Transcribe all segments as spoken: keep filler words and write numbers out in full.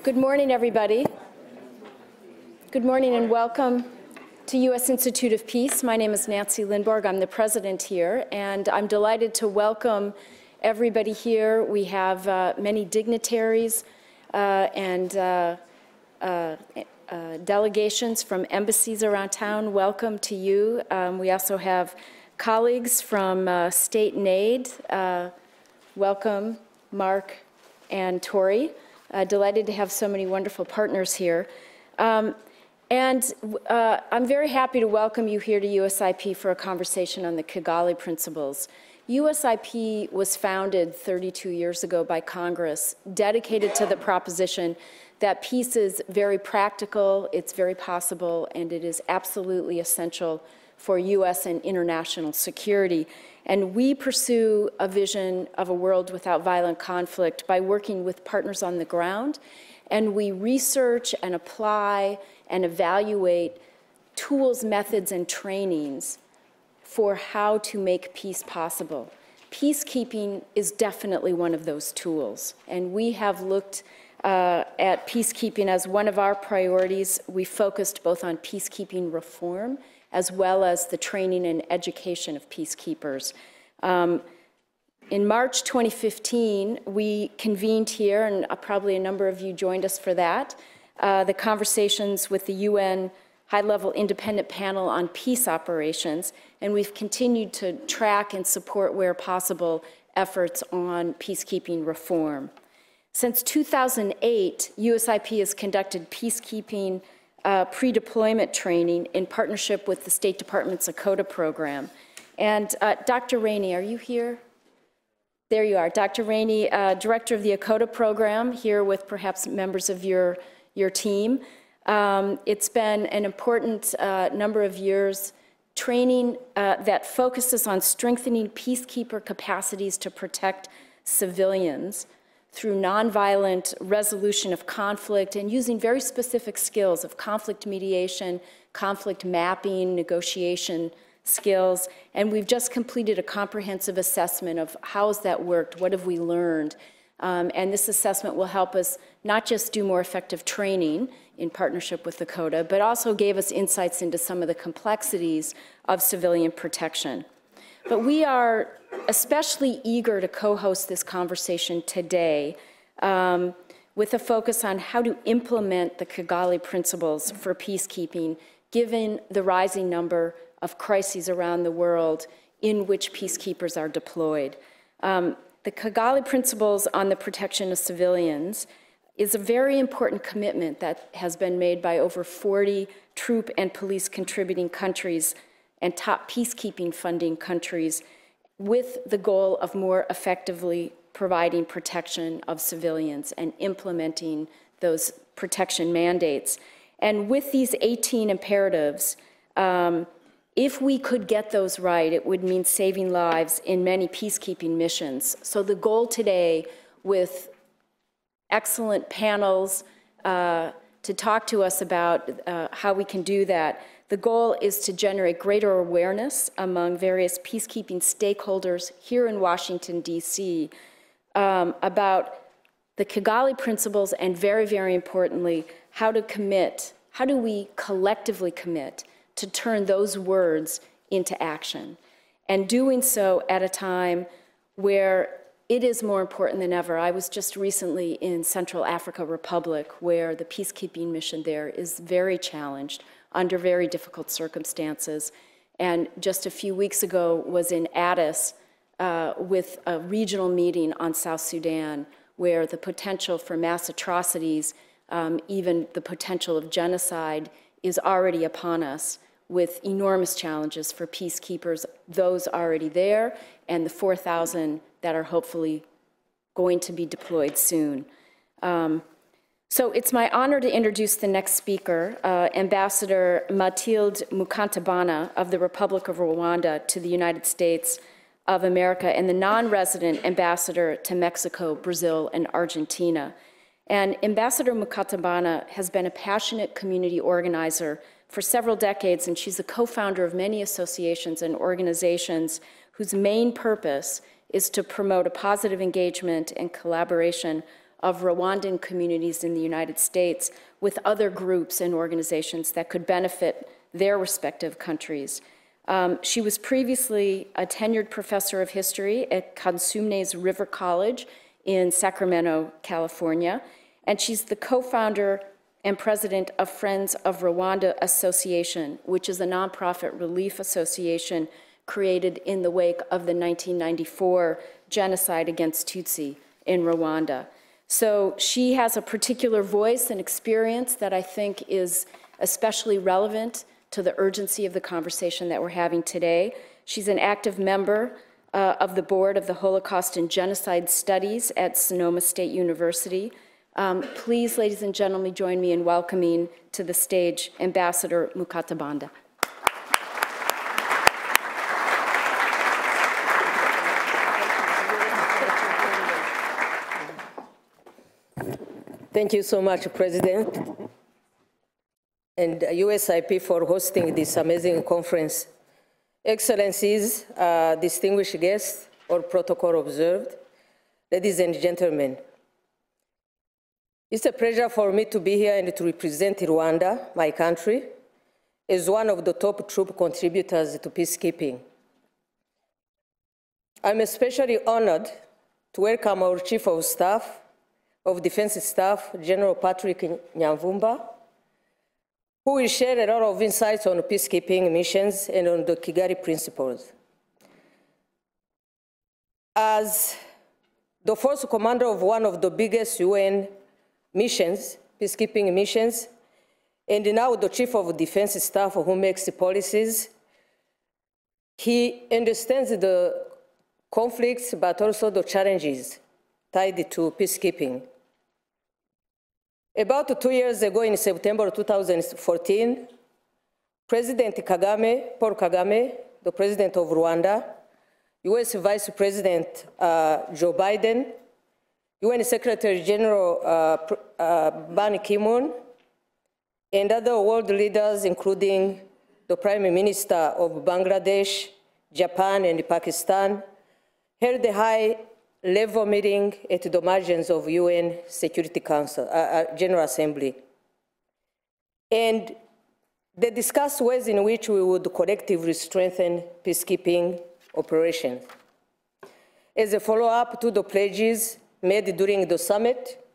Good morning, everybody. Good morning and welcome to U S Institute of Peace. My name is Nancy Lindborg. I'm the president here, and I'm delighted to welcome everybody here. We have uh, many dignitaries uh, and uh, uh, uh, delegations from embassies around town. Welcome to you. Um, we also have colleagues from uh, State and Aid. Uh, welcome, Mark and Tori. Uh, delighted to have so many wonderful partners here. Um, and uh, I'm very happy to welcome you here to U S I P for a conversation on the Kigali Principles. U S I P was founded thirty-two years ago by Congress, dedicated to the proposition that peace is very practical, it's very possible, and it is absolutely essential for U S and international security. And we pursue a vision of a world without violent conflict by working with partners on the ground, and we research and apply and evaluate tools, methods, and trainings for how to make peace possible. Peacekeeping is definitely one of those tools, and we have looked uh, at peacekeeping as one of our priorities. We focused both on peacekeeping reform as well as the training and education of peacekeepers. Um, in March twenty fifteen, we convened here, and uh, probably a number of you joined us for that, uh, the conversations with the U N High-Level Independent Panel on Peace Operations, and we've continued to track and support, where possible, efforts on peacekeeping reform. Since two thousand eight, U S I P has conducted peacekeeping Uh, pre-deployment training in partnership with the State Department's A C O D A program. And uh, Doctor Rainey, are you here? There you are. Doctor Rainey, uh, director of the A C O D A program, here with perhaps members of your, your team. Um, it's been an important uh, number of years training uh, that focuses on strengthening peacekeeper capacities to protect civilians through nonviolent resolution of conflict and using very specific skills of conflict mediation, conflict mapping, negotiation skills. And we've just completed a comprehensive assessment of how has that worked, what have we learned. Um, and this assessment will help us not just do more effective training in partnership with the A C O D A, but also gave us insights into some of the complexities of civilian protection. But we are especially eager to co-host this conversation today um, with a focus on how to implement the Kigali Principles for peacekeeping, given the rising number of crises around the world in which peacekeepers are deployed. Um, the Kigali Principles on the protection of civilians is a very important commitment that has been made by over forty troop and police contributing countries and top peacekeeping funding countries, with the goal of more effectively providing protection of civilians and implementing those protection mandates. And with these eighteen imperatives, um, if we could get those right, it would mean saving lives in many peacekeeping missions. So the goal today, with excellent panels uh, to talk to us about uh, how we can do that, the goal is to generate greater awareness among various peacekeeping stakeholders here in Washington, D C um, about the Kigali Principles, and very, very importantly, how to commit, how do we collectively commit to turn those words into action, and doing so at a time where it is more important than ever. I was just recently in Central Africa Republic, where the peacekeeping mission there is very challenged under very difficult circumstances. And just a few weeks ago was in Addis uh, with a regional meeting on South Sudan, where the potential for mass atrocities, um, even the potential of genocide, is already upon us, with enormous challenges for peacekeepers, those already there, and the four thousand that are hopefully going to be deployed soon. Um, So it's my honor to introduce the next speaker, uh, Ambassador Mathilde Mukantabana of the Republic of Rwanda to the United States of America, and the non-resident ambassador to Mexico, Brazil, and Argentina. And Ambassador Mukantabana has been a passionate community organizer for several decades, and she's a co-founder of many associations and organizations whose main purpose is to promote a positive engagement and collaboration of Rwandan communities in the United States with other groups and organizations that could benefit their respective countries. Um, she was previously a tenured professor of history at Kansumnes River College in Sacramento, California, and she's the co-founder and president of Friends of Rwanda Association, which is a nonprofit relief association created in the wake of the nineteen ninety-four genocide against Tutsi in Rwanda. So she has a particular voice and experience that I think is especially relevant to the urgency of the conversation that we're having today. She's an active member uh, of the board of the Holocaust and Genocide Studies at Sonoma State University. Um, please, ladies and gentlemen, join me in welcoming to the stage Ambassador Mukatabanda. Thank you so much, President, and U S I P for hosting this amazing conference. Excellencies, uh, distinguished guests, or protocol observed, ladies and gentlemen. It's a pleasure for me to be here and to represent Rwanda, my country, as one of the top troop contributors to peacekeeping. I'm especially honored to welcome our Chief of Staff, of Defense Staff, General Patrick Nyamvumba, who will share a lot of insights on peacekeeping missions and on the Kigali Principles. As the first commander of one of the biggest U N missions, peacekeeping missions, and now the Chief of Defense Staff who makes the policies, he understands the conflicts but also the challenges tied to peacekeeping. About two years ago, in September two thousand fourteen, President Kagame, Paul Kagame, the president of Rwanda, U S Vice President uh, Joe Biden, U N Secretary General uh, uh, Ban Ki-moon, and other world leaders, including the Prime Minister of Bangladesh, Japan, and Pakistan, held a high level meeting at the margins of U N Security Council, uh, uh, General Assembly. And they discussed ways in which we would collectively strengthen peacekeeping operations. As a follow-up to the pledges made during the summit,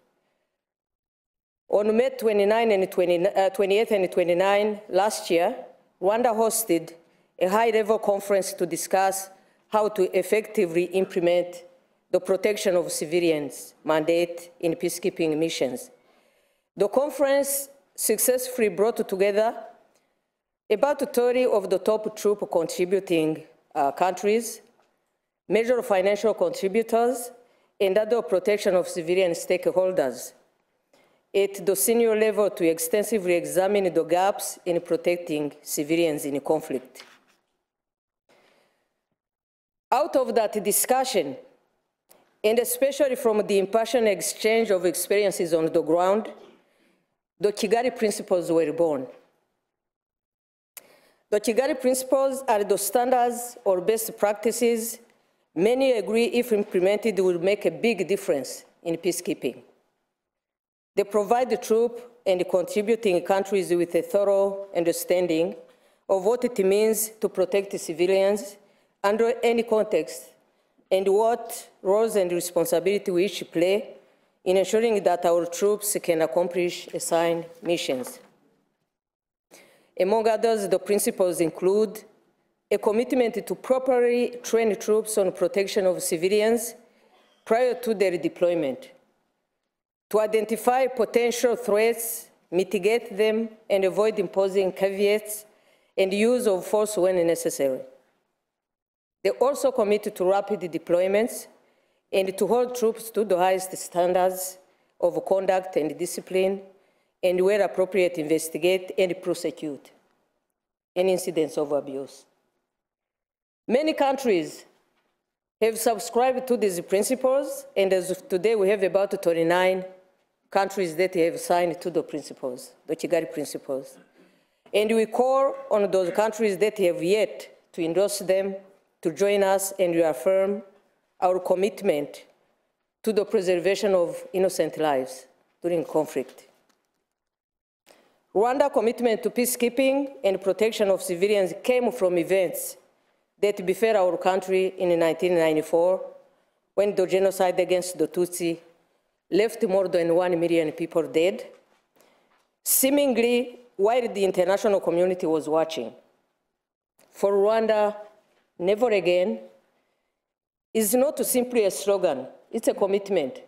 on May twenty-ninth and twenty-eighth and twenty-ninth last year, Rwanda hosted a high-level conference to discuss how to effectively implement the protection of civilians mandate in peacekeeping missions. The conference successfully brought together about thirty of the top troop contributing uh, countries, major financial contributors, and other protection of civilian stakeholders at the senior level to extensively examine the gaps in protecting civilians in conflict. Out of that discussion, and especially from the impassioned exchange of experiences on the ground, the Kigali Principles were born. The Kigali Principles are the standards or best practices many agree, if implemented, will make a big difference in peacekeeping. They provide the troop and the contributing countries with a thorough understanding of what it means to protect the civilians under any context, and what roles and responsibility we each play in ensuring that our troops can accomplish assigned missions. Among others, the principles include a commitment to properly train troops on protection of civilians prior to their deployment, to identify potential threats, mitigate them, and avoid imposing caveats and use of force when necessary. They also commit to rapid deployments and to hold troops to the highest standards of conduct and discipline, and where appropriate, investigate and prosecute any incidents of abuse. Many countries have subscribed to these principles, and as of today, we have about twenty-nine countries that have signed to the principles, the Kigali Principles. And we call on those countries that have yet to endorse them to join us and reaffirm our commitment to the preservation of innocent lives during conflict. Rwanda's commitment to peacekeeping and protection of civilians came from events that befell our country in nineteen ninety-four, when the genocide against the Tutsi left more than one million people dead, seemingly while the international community was watching. For Rwanda, never again is not simply a slogan, it's a commitment.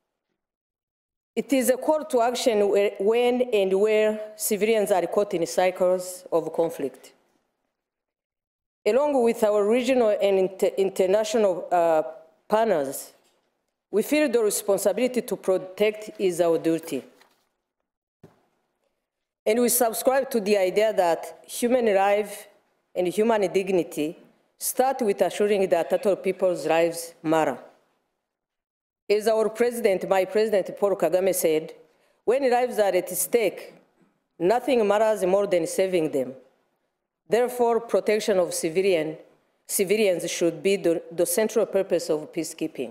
It is a call to action when and where civilians are caught in cycles of conflict. Along with our regional and inter international uh, partners, we feel the responsibility to protect is our duty. And we subscribe to the idea that human life and human dignity start with assuring that other people's lives matter. As our president, my president, Paul Kagame said, when lives are at stake, nothing matters more than saving them. Therefore, protection of civilian, civilians should be the, the central purpose of peacekeeping.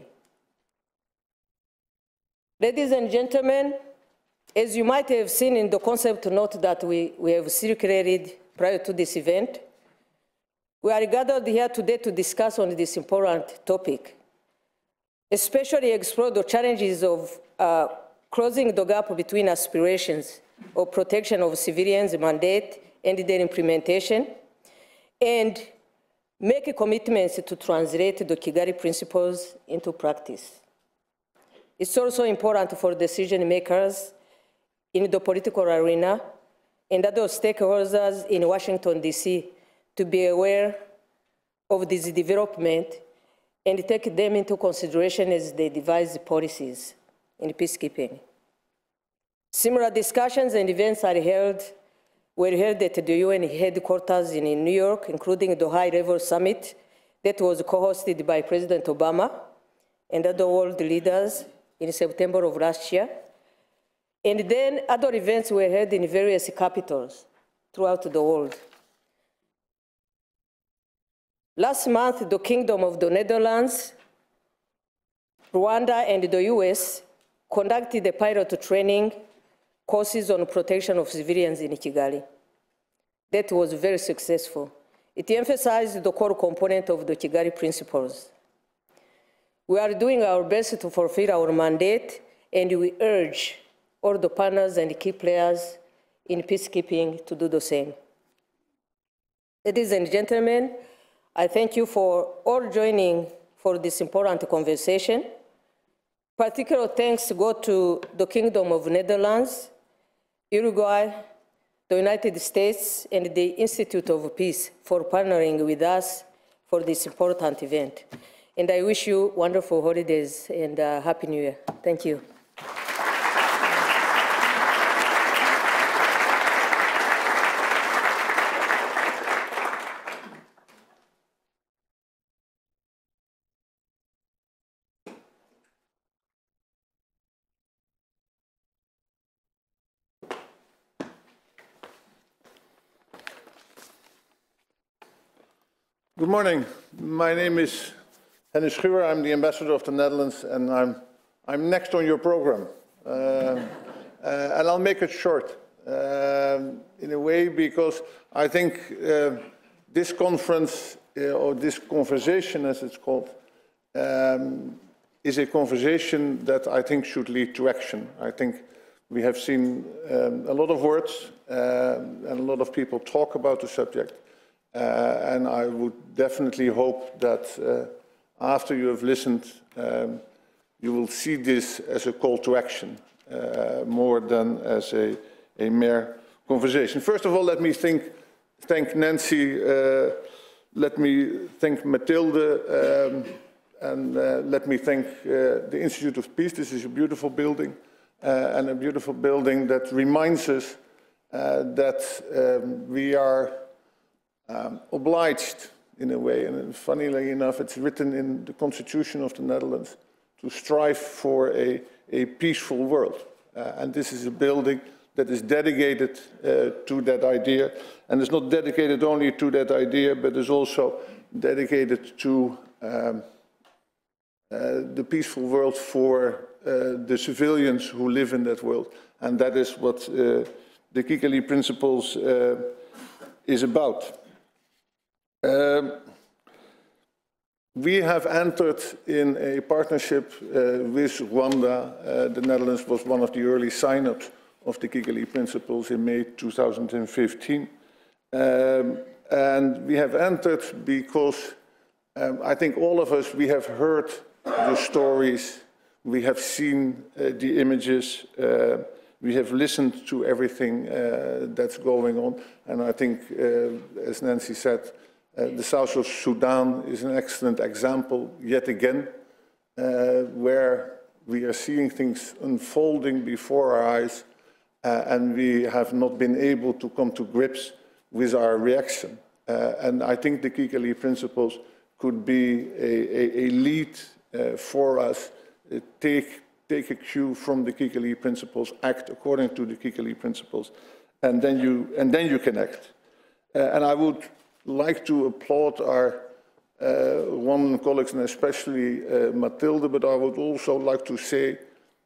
Ladies and gentlemen, as you might have seen in the concept note that we, we have circulated prior to this event, we are gathered here today to discuss on this important topic, especially explore the challenges of uh, closing the gap between aspirations of protection of civilians' mandate and their implementation, and make commitments to translate the Kigali Principles into practice. It's also important for decision makers in the political arena and other stakeholders in Washington, D C to be aware of this development and take them into consideration as they devise policies in peacekeeping. Similar discussions and events are held, were held at the U N headquarters in New York, including the high-level summit that was co-hosted by President Obama and other world leaders in September of last year. And then other events were held in various capitals throughout the world. Last month, the Kingdom of the Netherlands, Rwanda, and the U S conducted a pilot training courses on protection of civilians in Kigali. That was very successful. It emphasized the core component of the Kigali Principles. We are doing our best to fulfill our mandate, and we urge all the partners and key players in peacekeeping to do the same. Ladies and gentlemen, I thank you for all joining for this important conversation. Particular thanks go to the Kingdom of Netherlands, Uruguay, the United States, and the Institute of Peace for partnering with us for this important event. And I wish you wonderful holidays and uh, Happy New Year. Thank you. Good morning. My name is Hennis Schuwer. I'm the ambassador of the Netherlands, and I'm, I'm next on your program. Uh, uh, and I'll make it short uh, in a way, because I think uh, this conference, uh, or this conversation as it's called, um, is a conversation that I think should lead to action. I think we have seen um, a lot of words uh, and a lot of people talk about the subject. Uh, and I would definitely hope that uh, after you have listened, um, you will see this as a call to action, uh, more than as a, a mere conversation. First of all, let me think, thank Nancy, uh, let me thank Mathilde, um, and uh, let me thank uh, the Institute of Peace. This is a beautiful building, uh, and a beautiful building that reminds us uh, that um, we are Um, obliged, in a way, and funnily enough, it's written in the Constitution of the Netherlands, to strive for a, a peaceful world. Uh, and this is a building that is dedicated uh, to that idea, and it's not dedicated only to that idea, but is also dedicated to um, uh, the peaceful world for uh, the civilians who live in that world. And that is what uh, the Kigali Principles uh, is about. Um, we have entered in a partnership uh, with Rwanda. Uh, the Netherlands was one of the early sign-ups of the Kigali Principles in May two thousand fifteen. Um, and we have entered because um, I think all of us, we have heard the stories, we have seen uh, the images, uh, we have listened to everything uh, that's going on. And I think, uh, as Nancy said, uh, the South of Sudan is an excellent example, yet again, uh, where we are seeing things unfolding before our eyes, uh, and we have not been able to come to grips with our reaction. Uh, and I think the Kigali Principles could be a, a, a lead uh, for us. Uh, take, take a cue from the Kigali Principles, act according to the Kigali Principles, and then you, and then you can act. Uh, and I would like to applaud our uh, Rwandan colleagues, and especially uh, Mathilde, but I would also like to say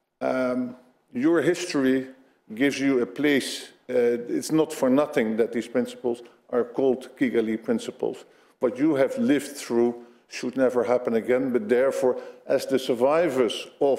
um, your history gives you a place. Uh, it's not for nothing that these principles are called Kigali Principles. What you have lived through should never happen again, but therefore, as the survivors of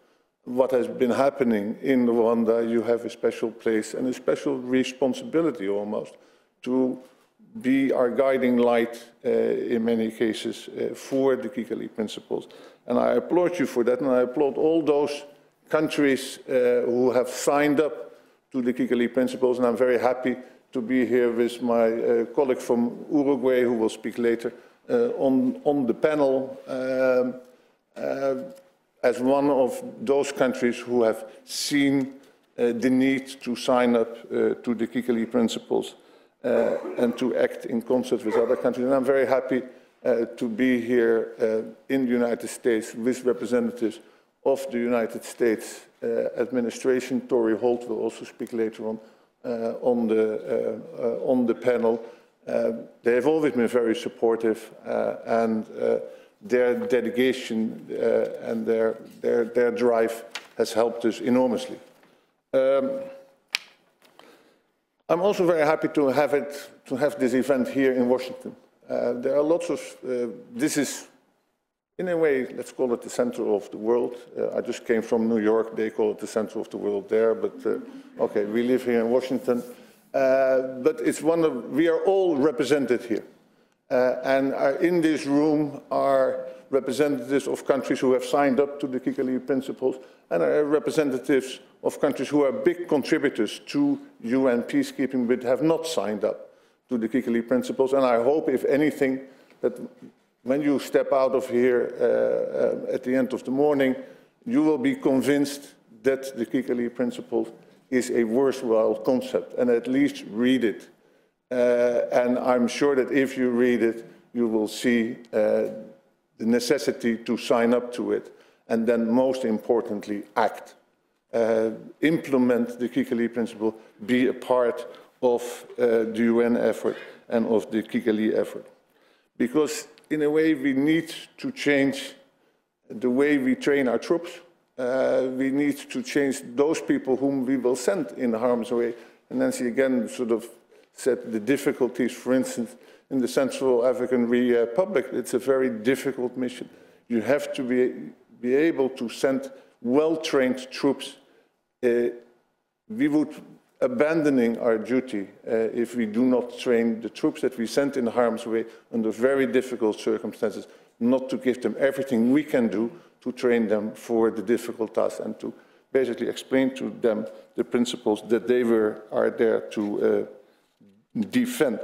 what has been happening in Rwanda, you have a special place and a special responsibility almost to be our guiding light uh, in many cases uh, for the Kigali Principles. And I applaud you for that, and I applaud all those countries uh, who have signed up to the Kigali Principles, and I'm very happy to be here with my uh, colleague from Uruguay, who will speak later, uh, on, on the panel, um, uh, as one of those countries who have seen uh, the need to sign up uh, to the Kigali Principles uh, and to act in concert with other countries. And I'm very happy uh, to be here uh, in the United States with representatives of the United States uh, administration. Tori Holt will also speak later on uh, on, the, uh, uh, on the panel. Uh, they have always been very supportive, uh, and uh, their dedication uh, and their, their, their drive has helped us enormously. Um, I'm also very happy to have, it, to have this event here in Washington. Uh, there are lots of, uh, this is in a way, let's call it the center of the world. Uh, I just came from New York. They call it the center of the world there. But, uh, okay, we live here in Washington. Uh, but it's one of, we are all represented here. Uh, and are in this room are representatives of countries who have signed up to the Kigali Principles, and are representatives of countries who are big contributors to U N peacekeeping but have not signed up to the Kigali Principles. And I hope, if anything, that when you step out of here uh, uh, at the end of the morning, you will be convinced that the Kigali Principles is a worthwhile concept, and at least read it. Uh, and I'm sure that if you read it, you will see uh, the necessity to sign up to it, and then most importantly, act. Uh, implement the Kigali Principle, be a part of uh, the U N effort and of the Kigali effort. Because in a way, we need to change the way we train our troops. Uh, we need to change those people whom we will send in harm's way. And Nancy again sort of said the difficulties, for instance, in the Central African Republic. It's a very difficult mission. You have to be, be able to send well-trained troops. Uh, we would abandoning our duty uh, if we do not train the troops that we send in harm's way under very difficult circumstances, not to give them everything we can do to train them for the difficult tasks and to basically explain to them the principles that they were, are there to uh, defend.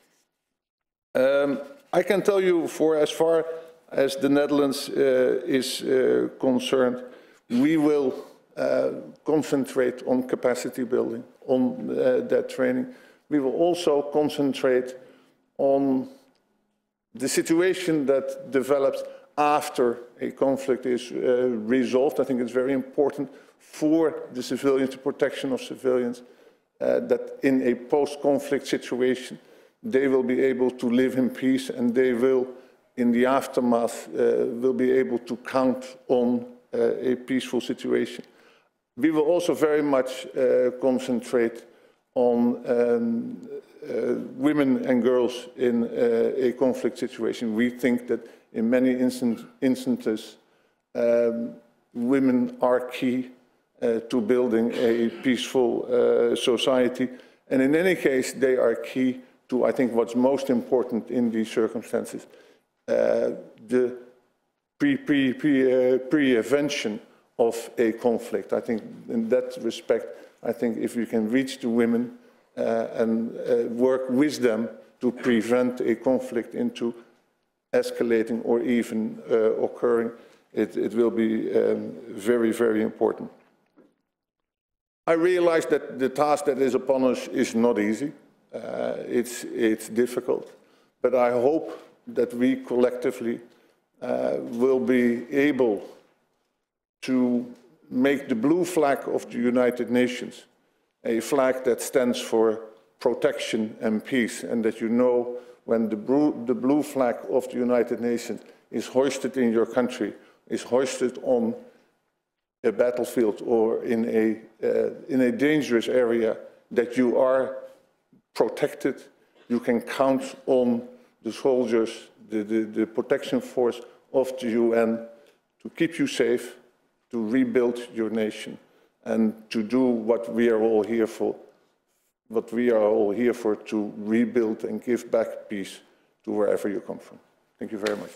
Um, I can tell you, for as far as the Netherlands uh, is uh, concerned, we will uh, concentrate on capacity building, on uh, that training. We will also concentrate on the situation that develops after a conflict is uh, resolved. I think it's very important for the civilians, the protection of civilians, uh, that in a post-conflict situation, they will be able to live in peace, and they will in the aftermath, uh, will be able to count on uh, a peaceful situation. We will also very much uh, concentrate on um, uh, women and girls in uh, a conflict situation. We think that in many instant, instances, um, women are key uh, to building a peaceful uh, society. And in any case, they are key to, I think, what's most important in these circumstances, uh, the pre, pre, pre, uh, prevention of a conflict. I think in that respect, I think if we can reach the women uh, and uh, work with them to prevent a conflict into escalating or even uh, occurring, it, it will be um, very, very important. I realize that the task that is upon us is not easy. Uh, it's, it's difficult, but I hope that we collectively uh, will be able to make the blue flag of the United Nations a flag that stands for protection and peace, and that you know when the blue, the blue flag of the United Nations is hoisted in your country, is hoisted on a battlefield or in a, uh, in a dangerous area, that you are protected. You can count on the soldiers, the, the, the protection force of the U N to keep you safe, to rebuild your nation, and to do what we are all here for, what we are all here for, to rebuild and give back peace to wherever you come from. Thank you very much.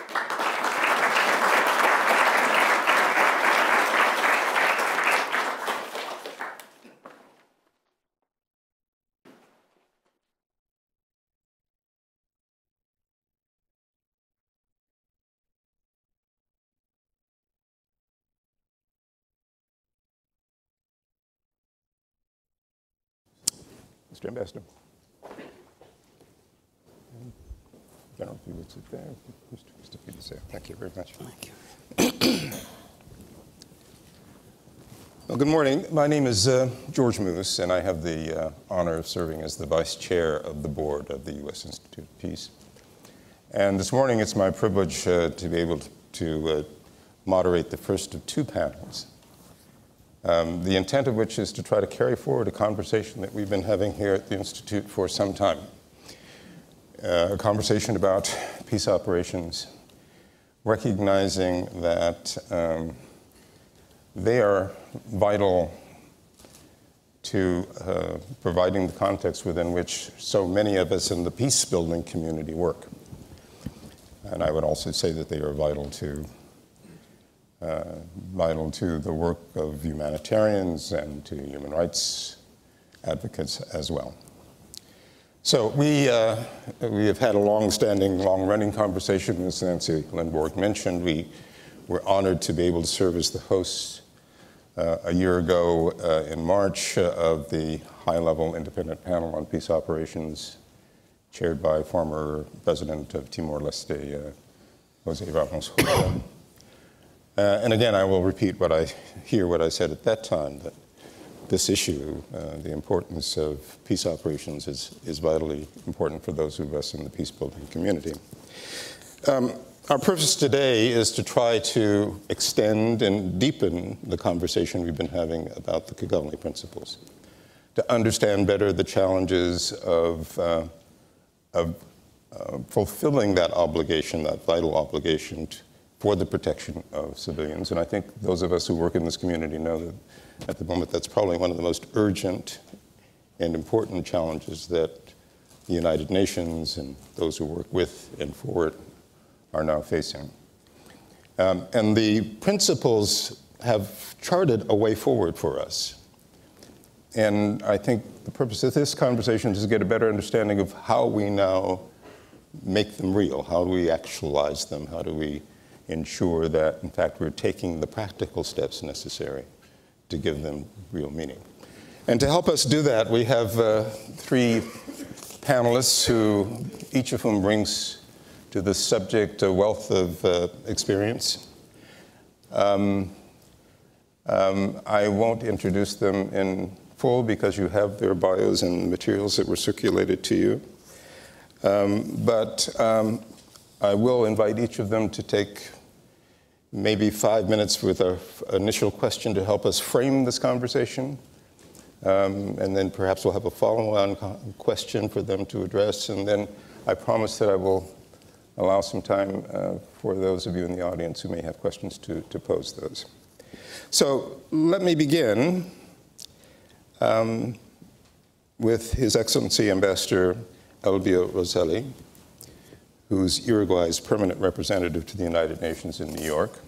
Mister Ambassador. General, if you would sit there. Mister Peters there. Thank you very much. Thank you. Well, good morning. My name is uh, George Moose, and I have the uh, honor of serving as the Vice Chair of the Board of the U S Institute of Peace. And this morning, it's my privilege uh, to be able to, to uh, moderate the first of two panels. Um, the intent of which is to try to carry forward a conversation that we've been having here at the Institute for some time. Uh, a conversation about peace operations, recognizing that um, they are vital to uh, providing the context within which so many of us in the peace-building community work. And I would also say that they are vital to Uh, vital to the work of humanitarians and to human rights advocates as well. So we, uh, we have had a long-standing, long-running conversation, as Nancy Lindborg mentioned. We were honored to be able to serve as the host uh, a year ago uh, in March uh, of the high-level independent panel on peace operations chaired by former president of Timor-Leste, uh, Jose Ramos Horta. Uh, and again, I will repeat what I hear what I said at that time, that this issue, uh, the importance of peace operations, is, is vitally important for those of us in the peace-building community. Um, our purpose today is to try to extend and deepen the conversation we've been having about the Kigali Principles, to understand better the challenges of, uh, of uh, fulfilling that obligation, that vital obligation to for the protection of civilians. And I think those of us who work in this community know that at the moment that's probably one of the most urgent and important challenges that the United Nations and those who work with and for it are now facing. Um, and the principles have charted a way forward for us. And I think the purpose of this conversation is to get a better understanding of how we now make them real. How do we actualize them? How do we ensure that, in fact, we're taking the practical steps necessary to give them real meaning? And to help us do that, we have uh, three panelists who, each of whom brings to this subject a wealth of uh, experience. Um, um, I won't introduce them in full because you have their bios and materials that were circulated to you. Um, but um, I will invite each of them to take maybe five minutes with an initial question to help us frame this conversation. Um, and then perhaps we'll have a follow-on question for them to address. And then I promise that I will allow some time uh, for those of you in the audience who may have questions to, to pose those. So let me begin um, with His Excellency Ambassador Elvio Rosselli, who's Uruguay's permanent representative to the United Nations in New York.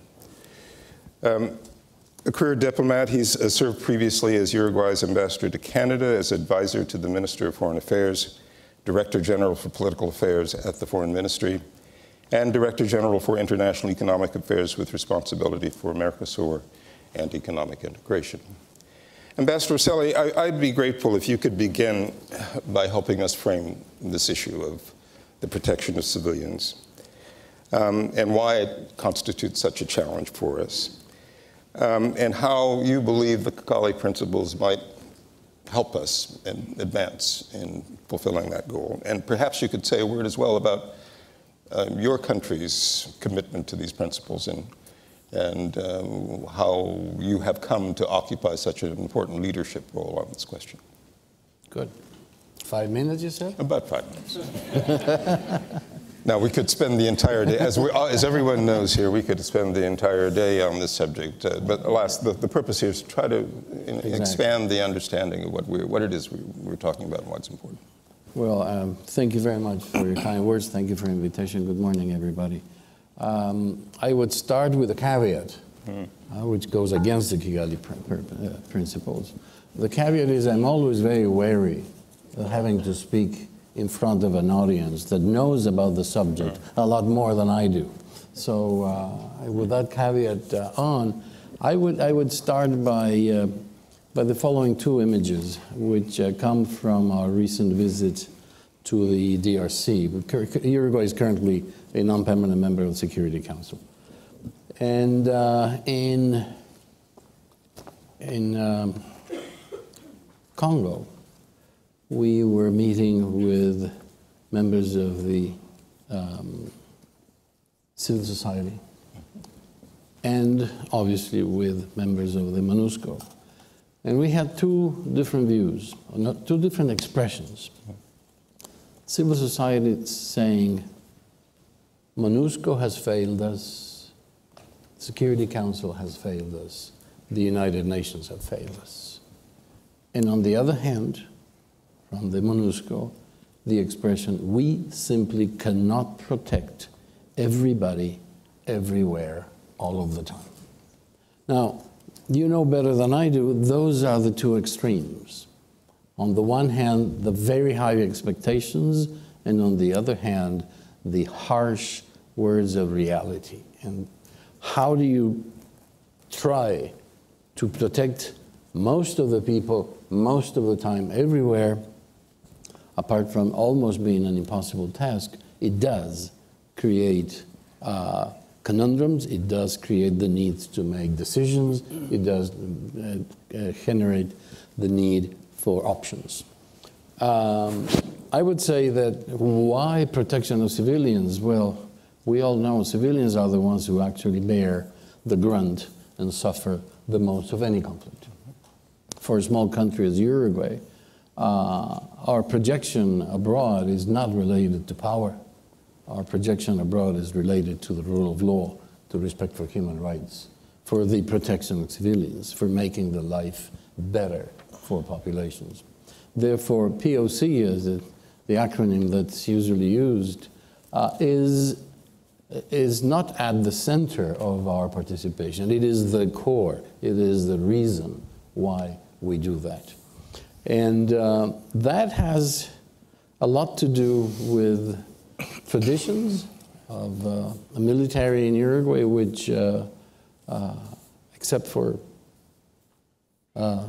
Um, a career diplomat, he's uh, served previously as Uruguay's ambassador to Canada, as advisor to the Minister of Foreign Affairs, Director General for Political Affairs at the Foreign Ministry, and Director General for International Economic Affairs with responsibility for Mercosur and economic integration. Ambassador Rosselli, I, I'd be grateful if you could begin by helping us frame this issue of the protection of civilians um, and why it constitutes such a challenge for us, um, and how you believe the Kigali Principles might help us and advance in fulfilling that goal. And perhaps you could say a word as well about uh, your country's commitment to these principles and, and um, how you have come to occupy such an important leadership role on this question. Good. Five minutes, you said? About five minutes. Now, we could spend the entire day, as, we, as everyone knows here, we could spend the entire day on this subject. Uh, but alas, the, the purpose here is to try to in, exactly. expand the understanding of what, we're, what it is we, we're talking about and what's important. Well, um, thank you very much for your kind words. Thank you for the invitation. Good morning, everybody. Um, I would start with a caveat, mm. uh, which goes against the Kigali pr pr uh, Principles. The caveat is I'm always very wary of having to speak in front of an audience that knows about the subject a lot more than I do. So uh, with that caveat uh, on, I would, I would start by, uh, by the following two images, which uh, come from our recent visit to the D R C. Uruguay is currently a non-permanent member of the Security Council. And uh, in, in um, Congo, we were meeting with members of the um, civil society and obviously with members of the MONUSCO. And we had two different views, or not, two different expressions. Civil society saying, MONUSCO has failed us, Security Council has failed us, the United Nations have failed us. And on the other hand, from the MONUSCO, the expression, we simply cannot protect everybody, everywhere, all of the time. Now, you know better than I do, those are the two extremes. On the one hand, the very high expectations, and on the other hand, the harsh words of reality. And how do you try to protect most of the people, most of the time, everywhere, apart from almost being an impossible task? It does create uh, conundrums, it does create the need to make decisions, it does uh, uh, generate the need for options. Um, I would say that why protection of civilians? Well, we all know civilians are the ones who actually bear the grunt and suffer the most of any conflict. For a small country as Uruguay, uh, our projection abroad is not related to power. Our projection abroad is related to the rule of law, to respect for human rights, for the protection of civilians, for making the life better for populations. Therefore, P O C, as the, the acronym that's usually used, uh, is, is not at the center of our participation. It is the core. It is the reason why we do that. And uh, that has a lot to do with traditions of uh, a military in Uruguay, which, uh, uh, except for uh,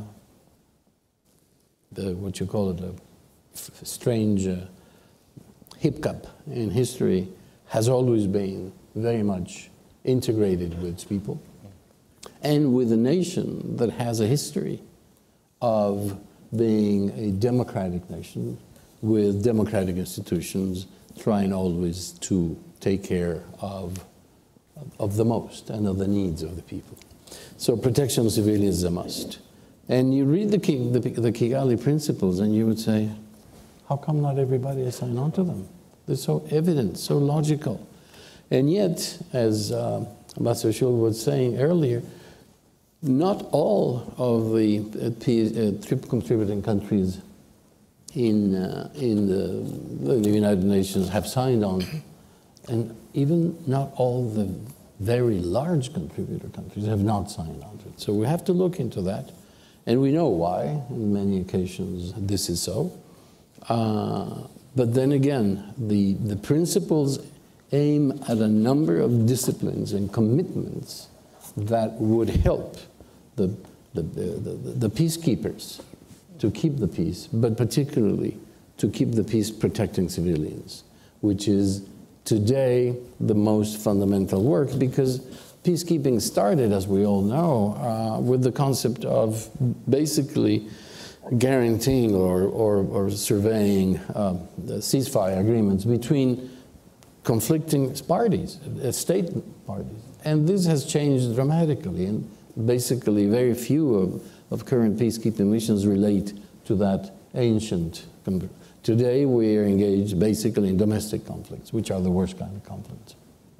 the, what you call it, a strange uh, hiccup in history, has always been very much integrated with its people, and with a nation that has a history of being a democratic nation with democratic institutions, trying always to take care of, of the most and of the needs of the people. So protection of civilians is a must. And you read the, the, the Kigali Principles and you would say, how come not everybody has signed on to them? They're so evident, so logical. And yet, as uh, Ambassador Schul was saying earlier, not all of the uh, uh, trip contributing countries in, uh, in the, the United Nations have signed on, and even not all the very large contributor countries have not signed on to it. So we have to look into that, and we know why. On many occasions, this is so. Uh, but then again, the, the principles aim at a number of disciplines and commitments that would help the, the, the, the, the peacekeepers to keep the peace, but particularly to keep the peace protecting civilians, which is today the most fundamental work, because peacekeeping started, as we all know, uh, with the concept of basically guaranteeing or, or, or surveying uh, the ceasefire agreements between conflicting parties, state parties. And this has changed dramatically, and basically very few of, of current peacekeeping missions relate to that ancient. Today we are engaged basically in domestic conflicts, which are the worst kind of conflicts.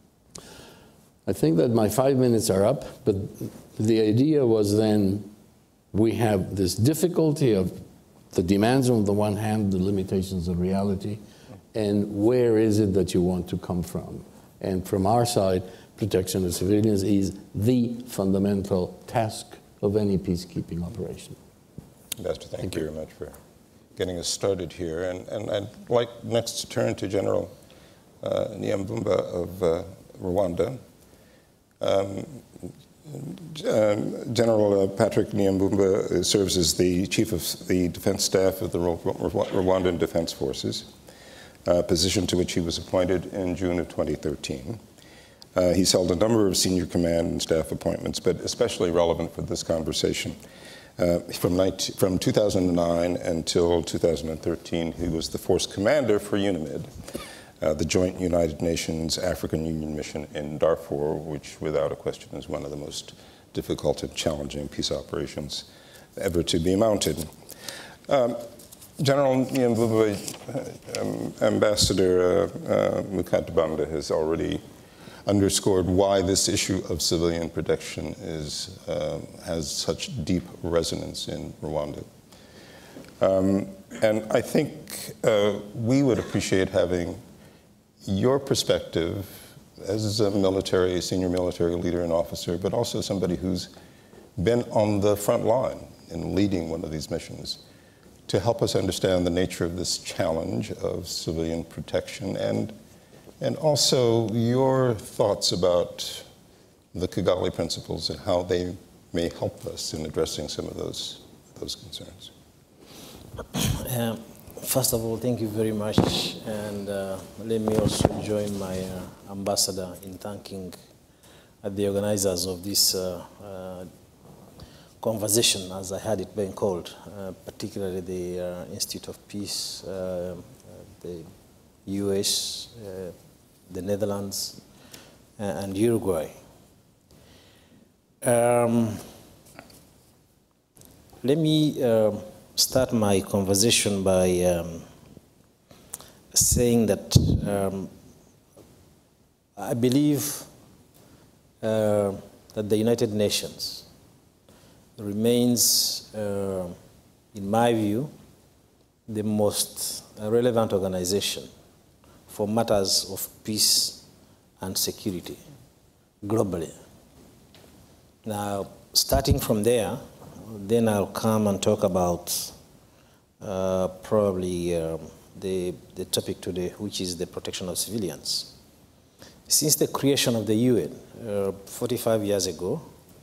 I think that my five minutes are up, but the idea was then we have this difficulty of the demands on the one hand, the limitations of reality, and where is it that you want to come from? And from our side, protection of civilians is the fundamental task of any peacekeeping operation. Ambassador, thank, thank you very much for getting us started here. And, and I'd like next to turn to General uh, Nyambumba of uh, Rwanda. Um, um, General uh, Patrick Nyambumba serves as the Chief of the Defense Staff of the Rwandan Defense Forces, a position to which he was appointed in June of twenty thirteen. Uh, he's held a number of senior command and staff appointments, but especially relevant for this conversation. Uh, from, from two thousand nine until two thousand thirteen, he was the force commander for UNAMID, uh, the Joint United Nations African Union mission in Darfur, which without a question is one of the most difficult and challenging peace operations ever to be mounted. Um, General Nyambumba, um, Ambassador uh, uh, Mukadabanda has already underscored why this issue of civilian protection is, uh, has such deep resonance in Rwanda. Um, and I think uh, we would appreciate having your perspective as a military, senior military leader and officer, but also somebody who's been on the front line in leading one of these missions, to help us understand the nature of this challenge of civilian protection, and And also your thoughts about the Kigali Principles and how they may help us in addressing some of those, those concerns. Uh, first of all, thank you very much. And uh, let me also join my uh, ambassador in thanking uh, the organizers of this uh, uh, conversation, as I had it being called, uh, particularly the uh, Institute of Peace, uh, the U S, uh, the Netherlands, uh, and Uruguay. Um, let me uh, start my conversation by um, saying that um, I believe uh, that the United Nations remains, uh, in my view, the most relevant organization for matters of peace and security globally. Now, starting from there, then I'll come and talk about uh, probably um, the, the topic today, which is the protection of civilians. Since the creation of the U N uh, forty-five years ago,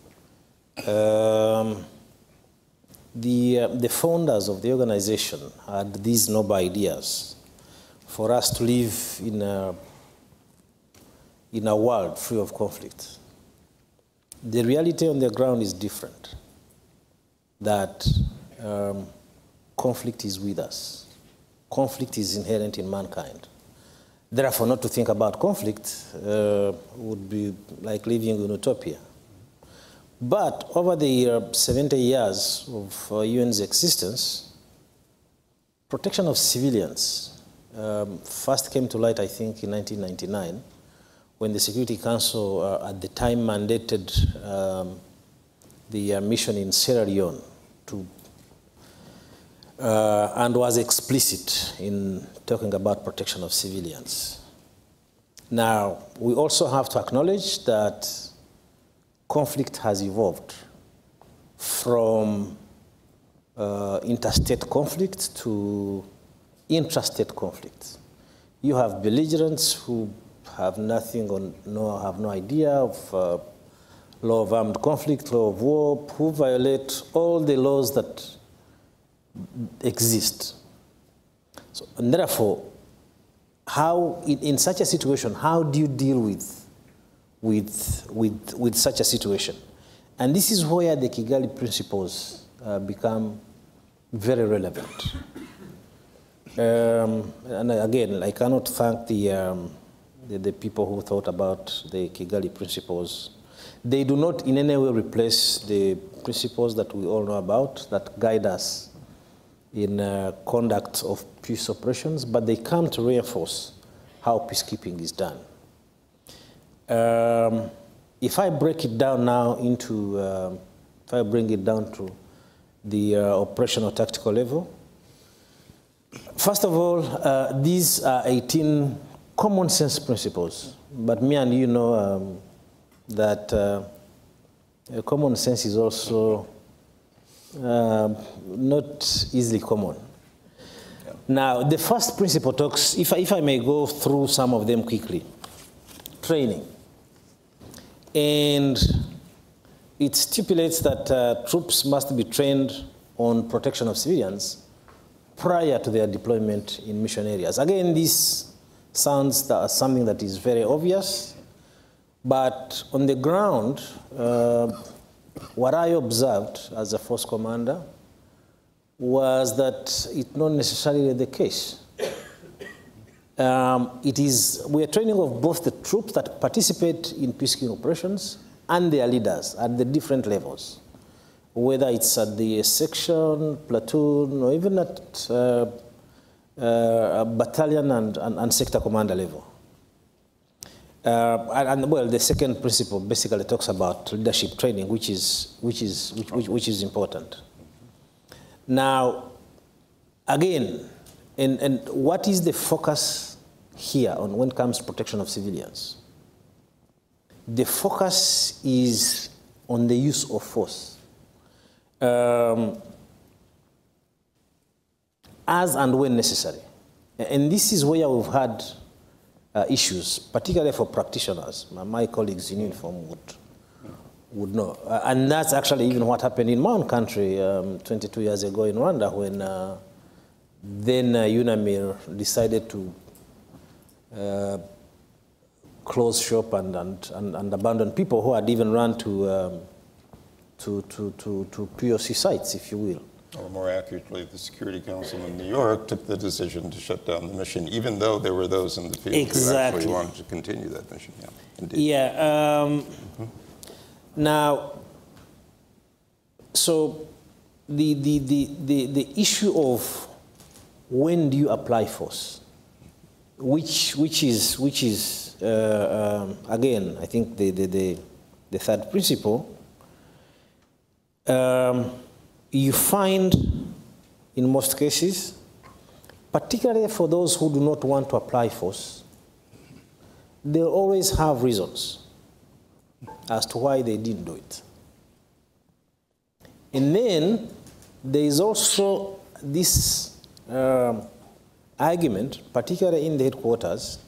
um, the, uh, the founders of the organization had these noble ideas for us to live in a, in a world free of conflict. The reality on the ground is different, that um, conflict is with us. Conflict is inherent in mankind. Therefore, not to think about conflict uh, would be like living in utopia. But over the uh, seventy years of uh, U N's existence, protection of civilians um, first came to light, I think, in nineteen ninety-nine, when the Security Council uh, at the time mandated um, the uh, mission in Sierra Leone to, uh, and was explicit in talking about protection of civilians. Now, we also have to acknowledge that conflict has evolved from uh, interstate conflict to intrastate conflict. You have belligerents who have nothing or no, have no idea of uh, law of armed conflict, law of war, who violate all the laws that exist. So, and therefore, how, in, in such a situation, how do you deal with With, with, with such a situation? And this is where the Kigali Principles uh, become very relevant. Um, and again, I cannot thank the, um, the, the people who thought about the Kigali Principles. They do not in any way replace the principles that we all know about that guide us in uh, conduct of peace operations, but they come to reinforce how peacekeeping is done. Um, if I break it down now into, uh, if I bring it down to the uh, operational tactical level, first of all, uh, these are eighteen common sense principles, but me and you know um, that uh, common sense is also uh, not easily common. Yeah. Now, the first principle talks, if I, if I may go through some of them quickly, training. And it stipulates that uh, troops must be trained on protection of civilians prior to their deployment in mission areas. Again, this sounds that something that is very obvious, but on the ground, uh, what I observed as a force commander was that it's not necessarily the case. Um, it is, we are training of both the troops that participate in peacekeeping operations and their leaders at the different levels, whether it's at the section, platoon, or even at uh, uh, battalion and, and, and sector commander level. Uh, and, and, well, the second principle basically talks about leadership training, which is, which is, which, which, which is important. Now, again, and, and what is the focus here on when it comes to protection of civilians? The focus is on the use of force. Um, as and when necessary. And this is where we've had uh, issues, particularly for practitioners. My, my colleagues in uniform would, would know. Uh, and that's actually even what happened in my own country um, twenty-two years ago in Rwanda, when uh, then uh, UNAMIR decided to uh, close shop and, and, and, and abandon people who had even run to, um, to, to, to, to P O C sites, if you will. Or more accurately, the Security Council in New York took the decision to shut down the mission, even though there were those in the field exactly. who actually wanted to continue that mission. Yeah, indeed. Yeah. Um, mm-hmm. Now, so the, the, the, the, the issue of when do you apply force, which, which is, which is uh, um, again, I think the, the, the, the third principle, um, you find in most cases, particularly for those who do not want to apply force, they always have reasons as to why they didn't do it. And then there is also this um, argument, particularly in the headquarters,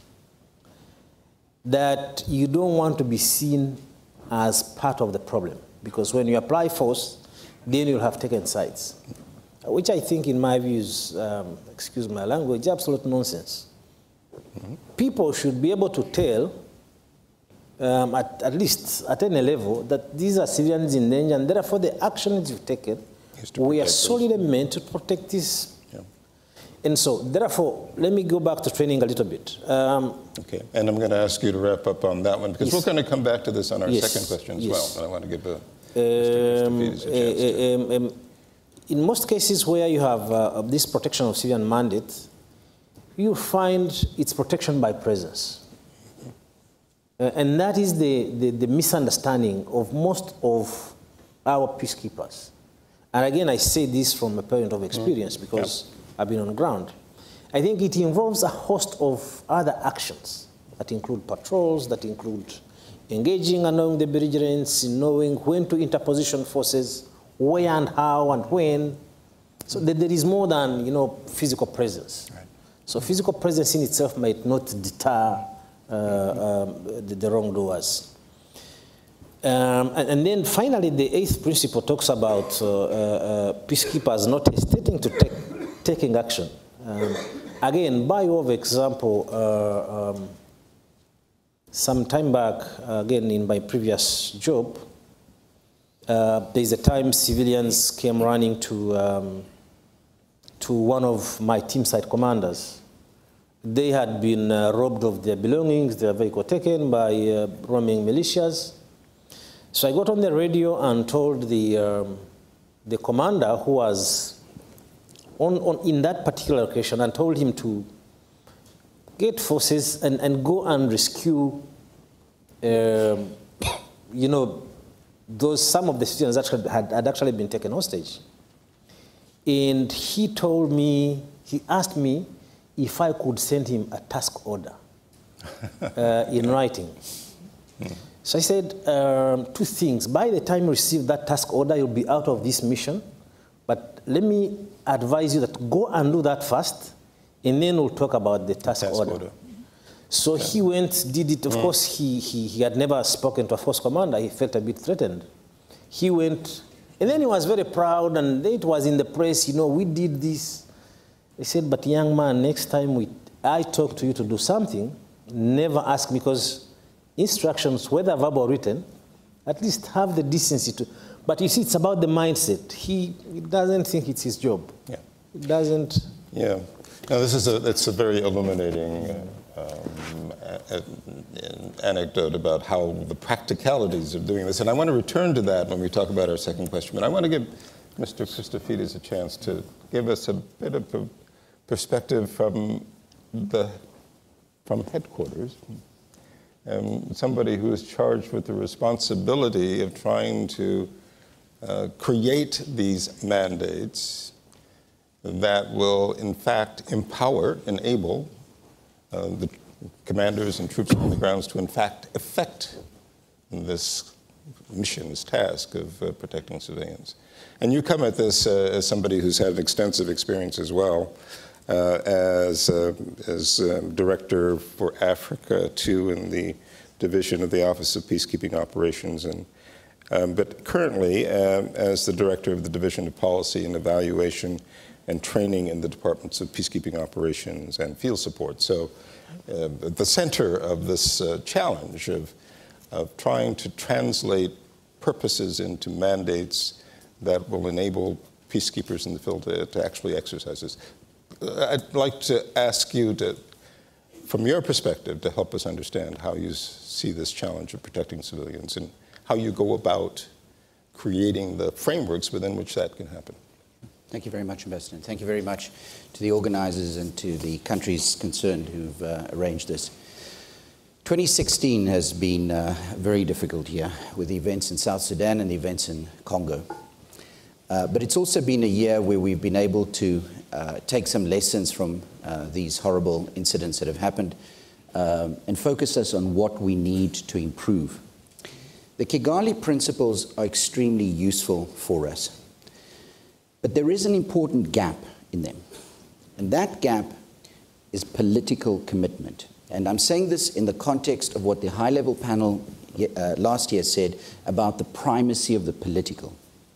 that you don't want to be seen as part of the problem, because when you apply force, then you'll have taken sides, which I think, in my view, is, um, excuse my language, absolute nonsense. Mm-hmm. People should be able to tell, um, at, at least at any level, that these are civilians in danger, and therefore the actions you've taken, we are solely meant to protect this. Yeah. And so, therefore, let me go back to training a little bit. Um, okay, and I'm going to ask you to wrap up on that one, because yes. we're going to come back to this on our yes. second question as yes. well. But I want to give a, um, Mister a chance to. Um, um, in most cases where you have uh, this protection of civilian mandate, you find its protection by presence. Uh, and that is the, the, the misunderstanding of most of our peacekeepers. And again, I say this from a point of experience mm. because yep. I've been on the ground. I think it involves a host of other actions that include patrols, that include engaging among the belligerents, knowing when to interposition forces, where and how and when. So that there is more than, you know, physical presence. Right. So physical presence in itself might not deter uh, um, the, the wrongdoers. Um, and, and then finally, the eighth principle talks about uh, uh, peacekeepers not hesitating to take taking action. Um, again, by way of example, uh, um, some time back, uh, again in my previous job, uh, there's a time civilians came running to um, to one of my team site commanders. They had been uh, robbed of their belongings, their vehicle taken by uh, roaming militias. So I got on the radio and told the um, the commander who was On, on, in that particular occasion, and told him to get forces and, and go and rescue, um, you know, those, some of the citizens that had, had actually been taken hostage. And he told me, he asked me if I could send him a task order uh, in writing. Hmm. So I said um, two things. By the time you receive that task order, you'll be out of this mission. But let me advise you that go and do that first, and then we'll talk about the task, task order. order. So okay. he went, did it. Of mm. course, he, he, he had never spoken to a force commander. He felt a bit threatened. He went, and then he was very proud, and it was in the press, you know, we did this. He said, but young man, next time we, I talk to you to do something, never ask me, because instructions, whether verbal or written, at least have the decency to. But you see, it's about the mindset. He, he doesn't think it's his job. Yeah. He doesn't. Yeah. Now, this is a, it's a very illuminating uh, um, a, a, anecdote about how the practicalities of doing this. And I want to return to that when we talk about our second question. But I want to give Mister Christofides a chance to give us a bit of a perspective from the from headquarters. Um, somebody who is charged with the responsibility of trying to uh, create these mandates that will, in fact, empower, enable uh, the commanders and troops on the grounds to, in fact, effect this mission, this task of uh, protecting civilians. And you come at this uh, as somebody who's had extensive experience as well. Uh, as uh, as um, Director for Africa, too, in the division of the Office of Peacekeeping Operations, and um, but currently uh, as the Director of the Division of Policy and Evaluation and Training in the Departments of Peacekeeping Operations and Field Support. So uh, at the center of this uh, challenge of, of trying to translate purposes into mandates that will enable peacekeepers in the field to, to actually exercise this. I'd like to ask you to, from your perspective, to help us understand how you see this challenge of protecting civilians and how you go about creating the frameworks within which that can happen. Thank you very much, Ambassador. And thank you very much to the organizers and to the countries concerned who've uh, arranged this. twenty sixteen has been uh, a very difficult year with the events in South Sudan and the events in Congo. Uh, but it's also been a year where we've been able to uh, take some lessons from uh, these horrible incidents that have happened um, and focus us on what we need to improve. The Kigali Principles are extremely useful for us, but there is an important gap in them, and that gap is political commitment. And I'm saying this in the context of what the high-level panel uh, last year said about the primacy of the political.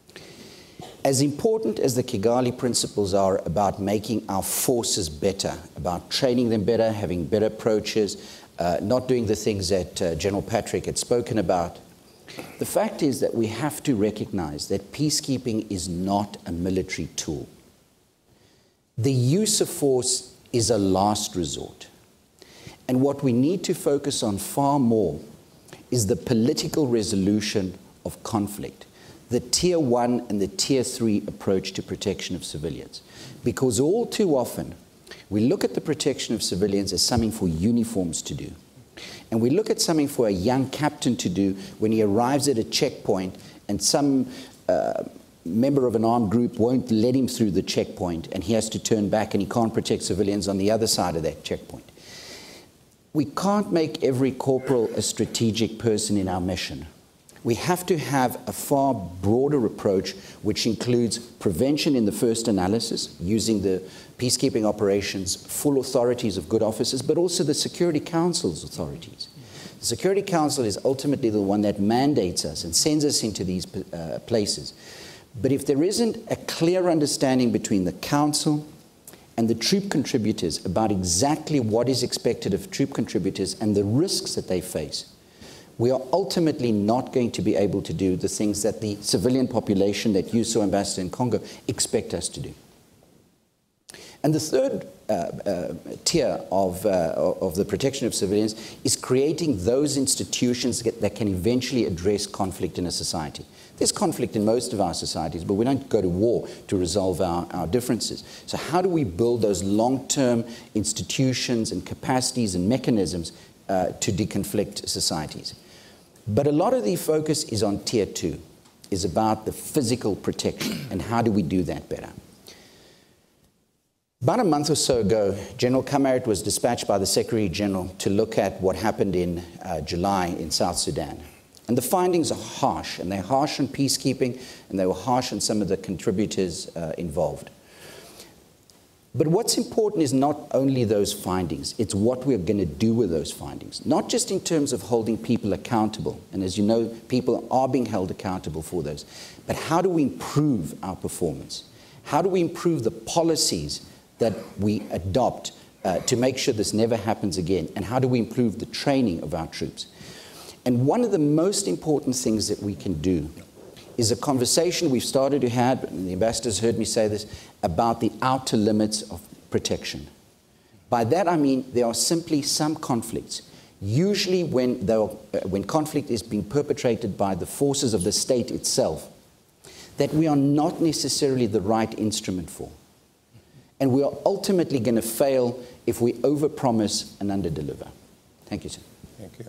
As important as the Kigali Principles are about making our forces better, about training them better, having better approaches, uh, not doing the things that uh, General Patrick had spoken about, the fact is that we have to recognize that peacekeeping is not a military tool. The use of force is a last resort. And what we need to focus on far more is the political resolution of conflict, the tier one and the tier three approach to protection of civilians. Because all too often, we look at the protection of civilians as something for uniforms to do. And we look at something for a young captain to do when he arrives at a checkpoint and some uh, member of an armed group won't let him through the checkpoint and he has to turn back and he can't protect civilians on the other side of that checkpoint. We can't make every corporal a strategic person in our mission. We have to have a far broader approach which includes prevention in the first analysis, using the peacekeeping operations, full authorities of good officers, but also the Security Council's authorities. The Security Council is ultimately the one that mandates us and sends us into these uh, places. But if there isn't a clear understanding between the Council and the troop contributors about exactly what is expected of troop contributors and the risks that they face, we are ultimately not going to be able to do the things that the civilian population that you saw, Ambassador, in Congo, expect us to do. And the third uh, uh, tier of, uh, of the protection of civilians is creating those institutions that, that can eventually address conflict in a society. There's conflict in most of our societies, but we don't go to war to resolve our, our differences. So how do we build those long-term institutions and capacities and mechanisms uh, to deconflict societies? But a lot of the focus is on tier two, is about the physical protection and how do we do that better. About a month or so ago, General Kamarit was dispatched by the Secretary General to look at what happened in uh, July in South Sudan. And the findings are harsh, and they're harsh on peacekeeping, and they were harsh on some of the contributors uh, involved. But what's important is not only those findings, it's what we're going to do with those findings. Not just in terms of holding people accountable, and as you know, people are being held accountable for those, but how do we improve our performance? How do we improve the policies that we adopt uh, to make sure this never happens again? And how do we improve the training of our troops? And one of the most important things that we can do is a conversation we've started to have, and the ambassadors heard me say this, about the outer limits of protection. By that I mean there are simply some conflicts, usually when, uh, when conflict is being perpetrated by the forces of the state itself, that we are not necessarily the right instrument for. And we are ultimately going to fail if we overpromise and underdeliver. Thank you, sir. Thank you.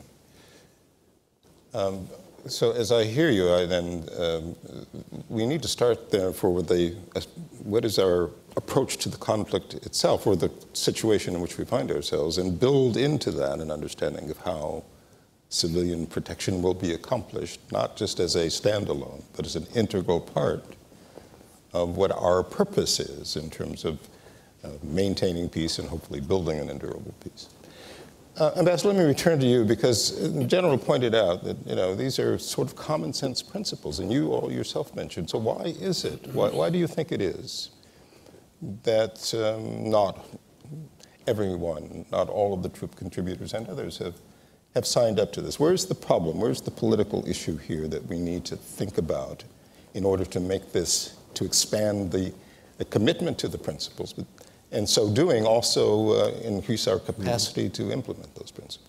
Um, so as I hear you, I then um, we need to start therefore with the uh, what is our approach to the conflict itself, or the situation in which we find ourselves, and build into that an understanding of how civilian protection will be accomplished, not just as a standalone, but as an integral part of what our purpose is in terms of uh, maintaining peace and hopefully building an endurable peace. Uh, Ambassador, let me return to you, because the General pointed out that, you know, these are sort of common sense principles, and you all yourself mentioned. So why is it, why, why do you think it is that um, not everyone, not all of the troop contributors and others have, have signed up to this? Where's the problem? Where's the political issue here that we need to think about in order to make this, to expand the, the commitment to the principles, but, and so doing also uh, increase our capacity to implement those principles?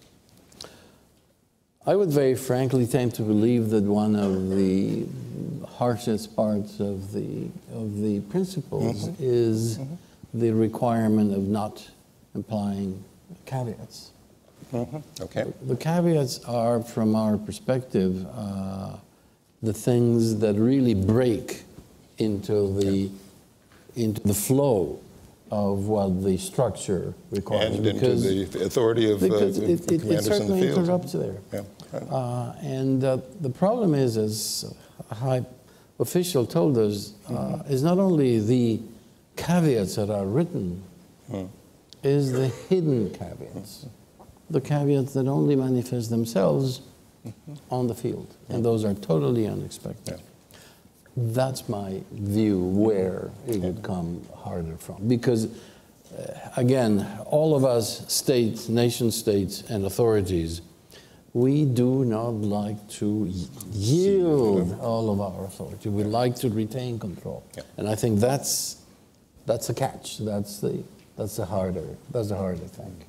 I would very frankly tend to believe that one of the harshest parts of the, of the principles mm-hmm. is mm-hmm. the requirement of not implying caveats. Mm-hmm. Okay. The, the caveats are, from our perspective, uh, the things that really break into the, yeah. into the flow of what the structure requires. And because, into the authority of because uh, it, it, commanders it certainly in the field. interrupts there. Yeah. Right. Uh, and uh, the problem is, as a high official told us, uh, mm-hmm. is not only the caveats that are written, mm. is the hidden caveats. Mm-hmm. The caveats that only manifest themselves mm-hmm. on the field. Mm-hmm. And those are totally unexpected. Yeah. That's my view where it would come harder from. Because, uh, again, all of us, states, nation states, and authorities, we do not like to yield all of our authority. We like to retain control. Yeah. And I think that's that's the catch. That's the, that's the harder, that's the harder thing.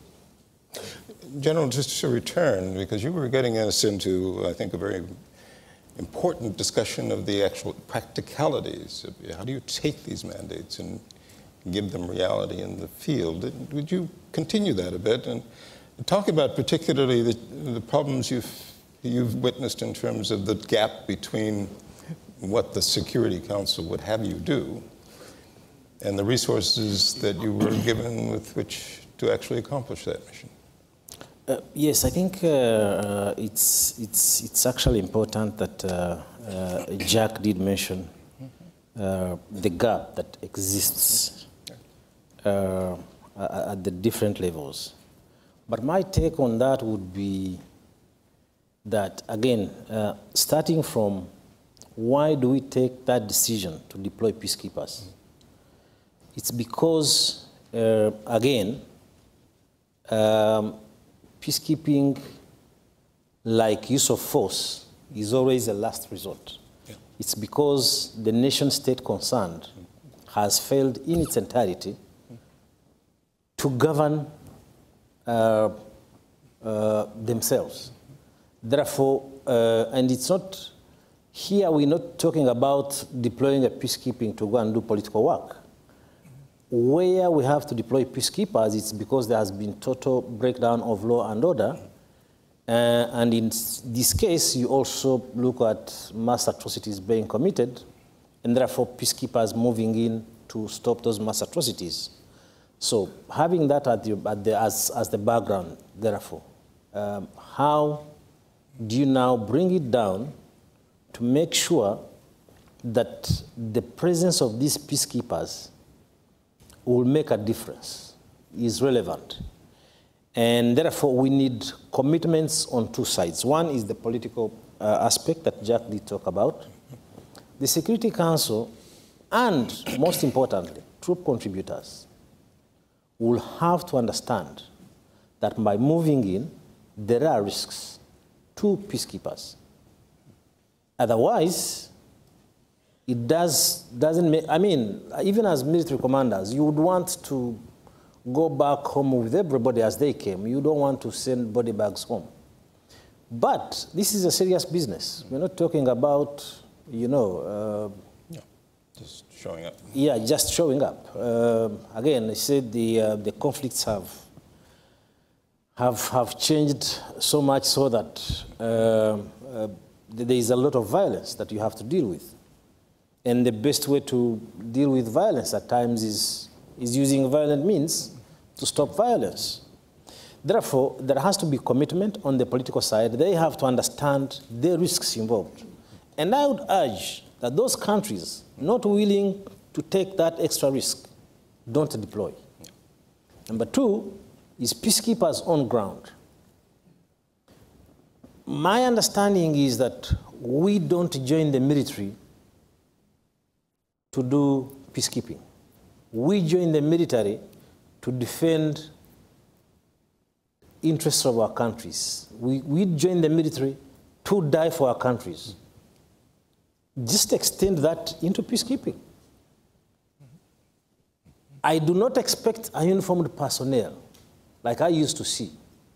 General, just to return, because you were getting us into, I think, a very important discussion of the actual practicalities. Of how do you take these mandates and give them reality in the field? Would you continue that a bit and talk about particularly the, the problems you've, you've witnessed in terms of the gap between what the Security Council would have you do and the resources that you were given with which to actually accomplish that mission? Uh, yes, I think uh, uh, it's, it's, it's actually important that uh, uh, Jack did mention uh, the gap that exists uh, at the different levels. But my take on that would be that, again, uh, starting from why do we take that decision to deploy peacekeepers? It's because, uh, again, um, peacekeeping, like use of force, is always a last resort. Yeah. It's because the nation state concerned has failed in its entirety to govern uh, uh, themselves. Therefore, uh, and it's not, here we're not talking about deploying a peacekeeping to go and do political work. Where we have to deploy peacekeepers, it's because there has been total breakdown of law and order. Uh, and in this case, you also look at mass atrocities being committed, and therefore peacekeepers moving in to stop those mass atrocities. So having that at the, at the, as, as the background, therefore, um, how do you now bring it down to make sure that the presence of these peacekeepers will make a difference, is relevant. And therefore, we need commitments on two sides. One is the political uh, aspect that Jack did talk about. The Security Council, and most importantly, troop contributors, will have to understand that by moving in, there are risks to peacekeepers. Otherwise, it does, doesn't make, I mean, even as military commanders, you would want to go back home with everybody as they came. You don't want to send body bags home. But this is a serious business. We're not talking about, you know... Uh, yeah, just showing up. Yeah, just showing up. Uh, again, I said the, uh, the conflicts have, have, have changed so much so that uh, uh, there is a lot of violence that you have to deal with. And the best way to deal with violence at times is, is using violent means to stop violence. Therefore, there has to be commitment on the political side. They have to understand the risks involved. And I would urge that those countries not willing to take that extra risk don't deploy. Number two is peacekeepers on ground. My understanding is that we don't join the military to do peacekeeping. We join the military to defend interests of our countries. We, we join the military to die for our countries. Just extend that into peacekeeping. I do not expect a uniformed personnel like I used to see.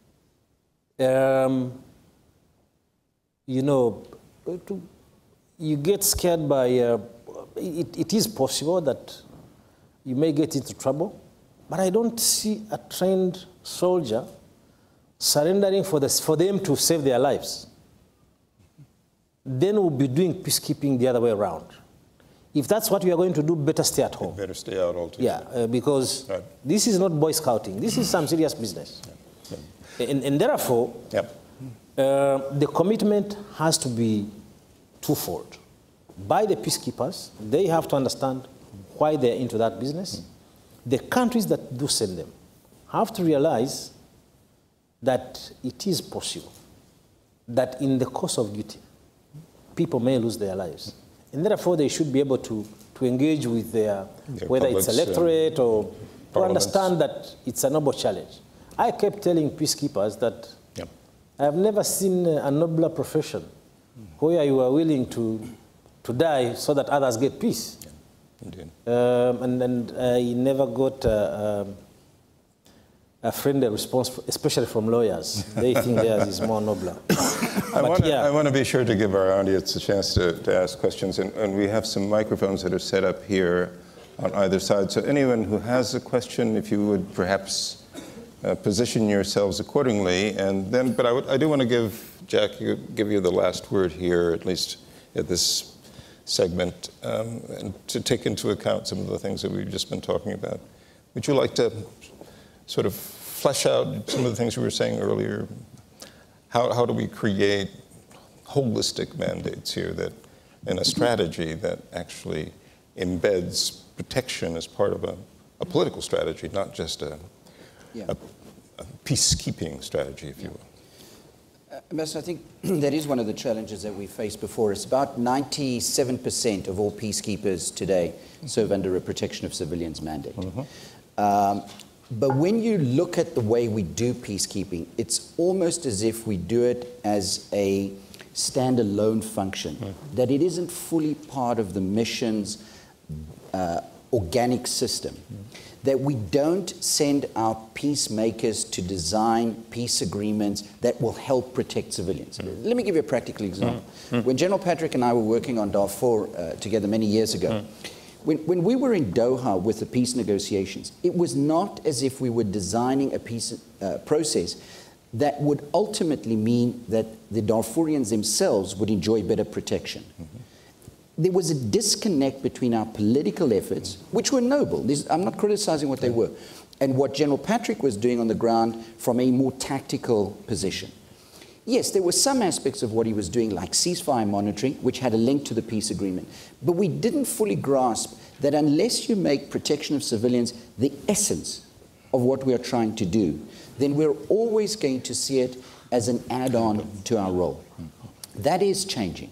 Um, you know, to, you get scared by, uh, it, it is possible that you may get into trouble, but I don't see a trained soldier surrendering for, this, for them to save their lives. Then we'll be doing peacekeeping the other way around. If that's what we are going to do, better stay at home. Better stay out altogether. Yeah, uh, because right. This is not Boy Scouting. This is some serious business. Yeah. Yeah. And, and therefore, yep. uh, the commitment has to be twofold. By the peacekeepers, they have to understand why they're into that business. Mm. The countries that do send them have to realize that it is possible that in the course of duty, people may lose their lives. And therefore, they should be able to, to engage with their, their whether it's electorate or to understand that it's a noble challenge. I kept telling peacekeepers that yep. I have never seen a nobler profession where you are willing to, to die so that others get peace. Yeah. Indeed. Um, and, and I never got uh, um, a friendly response, especially from lawyers. They think theirs is more nobler. I want to yeah. I want to be sure to give our audience a chance to, to ask questions, and, and we have some microphones that are set up here on either side. So anyone who has a question, if you would perhaps uh, position yourselves accordingly, and then, but I, would, I do want to give, Jack, you, give you the last word here, at least at this segment, um, and to take into account some of the things that we've just been talking about. Would you like to sort of flesh out some of the things we were saying earlier? How, how do we create holistic mandates here that, in a strategy that actually embeds protection as part of a, a political strategy, not just a, yeah. a, a peacekeeping strategy, if you will? Uh, Ambassador, I think that is one of the challenges that we faced before. It's about ninety-seven percent of all peacekeepers today serve under a protection of civilians mandate. Mm-hmm. um, But when you look at the way we do peacekeeping, it's almost as if we do it as a standalone function, mm. that it isn't fully part of the mission's uh, organic system, mm. that we don't send our peacemakers to design peace agreements that will help protect civilians. Mm. Let me give you a practical example. Mm. Mm. When General Patrick and I were working on Darfur uh, together many years ago, mm. When, when we were in Doha with the peace negotiations, it was not as if we were designing a peace uh, process that would ultimately mean that the Darfurians themselves would enjoy better protection. Mm-hmm. There was a disconnect between our political efforts, which were noble. These, I'm not criticizing what they were, and what General Patrick was doing on the ground from a more tactical position. Yes, there were some aspects of what he was doing, like ceasefire monitoring, which had a link to the peace agreement. But we didn't fully grasp that unless you make protection of civilians the essence of what we are trying to do, then we're always going to see it as an add-on to our role. That is changing.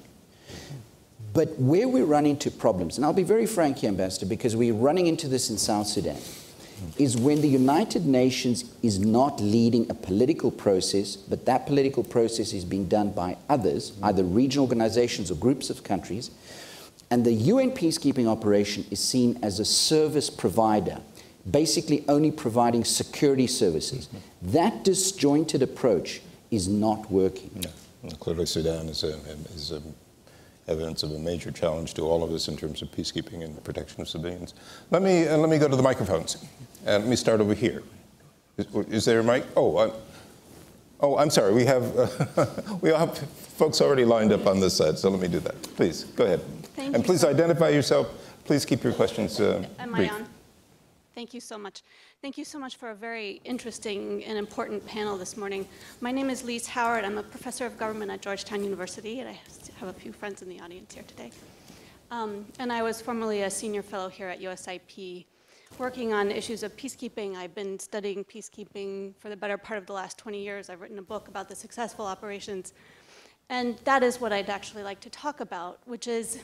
But where we run into problems, and I'll be very frank here, Ambassador, because we're running into this in South Sudan, is when the United Nations is not leading a political process, but that political process is being done by others, either regional organizations or groups of countries, and the U N peacekeeping operation is seen as a service provider, basically only providing security services. That disjointed approach is not working. No. Well, clearly Sudan is, a, is a evidence of a major challenge to all of us in terms of peacekeeping and protection of civilians. Let me, uh, let me go to the microphones. And let me start over here. Is, is there a mic? Oh, I'm, oh, I'm sorry. We have uh, we have folks already lined up on this side, so let me do that. Please, go ahead. Thank and you please so identify yourself. Please keep your questions uh, Am brief. I on? Thank you so much. Thank you so much for a very interesting and important panel this morning. My name is Lise Howard. I'm a professor of government at Georgetown University, and I have a few friends in the audience here today. Um, and I was formerly a senior fellow here at U S I P, working on issues of peacekeeping. I've been studying peacekeeping for the better part of the last twenty years. I've written a book about the successful operations. And that is what I'd actually like to talk about, which is,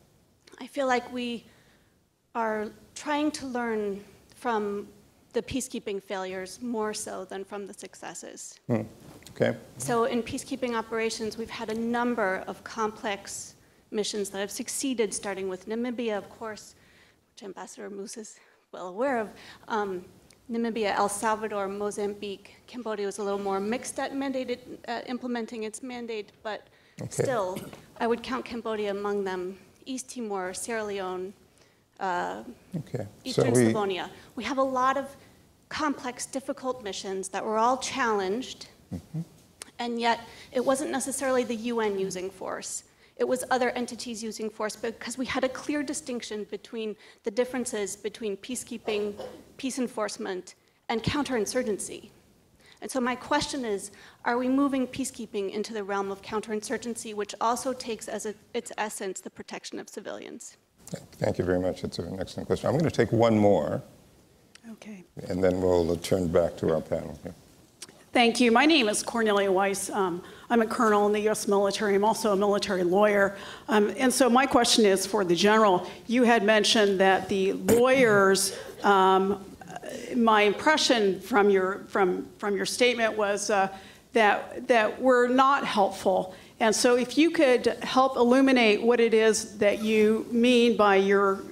I feel like we are trying to learn from the peacekeeping failures more so than from the successes. Hmm. Okay. So in peacekeeping operations, we've had a number of complex missions that have succeeded, starting with Namibia, of course, which Ambassador Moose is well aware of. Um, Namibia, El Salvador, Mozambique, Cambodia was a little more mixed at mandated, uh, implementing its mandate, but okay. Still, I would count Cambodia among them. East Timor, Sierra Leone, uh, okay. Eastern so we... Slavonia. We have a lot of complex, difficult missions that were all challenged, mm-hmm. and yet it wasn't necessarily the U N using force. It was other entities using force because we had a clear distinction between the differences between peacekeeping, peace enforcement, and counterinsurgency. And so my question is, are we moving peacekeeping into the realm of counterinsurgency, which also takes as a, its essence the protection of civilians? Thank you very much. That's an excellent question. I'm going to take one more. Okay. And then we'll turn back to our panel here. Thank you. My name is Cornelia Weiss. Um, I'm a colonel in the U S military. I'm also a military lawyer. Um, and so my question is for the general. You had mentioned that the lawyers, um, my impression from your, from, from your statement was uh, that, that were not helpful. And so if you could help illuminate what it is that you mean by your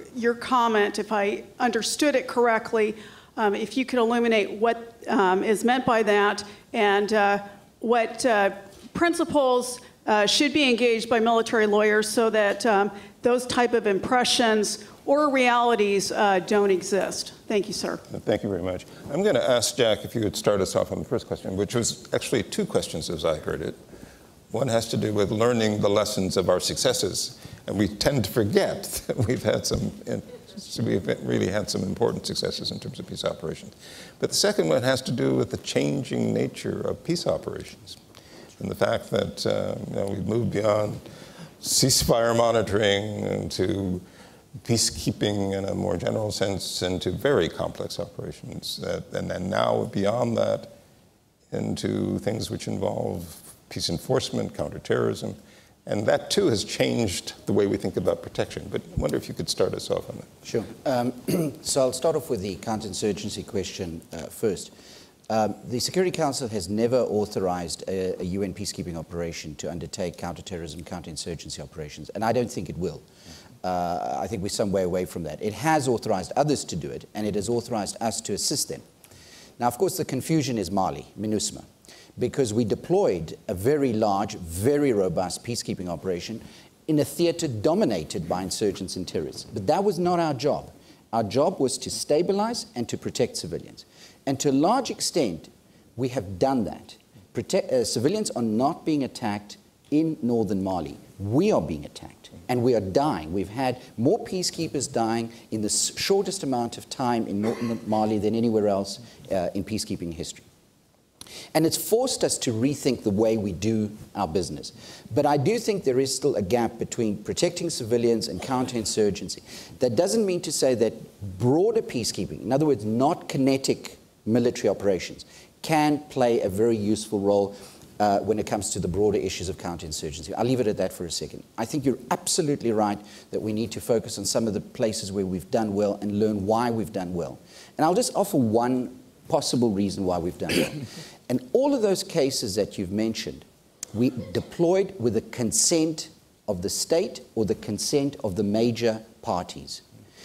your comment, if I understood it correctly, um, if you could illuminate what um, is meant by that and uh, what uh, principles uh, should be engaged by military lawyers so that um, those type of impressions or realities uh, don't exist. Thank you, sir. Thank you very much. I'm going to ask Jack if you could start us off on the first question, which was actually two questions as I heard it. One has to do with learning the lessons of our successes, and we tend to forget that we've had some, we've really had some important successes in terms of peace operations. But the second one has to do with the changing nature of peace operations, and the fact that uh, you know, we've moved beyond ceasefire monitoring into peacekeeping in a more general sense into very complex operations, that, and then now beyond that into things which involve peace enforcement, counterterrorism, and that too has changed the way we think about protection. But I wonder if you could start us off on that. Sure. Um, so I'll start off with the counterinsurgency question uh, first. Um, the Security Council has never authorized a, a U N peacekeeping operation to undertake counterterrorism, counterinsurgency operations, and I don't think it will. Uh, I think we're some way away from that. It has authorized others to do it, and it has authorized us to assist them. Now, of course, the confusion is Mali, MINUSMA, because we deployed a very large, very robust peacekeeping operation in a theater dominated by insurgents and terrorists. But that was not our job. Our job was to stabilize and to protect civilians. And to a large extent, we have done that. Protect, uh, civilians are not being attacked in northern Mali. We are being attacked, and we are dying. We've had more peacekeepers dying in the shortest amount of time in northern Mali than anywhere else uh, in peacekeeping history. And it's forced us to rethink the way we do our business. But I do think there is still a gap between protecting civilians and counterinsurgency. That doesn't mean to say that broader peacekeeping, in other words, not kinetic military operations, can play a very useful role uh, when it comes to the broader issues of counterinsurgency. I'll leave it at that for a second. I think you're absolutely right that we need to focus on some of the places where we've done well and learn why we've done well. And I'll just offer one possible reason why we've done well. And all of those cases that you've mentioned, we deployed with the consent of the state or the consent of the major parties.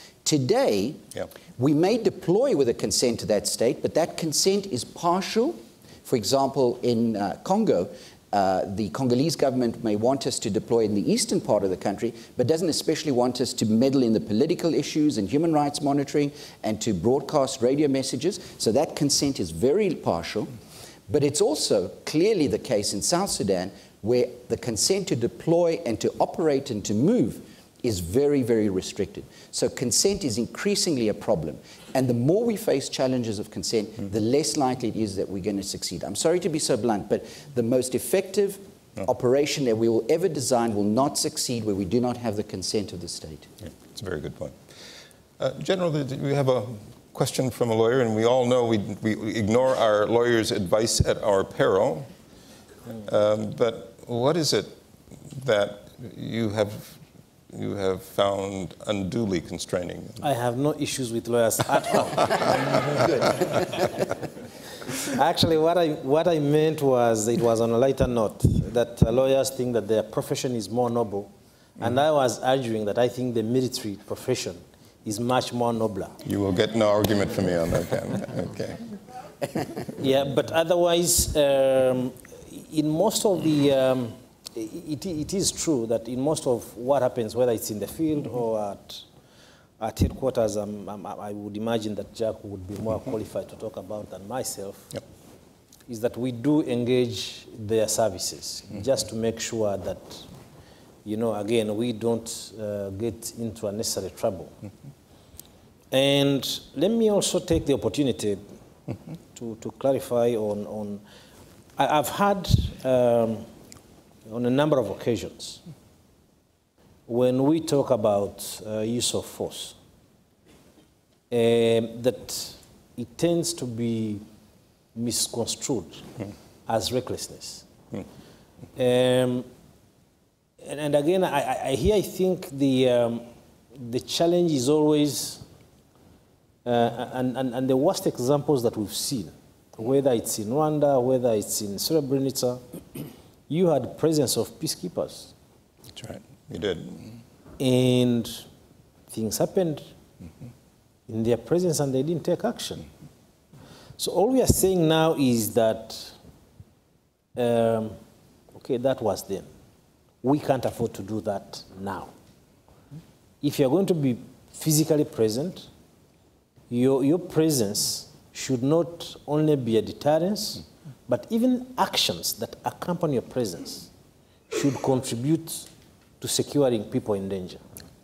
Today, yep. we may deploy with the consent of that state, but that consent is partial. For example, in uh, Congo, uh, the Congolese government may want us to deploy in the eastern part of the country, but doesn't especially want us to meddle in the political issues and human rights monitoring and to broadcast radio messages. So that consent is very partial. But it's also clearly the case in South Sudan where the consent to deploy and to operate and to move is very, very restricted. So consent is increasingly a problem. And the more we face challenges of consent, mm-hmm. the less likely it is that we're going to succeed. I'm sorry to be so blunt, but the most effective no. operation that we will ever design will not succeed where we do not have the consent of the state. Yeah, that's a very good point. Uh, General, we have a question from a lawyer, and we all know we, we ignore our lawyer's advice at our peril. Um, but what is it that you have you have found unduly constraining? I have no issues with lawyers at all. Good. Actually, what I what I meant was it was on a lighter note that uh, lawyers think that their profession is more noble, mm-hmm. and I was arguing that I think the military profession is much more nobler. You will get no argument from me on that, Ken. Okay. Yeah, but otherwise, um, in most of the, um, it, it is true that in most of what happens, whether it's in the field or at, at headquarters, um, um, I would imagine that Jack would be more qualified to talk about than myself, yep. is that we do engage their services mm-hmm. just to make sure that, you know, again, we don't uh, get into unnecessary trouble. Mm-hmm. And let me also take the opportunity mm-hmm. to, to clarify on, on I, I've had um, on a number of occasions when we talk about uh, use of force, uh, that it tends to be misconstrued mm-hmm. as recklessness. Mm-hmm. Um, And, and again, I, I, here I think the, um, the challenge is always, uh, and, and, and the worst examples that we've seen, whether it's in Rwanda, whether it's in Srebrenica, you had presence of peacekeepers. That's right, you did. And things happened mm-hmm. in their presence and they didn't take action. So all we are saying now is that, um, okay, that was then. We can't afford to do that now. If you're going to be physically present, your, your presence should not only be a deterrence, but even actions that accompany your presence should contribute to securing people in danger.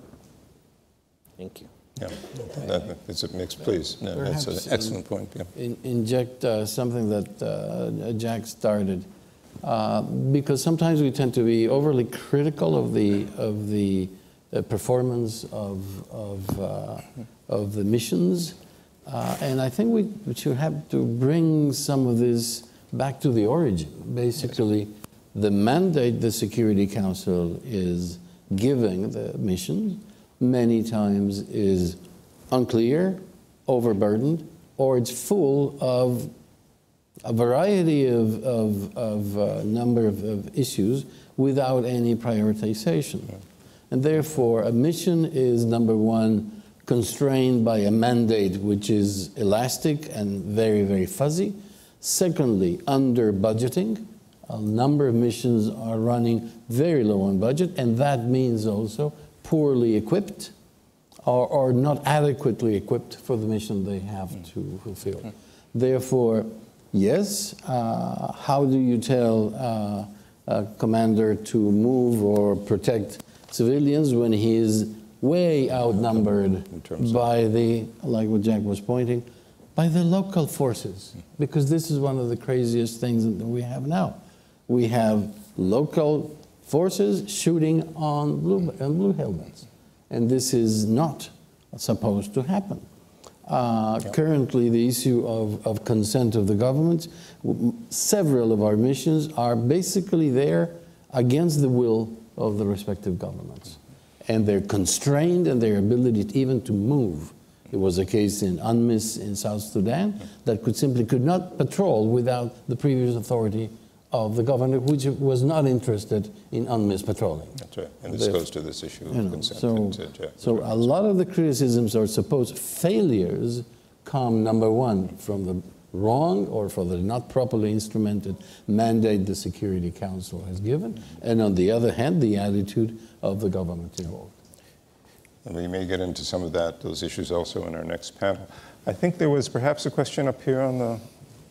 Thank you. Yeah, that, that's a mix, please. No, that's an excellent point. Yeah. In, inject uh, something that uh, Jack started, uh, because sometimes we tend to be overly critical of the of the uh, performance of of uh, of the missions, uh, and I think we, we should have to bring some of this back to the origin. Basically, yes. The mandate the Security Council is giving the mission many times is unclear, overburdened, or it's full of a variety of, of, of uh, number of, of issues without any prioritization. Yeah. And therefore, a mission is, number one, constrained by a mandate which is elastic and very, very fuzzy. Secondly, under budgeting. A number of missions are running very low on budget, and that means also poorly equipped or, or not adequately equipped for the mission they have mm. to fulfill. Mm. Therefore, yes, uh, how do you tell uh, a commander to move or protect civilians when he is way outnumbered by the, like what Jack was pointing, by the local forces? Mm. Because this is one of the craziest things that we have now. We have local forces shooting on blue, on blue helmets. And this is not supposed to happen. Uh, yeah. Currently, the issue of, of consent of the government, several of our missions are basically there against the will of the respective governments. And they're constrained in their ability to even to move. There was a case in UNMISS in South Sudan that could simply could not patrol without the previous authority of the government, which was not interested in UNMISS patrolling. That's right, and this goes to this issue of you know, consent. So, that, uh, so a lot of the criticisms or supposed failures come, number one, from the wrong or from the not properly instrumented mandate the Security Council has given, and on the other hand, the attitude of the government involved. And we may get into some of that, those issues also in our next panel. I think there was perhaps a question up here on the,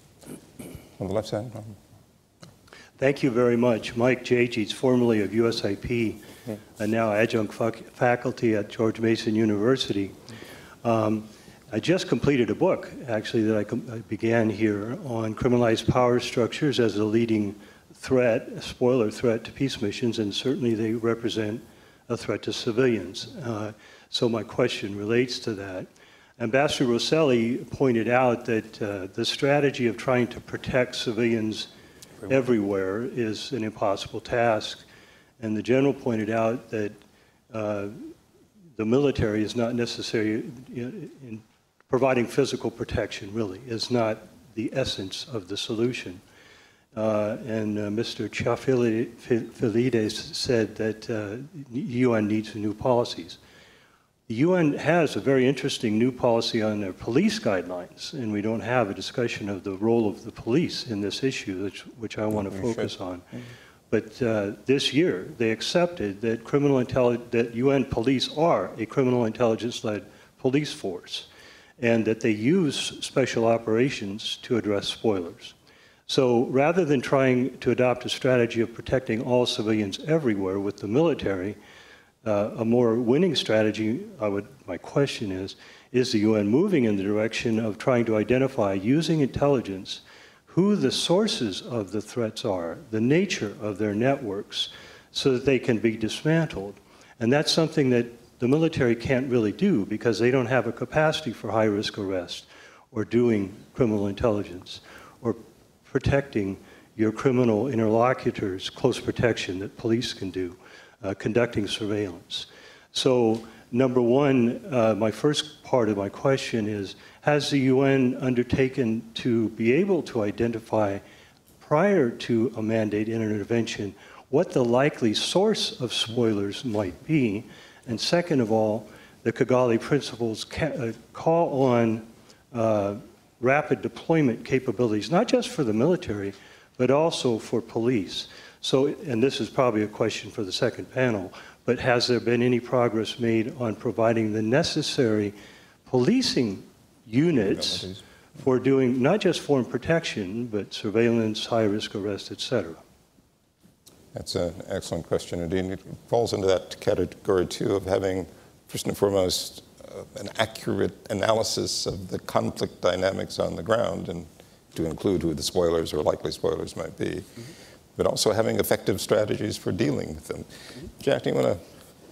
on the left side. Thank you very much. Mike Jages, formerly of U S I P, yeah. and now adjunct faculty at George Mason University. Um, I just completed a book, actually, that I, I began here on criminalized power structures as a leading threat, a spoiler threat to peace missions, and certainly they represent a threat to civilians. Uh, so my question relates to that. Ambassador Rosselli pointed out that uh, the strategy of trying to protect civilians everywhere is an impossible task. And the general pointed out that uh, the military is not necessary in, in providing physical protection, really, is not the essence of the solution. Uh, and uh, Mister Chafilides said that uh, U N needs new policies. The U N has a very interesting new policy on their police guidelines, and we don't have a discussion of the role of the police in this issue, which, which I want to focus on. Mm-hmm. But uh, this year, they accepted that criminal intelli- that U N police are a criminal intelligence-led police force, and that they use special operations to address spoilers. So rather than trying to adopt a strategy of protecting all civilians everywhere with the military, Uh, a more winning strategy, I would, my question is, is the U N moving in the direction of trying to identify, using intelligence, who the sources of the threats are, the nature of their networks, so that they can be dismantled? And that's something that the military can't really do because they don't have a capacity for high-risk arrest or doing criminal intelligence or protecting your criminal interlocutors, close protection that police can do. Uh, conducting surveillance. So, number one, uh, my first part of my question is, has the U N undertaken to be able to identify, prior to a mandate in an intervention, what the likely source of spoilers might be? And second of all, the Kigali Principles ca uh, call on uh, rapid deployment capabilities, not just for the military, but also for police. So, and this is probably a question for the second panel, but has there been any progress made on providing the necessary policing units for doing not just foreign protection, but surveillance, high-risk arrest, et cetera? That's an excellent question, indeed. It falls into that category, too, of having, first and foremost, uh, an accurate analysis of the conflict dynamics on the ground, and to include who the spoilers or likely spoilers might be, mm-hmm. but also having effective strategies for dealing with them. Mm-hmm. Jack, do you want to?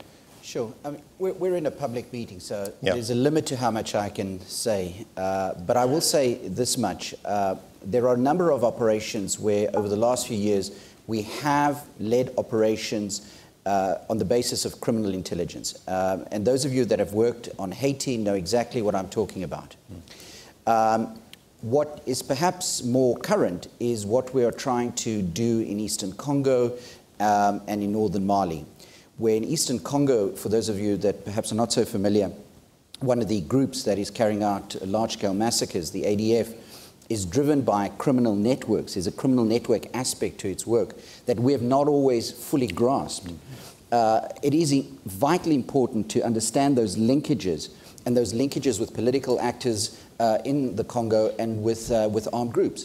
Sure. I mean, we're, we're in a public meeting, so yeah. there's a limit to how much I can say. Uh, but I will say this much. Uh, there are a number of operations where, over the last few years, we have led operations uh, on the basis of criminal intelligence. Um, and those of you that have worked on Haiti know exactly what I'm talking about. Mm. Um, what is perhaps more current is what we are trying to do in Eastern Congo um, and in Northern Mali, where in Eastern Congo, for those of you that perhaps are not so familiar, one of the groups that is carrying out large-scale massacres, the A D F, is driven by criminal networks. There's a criminal network aspect to its work that we have not always fully grasped. Uh, it is vitally important to understand those linkages, and those linkages with political actors uh, in the Congo and with, uh, with armed groups.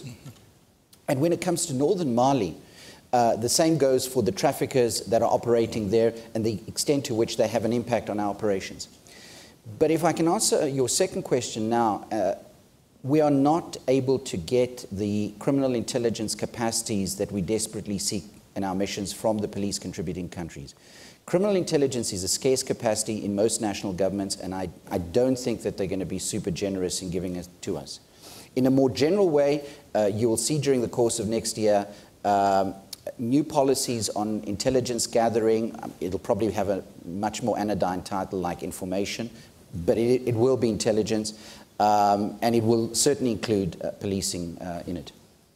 And when it comes to Northern Mali, uh, the same goes for the traffickers that are operating there and the extent to which they have an impact on our operations. But if I can answer your second question now, uh, we are not able to get the criminal intelligence capacities that we desperately seek in our missions from the police contributing countries. Criminal intelligence is a scarce capacity in most national governments, and I, I don't think that they're going to be super generous in giving it to us. In a more general way, uh, you will see during the course of next year um, new policies on intelligence gathering. Um, it'll probably have a much more anodyne title like information, but it, it will be intelligence. Um, and it will certainly include uh, policing uh, in it.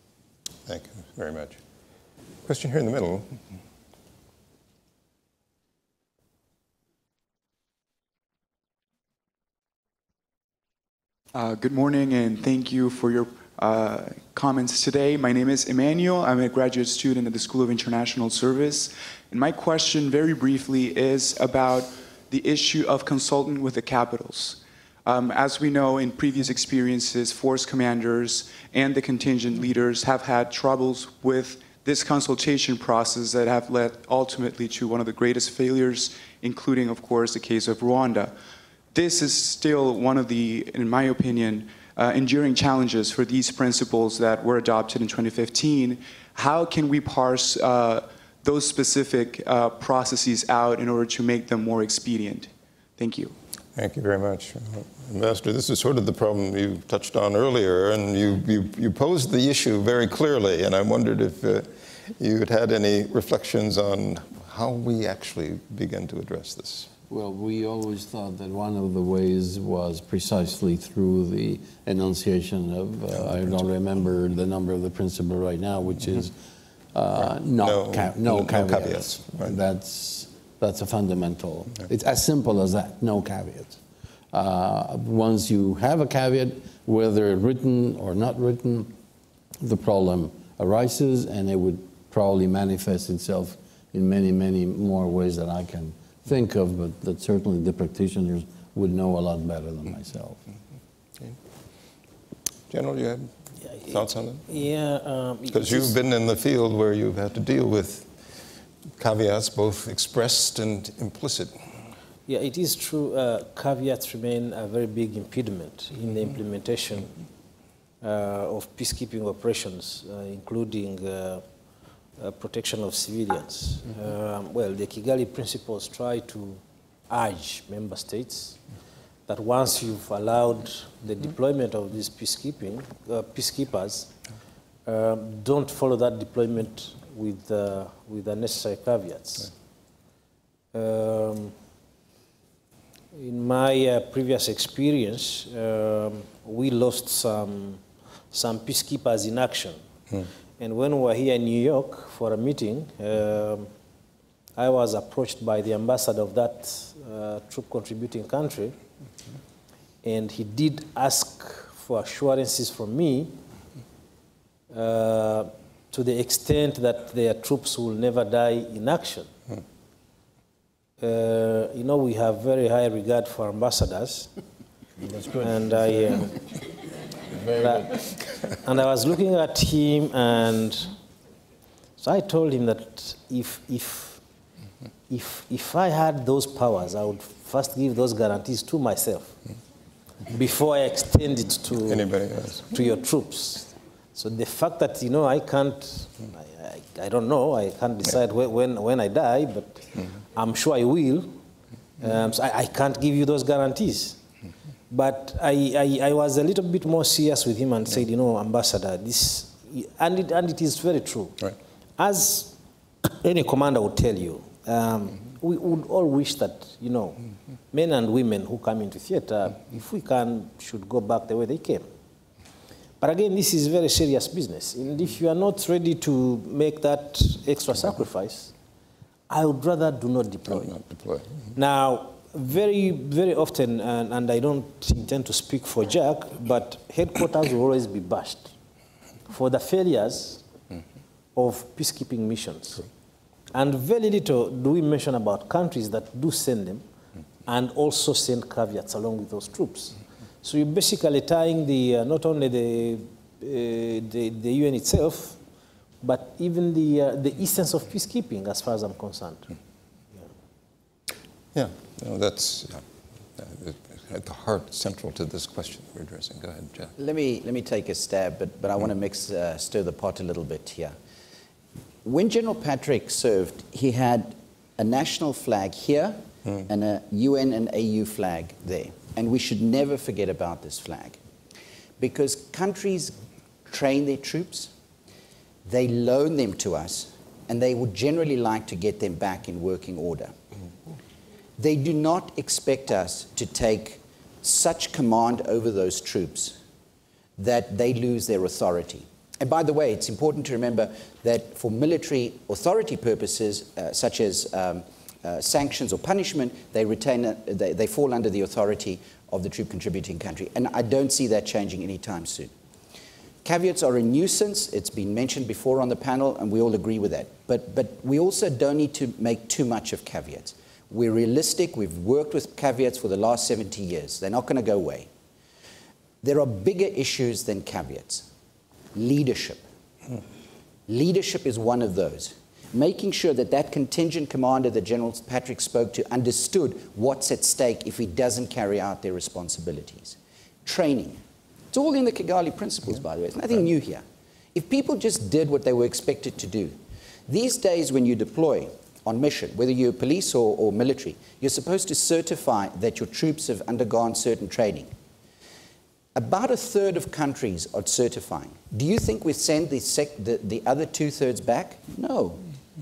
Thank you very much. Question here in the middle. Uh, good morning, and thank you for your uh, comments today. My name is Emmanuel. I'm a graduate student at the School of International Service. And my question, very briefly, is about the issue of consulting with the capitals. Um, as we know, in previous experiences, force commanders and the contingent leaders have had troubles with this consultation process that have led ultimately to one of the greatest failures, including, of course, the case of Rwanda. This is still one of the, in my opinion, uh, enduring challenges for these principles that were adopted in twenty fifteen. How can we parse uh, those specific uh, processes out in order to make them more expedient? Thank you. Thank you very much. Uh, Ambassador, this is sort of the problem you touched on earlier, and you, you, you posed the issue very clearly, and I wondered if uh, you had had any reflections on how we actually begin to address this. Well, we always thought that one of the ways was precisely through the enunciation of, uh, I don't remember the number of the principle right now, which mm-hmm. is uh, not no, ca no, no caveats. caveats. Right. That's, that's a fundamental. Yeah. It's as simple as that, no caveats. Uh, once you have a caveat, whether written or not written, the problem arises, and it would probably manifest itself in many, many more ways than I can think of, but that certainly the practitioners would know a lot better than myself. Okay. General, you have yeah, thoughts on that? Yeah. Because um, you've been in the field where you've had to deal with caveats, both expressed and implicit. Yeah, it is true. Uh, caveats remain a very big impediment in the implementation uh, of peacekeeping operations, uh, including uh, uh, protection of civilians. Mm-hmm. um, well, the Kigali Principles try to urge member states that once you've allowed the deployment of these peacekeeping uh, peacekeepers, uh, don't follow that deployment with uh, with the necessary caveats. Right. Um, in my uh, previous experience, um, we lost some some peacekeepers in action. Hmm. And when we were here in New York for a meeting, um, I was approached by the ambassador of that uh, troop contributing country, and he did ask for assurances from me uh, to the extent that their troops will never die in action. Hmm. Uh, you know, we have very high regard for ambassadors. That's good. And I, uh, very good. And I was looking at him, and so I told him that if, if, if, if I had those powers, I would first give those guarantees to myself before I extend it to, anybody else, to your troops. So the fact that, you know, I can't, I, I, I don't know, I can't decide yeah. when, when I die, but mm-hmm. I'm sure I will. Um, so I, I can't give you those guarantees. Mm-hmm. But I, I, I was a little bit more serious with him and yeah. said, you know, Ambassador, this, and it, and it is very true. Right. As any commander would tell you, um, mm-hmm. we would all wish that, you know, mm-hmm. men and women who come into theater, mm-hmm. if we can, should go back the way they came. But again, this is very serious business. And if you are not ready to make that extra sacrifice, I would rather do not deploy. Do not deploy. Mm-hmm. Now, very, very often, and, and I don't intend to speak for Jack, but headquarters will always be bashed for the failures mm-hmm. of peacekeeping missions. True. And very little do we mention about countries that do send them mm-hmm. and also send caveats along with those troops. Mm-hmm. So you're basically tying the, uh, not only the, uh, the, the U N itself, but even the, uh, the essence of peacekeeping, as far as I'm concerned. Yeah, yeah no, that's yeah, at the heart, central to this question we're addressing. Go ahead, Jeff. Let me, let me take a stab, but, but I mm. want to mix, uh, stir the pot a little bit here. When General Patrick served, he had a national flag here mm. and a U N and A U flag there. And we should never forget about this flag, because countries train their troops, they loan them to us, and they would generally like to get them back in working order. Mm-hmm. They do not expect us to take such command over those troops that they lose their authority. And by the way, it's important to remember that for military authority purposes, uh, such as um, Uh, sanctions or punishment, they retain, a, they, they fall under the authority of the troop contributing country. And I don't see that changing anytime soon. Caveats are a nuisance. It's been mentioned before on the panel, and we all agree with that. But, but we also don't need to make too much of caveats. We're realistic. We've worked with caveats for the last seventy years. They're not going to go away. There are bigger issues than caveats. Leadership. Hmm. Leadership is one of those. Making sure that that contingent commander that General Patrick spoke to understood what's at stake if he doesn't carry out their responsibilities. Training. It's all in the Kigali Principles, by the way. There's nothing new here. If people just did what they were expected to do, these days when you deploy on mission, whether you're police or, or military, you're supposed to certify that your troops have undergone certain training. About a third of countries are certifying. Do you think we send the, sec the, the other two-thirds back? No.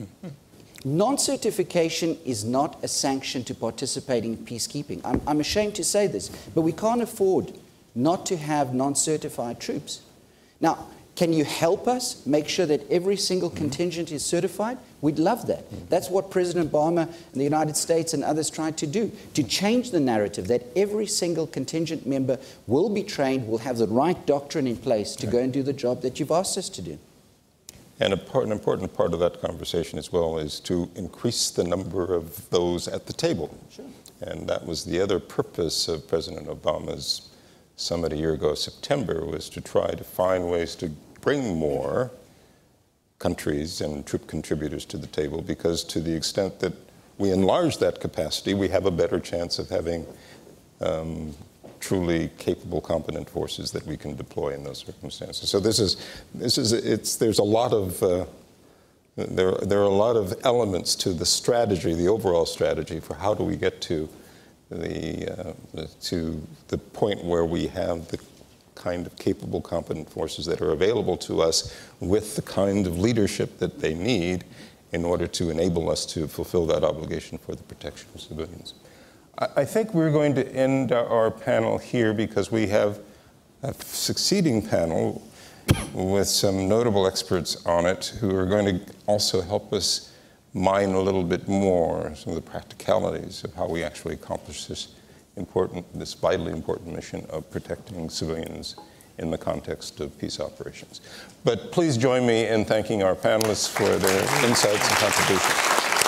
Non-certification is not a sanction to participating in peacekeeping. I'm, I'm ashamed to say this, but we can't afford not to have non-certified troops. Now, can you help us make sure that every single contingent is certified? We'd love that. That's what President Obama and the United States and others tried to do, to change the narrative that every single contingent member will be trained, will have the right doctrine in place to go and do the job that you've asked us to do. And a part, an important part of that conversation as well is to increase the number of those at the table. Sure. And that was the other purpose of President Obama's summit a year ago, September, was to try to find ways to bring more countries and troop contributors to the table, because to the extent that we enlarge that capacity, we have a better chance of having um, truly capable, competent forces that we can deploy in those circumstances. So this is, this is, it's, there's a lot of, uh, there, there are a lot of elements to the strategy, the overall strategy for how do we get to the, uh, to the point where we have the kind of capable, competent forces that are available to us with the kind of leadership that they need in order to enable us to fulfill that obligation for the protection of civilians. I think we're going to end our panel here because we have a succeeding panel with some notable experts on it who are going to also help us mine a little bit more some of the practicalities of how we actually accomplish this important, this vitally important mission of protecting civilians in the context of peace operations. But please join me in thanking our panelists for their insights and contributions.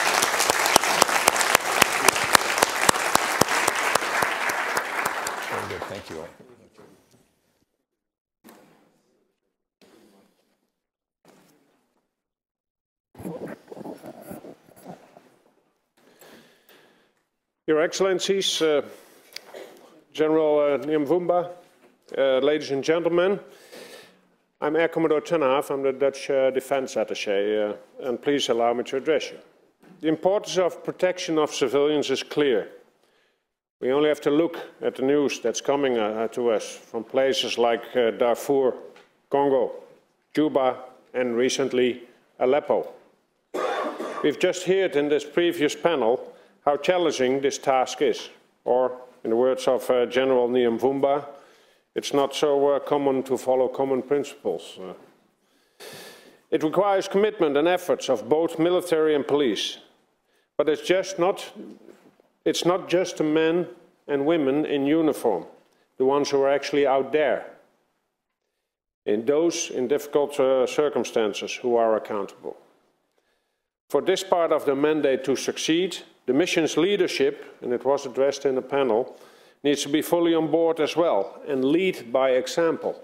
Very good, thank you all. Your Excellencies, uh, General uh, Nyamvumba, uh, ladies and gentlemen, I'm Air Commodore Ten Haaf, I'm the Dutch uh, Defense Attaché, uh, and please allow me to address you. The importance of protection of civilians is clear. We only have to look at the news that's coming uh, to us from places like uh, Darfur, Congo, Juba, and recently Aleppo. We've just heard in this previous panel how challenging this task is, or in the words of uh, General Nyamvumba, it's not so uh, common to follow common principles. Uh, it requires commitment and efforts of both military and police, but it's just not, it's not just the men and women in uniform, the ones who are actually out there, in those in difficult uh, circumstances, who are accountable. For this part of the mandate to succeed, the mission's leadership, and it was addressed in the panel, needs to be fully on board as well and lead by example.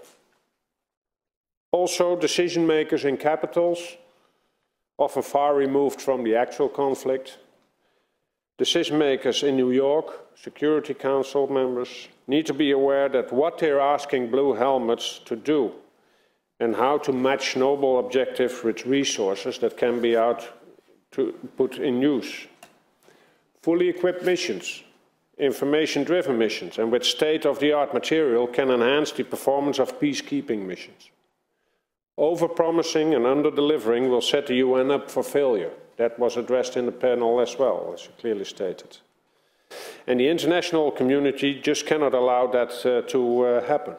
Also, decision makers in capitals, often far removed from the actual conflict, decision makers in New York, Security Council members, need to be aware that what they're asking blue helmets to do and how to match noble objectives with resources that can be out to put in use. Fully equipped missions, information-driven missions, and with state-of-the-art material can enhance the performance of peacekeeping missions. Over-promising and under-delivering will set the U N up for failure. That was addressed in the panel as well, as you clearly stated. And the international community just cannot allow that uh, to uh, happen.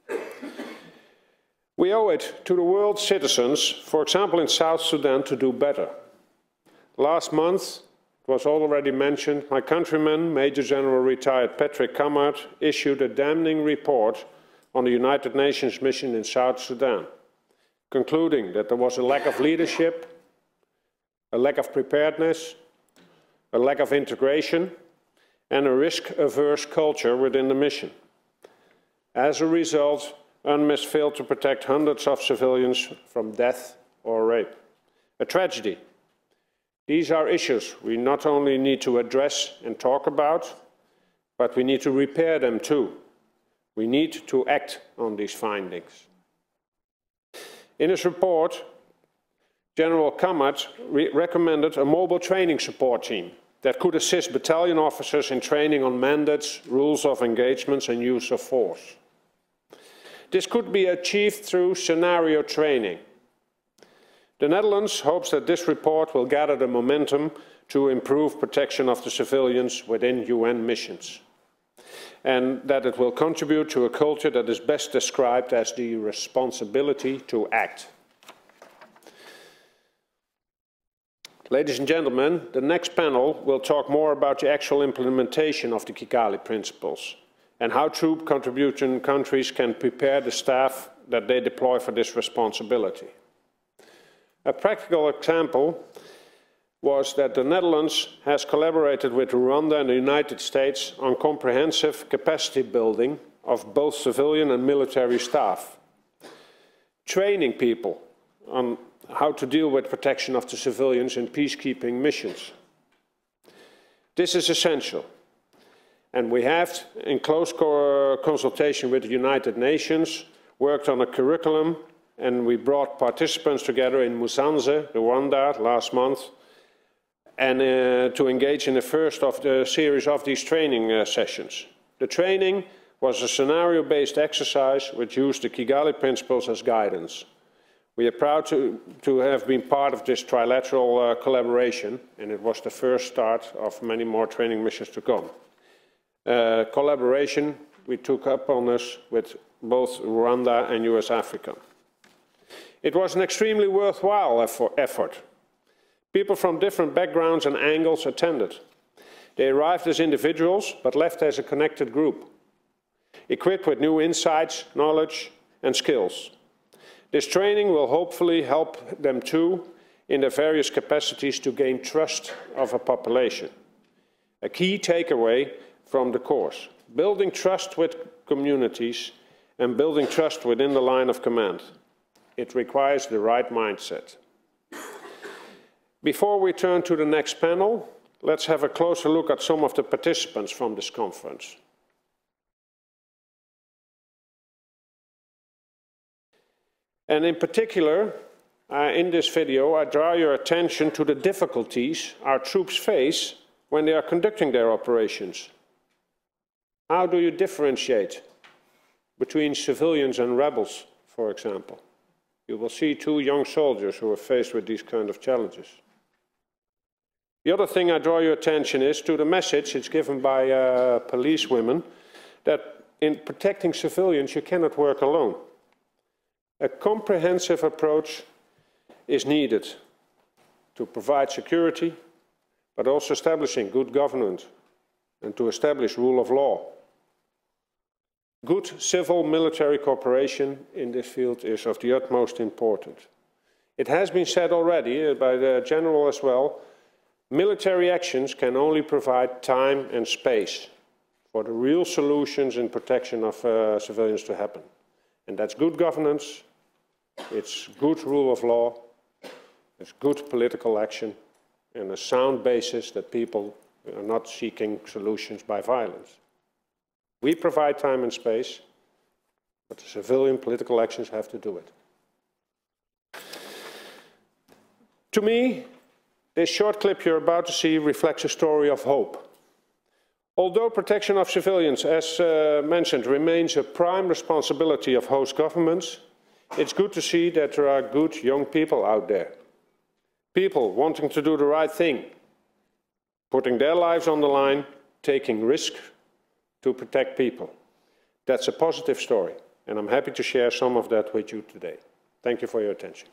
We owe it to the world's citizens, for example in South Sudan, to do better. Last month, it was already mentioned, my countryman, Major General retired Patrick Kammert, issued a damning report on the United Nations mission in South Sudan, concluding that there was a lack of leadership, a lack of preparedness, a lack of integration, and a risk-averse culture within the mission. As a result, UNMISS failed to protect hundreds of civilians from death or rape. A tragedy. These are issues we not only need to address and talk about, but we need to repair them too. We need to act on these findings. In his report, General Kammert re recommended a mobile training support team that could assist battalion officers in training on mandates, rules of engagements and use of force. This could be achieved through scenario training. The Netherlands hopes that this report will gather the momentum to improve protection of the civilians within U N missions, and that it will contribute to a culture that is best described as the responsibility to act. Ladies and gentlemen, the next panel will talk more about the actual implementation of the Kigali Principles and how troop contribution countries can prepare the staff that they deploy for this responsibility. A practical example was that the Netherlands has collaborated with Rwanda and the United States on comprehensive capacity building of both civilian and military staff, training people on how to deal with protection of the civilians in peacekeeping missions. This is essential, and we have, in close co consultation with the United Nations, worked on a curriculum, and we brought participants together in Musanze, Rwanda, last month, and uh, to engage in the first of the series of these training uh, sessions. The training was a scenario-based exercise which used the Kigali Principles as guidance. We are proud to, to have been part of this trilateral uh, collaboration, and it was the first start of many more training missions to come. Uh, collaboration we took up on us with both Rwanda and U S Africa. It was an extremely worthwhile effort, People from different backgrounds and angles attended. They arrived as individuals, but left as a connected group, equipped with new insights, knowledge, and skills. This training will hopefully help them too in their various capacities to gain trust of a population. A key takeaway from the course: building trust with communities and building trust within the line of command. It requires the right mindset. Before we turn to the next panel, let's have a closer look at some of the participants from this conference. And in particular, uh, in this video, I draw your attention to the difficulties our troops face when they are conducting their operations. How do you differentiate between civilians and rebels, for example? You will see two young soldiers who are faced with these kind of challenges. The other thing I draw your attention is to the message it's given by uh, police women that in protecting civilians you cannot work alone. A comprehensive approach is needed to provide security, but also establishing good governance and to establish rule of law. Good civil-military cooperation in this field is of the utmost importance. It has been said already by the General as well, military actions can only provide time and space for the real solutions in protection of uh, civilians to happen. And that's good governance, it's good rule of law, it's good political action, and a sound basis that people are not seeking solutions by violence. We provide time and space, but the civilian political actions have to do it. To me, this short clip you're about to see reflects a story of hope. Although protection of civilians, as uh, mentioned, remains a prime responsibility of host governments, it's good to see that there are good young people out there. People wanting to do the right thing, putting their lives on the line, taking risk to protect people. That's a positive story, and I'm happy to share some of that with you today. Thank you for your attention.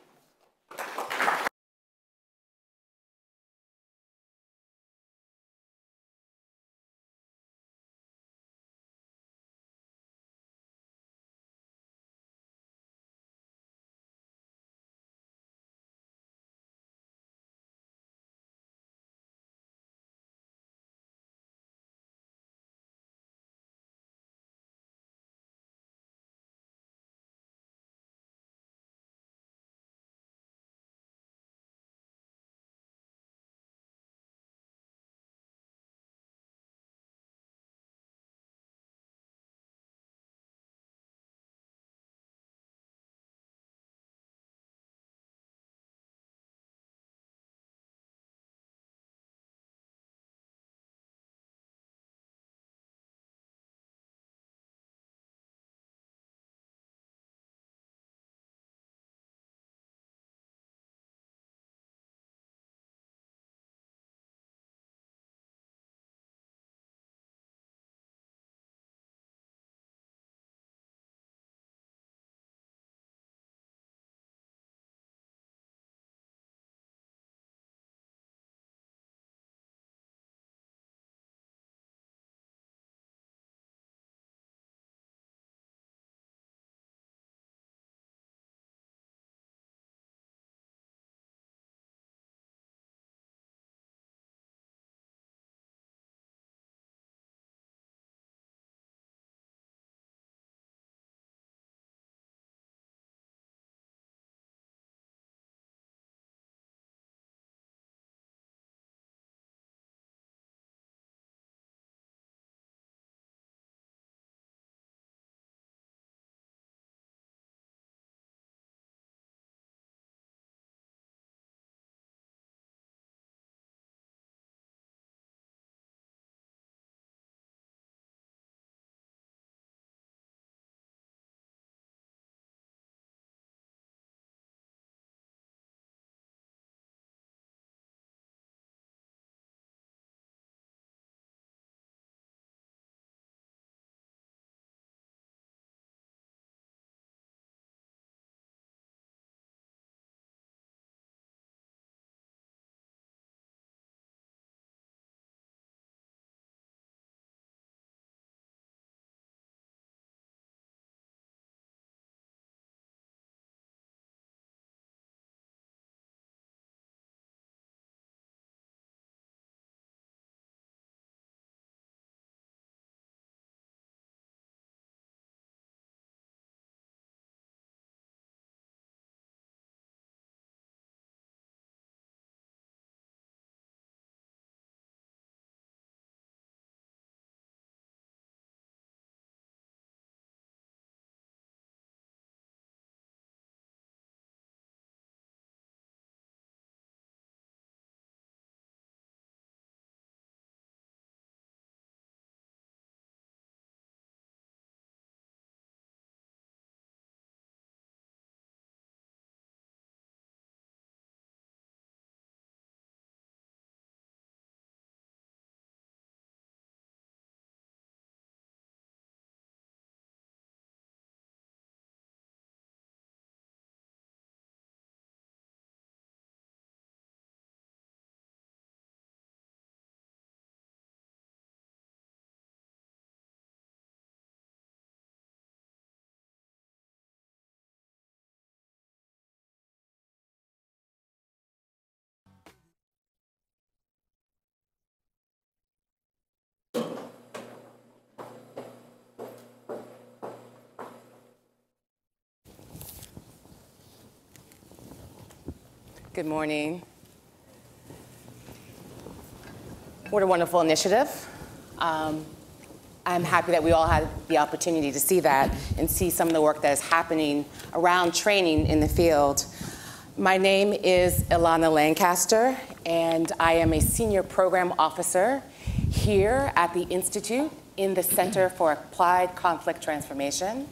Good morning. What a wonderful initiative. Um, I'm happy that we all had the opportunity to see that and see some of the work that is happening around training in the field. My name is Ilana Lancaster, and I am a senior program officer here at the Institute in the Center for Applied Conflict Transformation.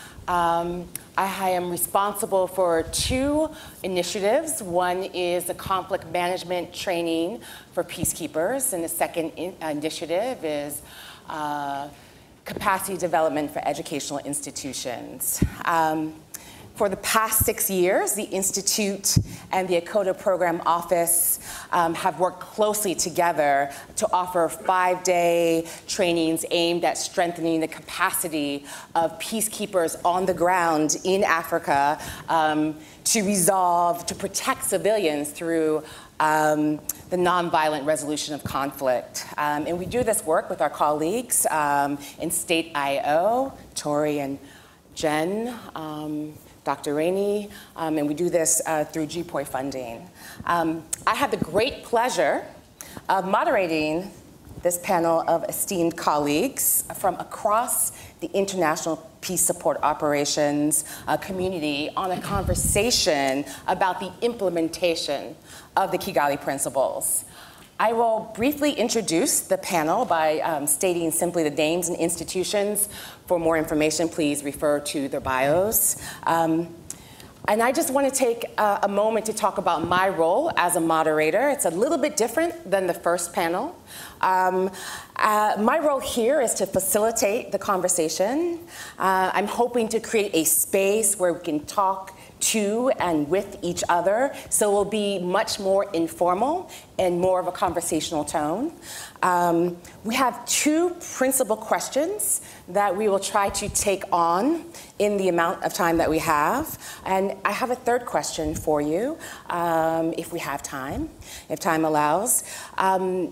Um, I am responsible for two initiatives. One is the conflict management training for peacekeepers, and the second in initiative is uh, capacity development for educational institutions. Um, For the past six years, the Institute and the ACOTA Program Office um, have worked closely together to offer five-day trainings aimed at strengthening the capacity of peacekeepers on the ground in Africa um, to resolve, to protect civilians through um, the nonviolent resolution of conflict. Um, and we do this work with our colleagues um, in State I O, Tori and Jen, um, Doctor Rainey, um, and we do this uh, through G P O I funding. Um, I had the great pleasure of moderating this panel of esteemed colleagues from across the international peace support operations uh, community on a conversation about the implementation of the Kigali Principles. I will briefly introduce the panel by um, stating simply the names and institutions. For more information, please refer to their bios. Um, and I just want to take uh, a moment to talk about my role as a moderator. It's a little bit different than the first panel. Um, uh, my role here is to facilitate the conversation. Uh, I'm hoping to create a space where we can talk to and with each other, so it will be much more informal and more of a conversational tone. Um, we have two principal questions that we will try to take on in the amount of time that we have. And I have a third question for you, um, if we have time, if time allows. Um,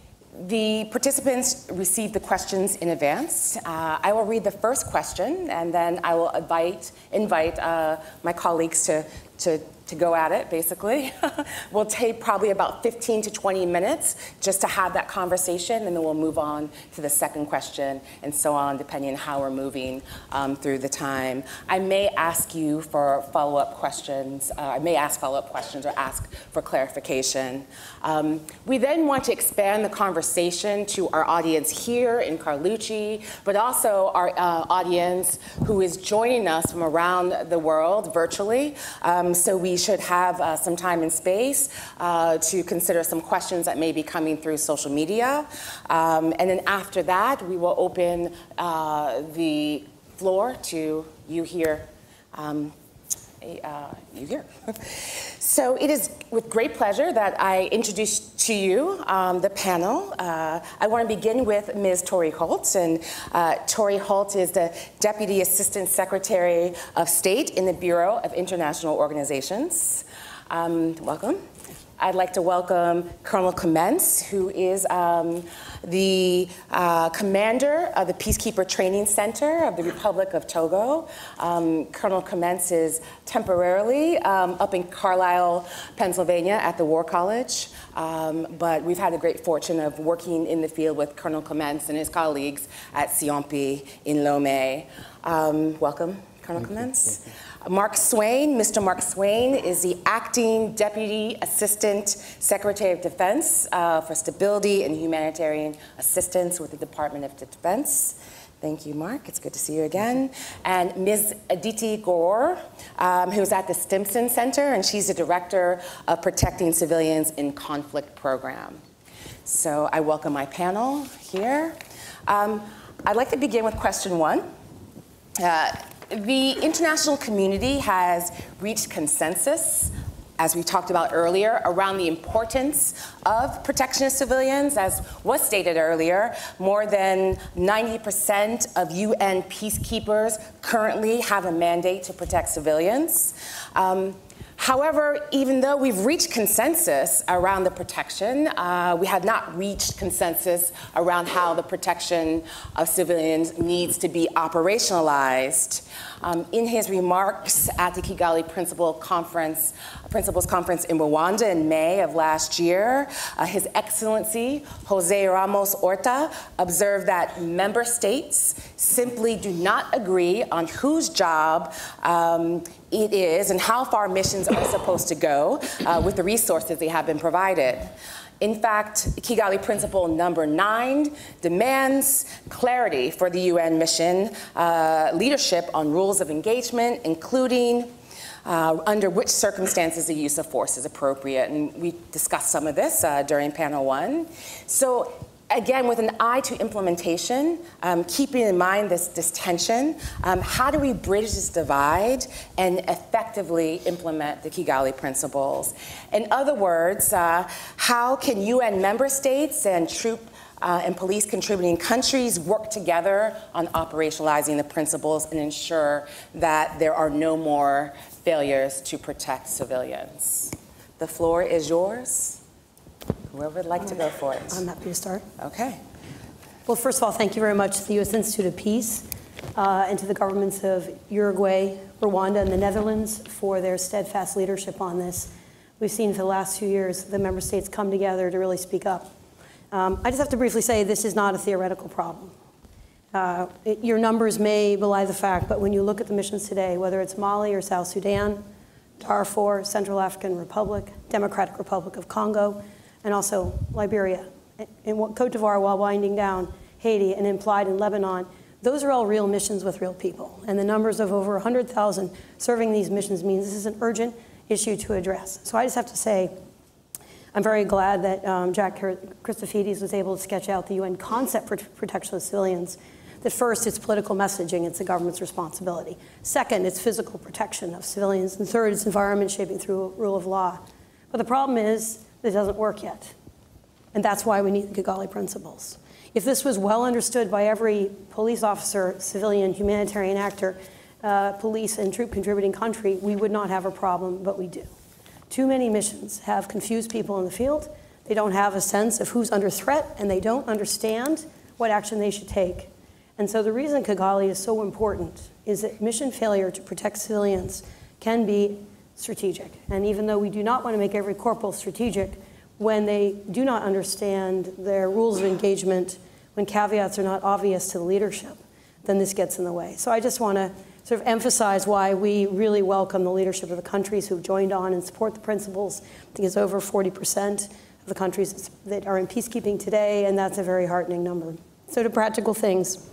The participants received the questions in advance. Uh, I will read the first question, and then I will invite, invite uh, my colleagues to, to, to go at it, basically. We'll take probably about fifteen to twenty minutes just to have that conversation, and then we'll move on to the second question, and so on, depending on how we're moving um, through the time. I may ask you for follow-up questions. Uh, I may ask follow-up questions or ask for clarification. Um, we then want to expand the conversation to our audience here in Carlucci, but also our uh, audience who is joining us from around the world virtually. Um, so we should have uh, some time and space uh, to consider some questions that may be coming through social media. Um, and then after that, we will open uh, the floor to you here. Um, Uh, you here. So it is with great pleasure that I introduce to you um, the panel. Uh, I want to begin with Miz Tori Holt, and uh, Tori Holt is the Deputy Assistant Secretary of State in the Bureau of International Organizations. Um, welcome. I'd like to welcome Colonel Commence, who is um, the uh, commander of the Peacekeeper Training Center of the Republic of Togo. Um, Colonel Commence is temporarily um, up in Carlisle, Pennsylvania at the War College, um, but we've had the great fortune of working in the field with Colonel Commence and his colleagues at Siompi in Lomé. Um, welcome, Colonel Commence. Mark Swain, Mister Mark Swain is the Acting Deputy Assistant Secretary of Defense uh, for Stability and Humanitarian Assistance with the Department of Defense. Thank you, Mark. It's good to see you again. And Miz Aditi Gaur, um, who's at the Stimson Center, and she's the Director of Protecting Civilians in Conflict Program. So I welcome my panel here. Um, I'd like to begin with question one. Uh, The international community has reached consensus, as we talked about earlier, around the importance of protection of civilians. As was stated earlier, more than ninety percent of U N peacekeepers currently have a mandate to protect civilians. Um, However, even though we've reached consensus around the protection, uh, we have not reached consensus around how the protection of civilians needs to be operationalized. Um, in his remarks at the Kigali Principles Conference, Principles Conference in Rwanda in May of last year, uh, His Excellency Jose Ramos Horta observed that member states simply do not agree on whose job um, it is and how far missions are supposed to go uh, with the resources they have been provided. In fact, Kigali Principle number nine demands clarity for the U N mission uh, leadership on rules of engagement, including uh, under which circumstances the use of force is appropriate. And we discussed some of this uh, during panel one. So again, with an eye to implementation, um, keeping in mind this, this tension, um, how do we bridge this divide and effectively implement the Kigali Principles? In other words, uh, how can U N member states and troop uh, and police contributing countries work together on operationalizing the principles and ensure that there are no more failures to protect civilians? The floor is yours. Whoever would like to go for it. I'm happy to start. Okay. Well, first of all, thank you very much to the U S Institute of Peace uh, and to the governments of Uruguay, Rwanda, and the Netherlands for their steadfast leadership on this. We've seen for the last few years the member states come together to really speak up. Um, I just have to briefly say this is not a theoretical problem. Uh, it, your numbers may belie the fact, but when you look at the missions today, whether it's Mali or South Sudan, Darfur, Central African Republic, Democratic Republic of Congo, and also Liberia, and Cote d'Ivoire while winding down, Haiti, and implied in Lebanon, those are all real missions with real people. And the numbers of over one hundred thousand serving these missions means this is an urgent issue to address. So I just have to say, I'm very glad that um, Jack Christofides was able to sketch out the U N concept for protection of civilians. That first, it's political messaging, it's the government's responsibility. Second, it's physical protection of civilians. And third, it's environment shaping through rule of law. But the problem is, it doesn't work yet. And that's why we need the Kigali Principles. If this was well understood by every police officer, civilian, humanitarian actor, uh, police and troop contributing country, we would not have a problem, but we do. Too many missions have confused people in the field. They don't have a sense of who's under threat, and they don't understand what action they should take. And so the reason Kigali is so important is that mission failure to protect civilians can be strategic. And even though we do not want to make every corporal strategic, when they do not understand their rules of engagement, when caveats are not obvious to the leadership, then this gets in the way. So I just want to sort of emphasize why we really welcome the leadership of the countries who've joined on and support the principles. I think it's over forty percent of the countries that are in peacekeeping today, and that's a very heartening number. So to practical things,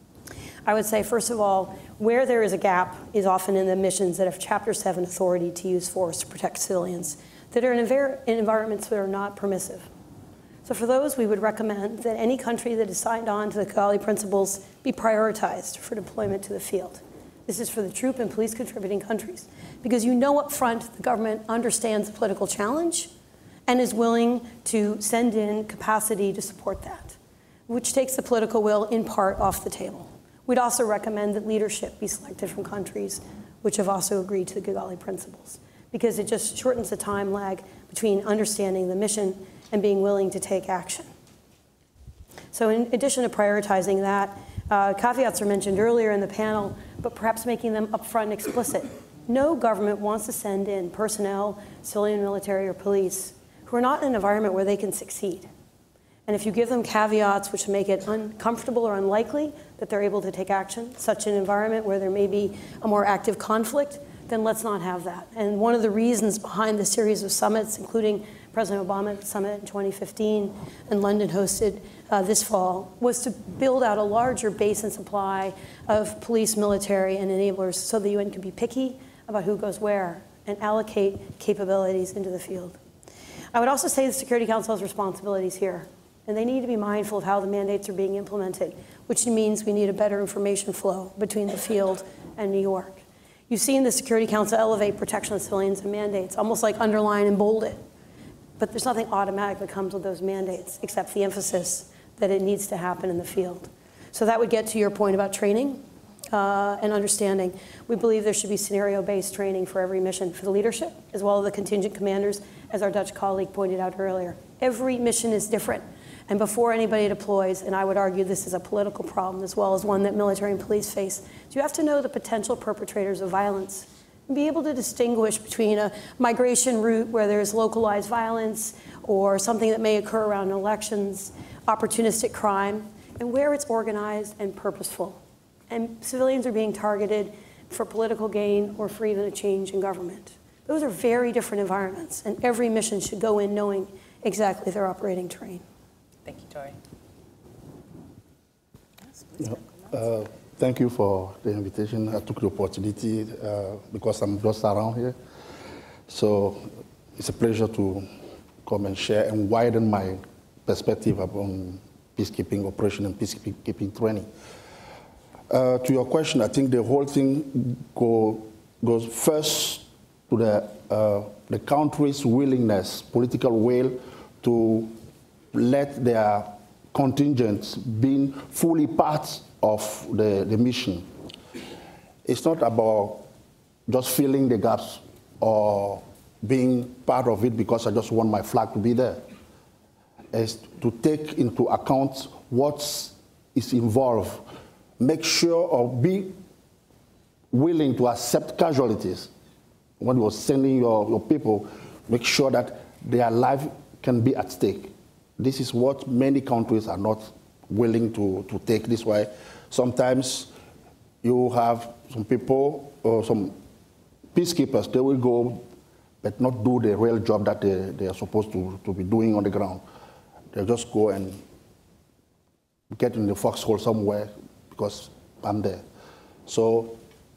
I would say, first of all, where there is a gap is often in the missions that have Chapter seven authority to use force to protect civilians, that are in, in environments that are not permissive. So for those, we would recommend that any country that is signed on to the Kigali Principles be prioritized for deployment to the field. This is for the troop and police contributing countries, because you know up front the government understands the political challenge and is willing to send in capacity to support that, which takes the political will in part off the table. We'd also recommend that leadership be selected from countries which have also agreed to the Kigali Principles, because it just shortens the time lag between understanding the mission and being willing to take action. So in addition to prioritizing that, uh, caveats are mentioned earlier in the panel, but perhaps making them upfront and explicit. No government wants to send in personnel, civilian, military, or police who are not in an environment where they can succeed. And if you give them caveats which make it uncomfortable or unlikely that they're able to take action, such an environment where there may be a more active conflict, then let's not have that. And one of the reasons behind the series of summits, including President Obama's summit in twenty fifteen and London hosted uh, this fall, was to build out a larger base and supply of police, military, and enablers so the U N can be picky about who goes where and allocate capabilities into the field. I would also say the Security Council has responsibilities here. And they need to be mindful of how the mandates are being implemented, which means we need a better information flow between the field and New York. You've seen the Security Council elevate protection of civilians and mandates, almost like underline and bold it. But there's nothing automatic that comes with those mandates, except the emphasis that it needs to happen in the field. So that would get to your point about training. uh, and understanding. We believe there should be scenario-based training for every mission, for the leadership, as well as the contingent commanders, as our Dutch colleague pointed out earlier. Every mission is different. And before anybody deploys, and I would argue this is a political problem as well as one that military and police face, you have to know the potential perpetrators of violence and be able to distinguish between a migration route where there's localized violence or something that may occur around elections, opportunistic crime, and where it's organized and purposeful. And civilians are being targeted for political gain or for even a change in government. Those are very different environments, and every mission should go in knowing exactly their operating terrain. Thank you, Tori. Yeah, uh, thank you for the invitation. I took the opportunity uh, because I'm just around here. So it's a pleasure to come and share and widen my perspective upon peacekeeping operation and peacekeeping training. Uh, to your question, I think the whole thing go, goes first to the, uh, the country's willingness, political will, to let their contingents be fully part of the, the mission. It's not about just filling the gaps or being part of it because I just want my flag to be there. It's to take into account what is involved, make sure or be willing to accept casualties. When you're sending your, your people, make sure that their life can be at stake. This is what many countries are not willing to, to take this way. Sometimes you have some people or some peacekeepers, they will go but not do the real job that they, they are supposed to, to be doing on the ground. They'll just go and get in the foxhole somewhere because I'm there. So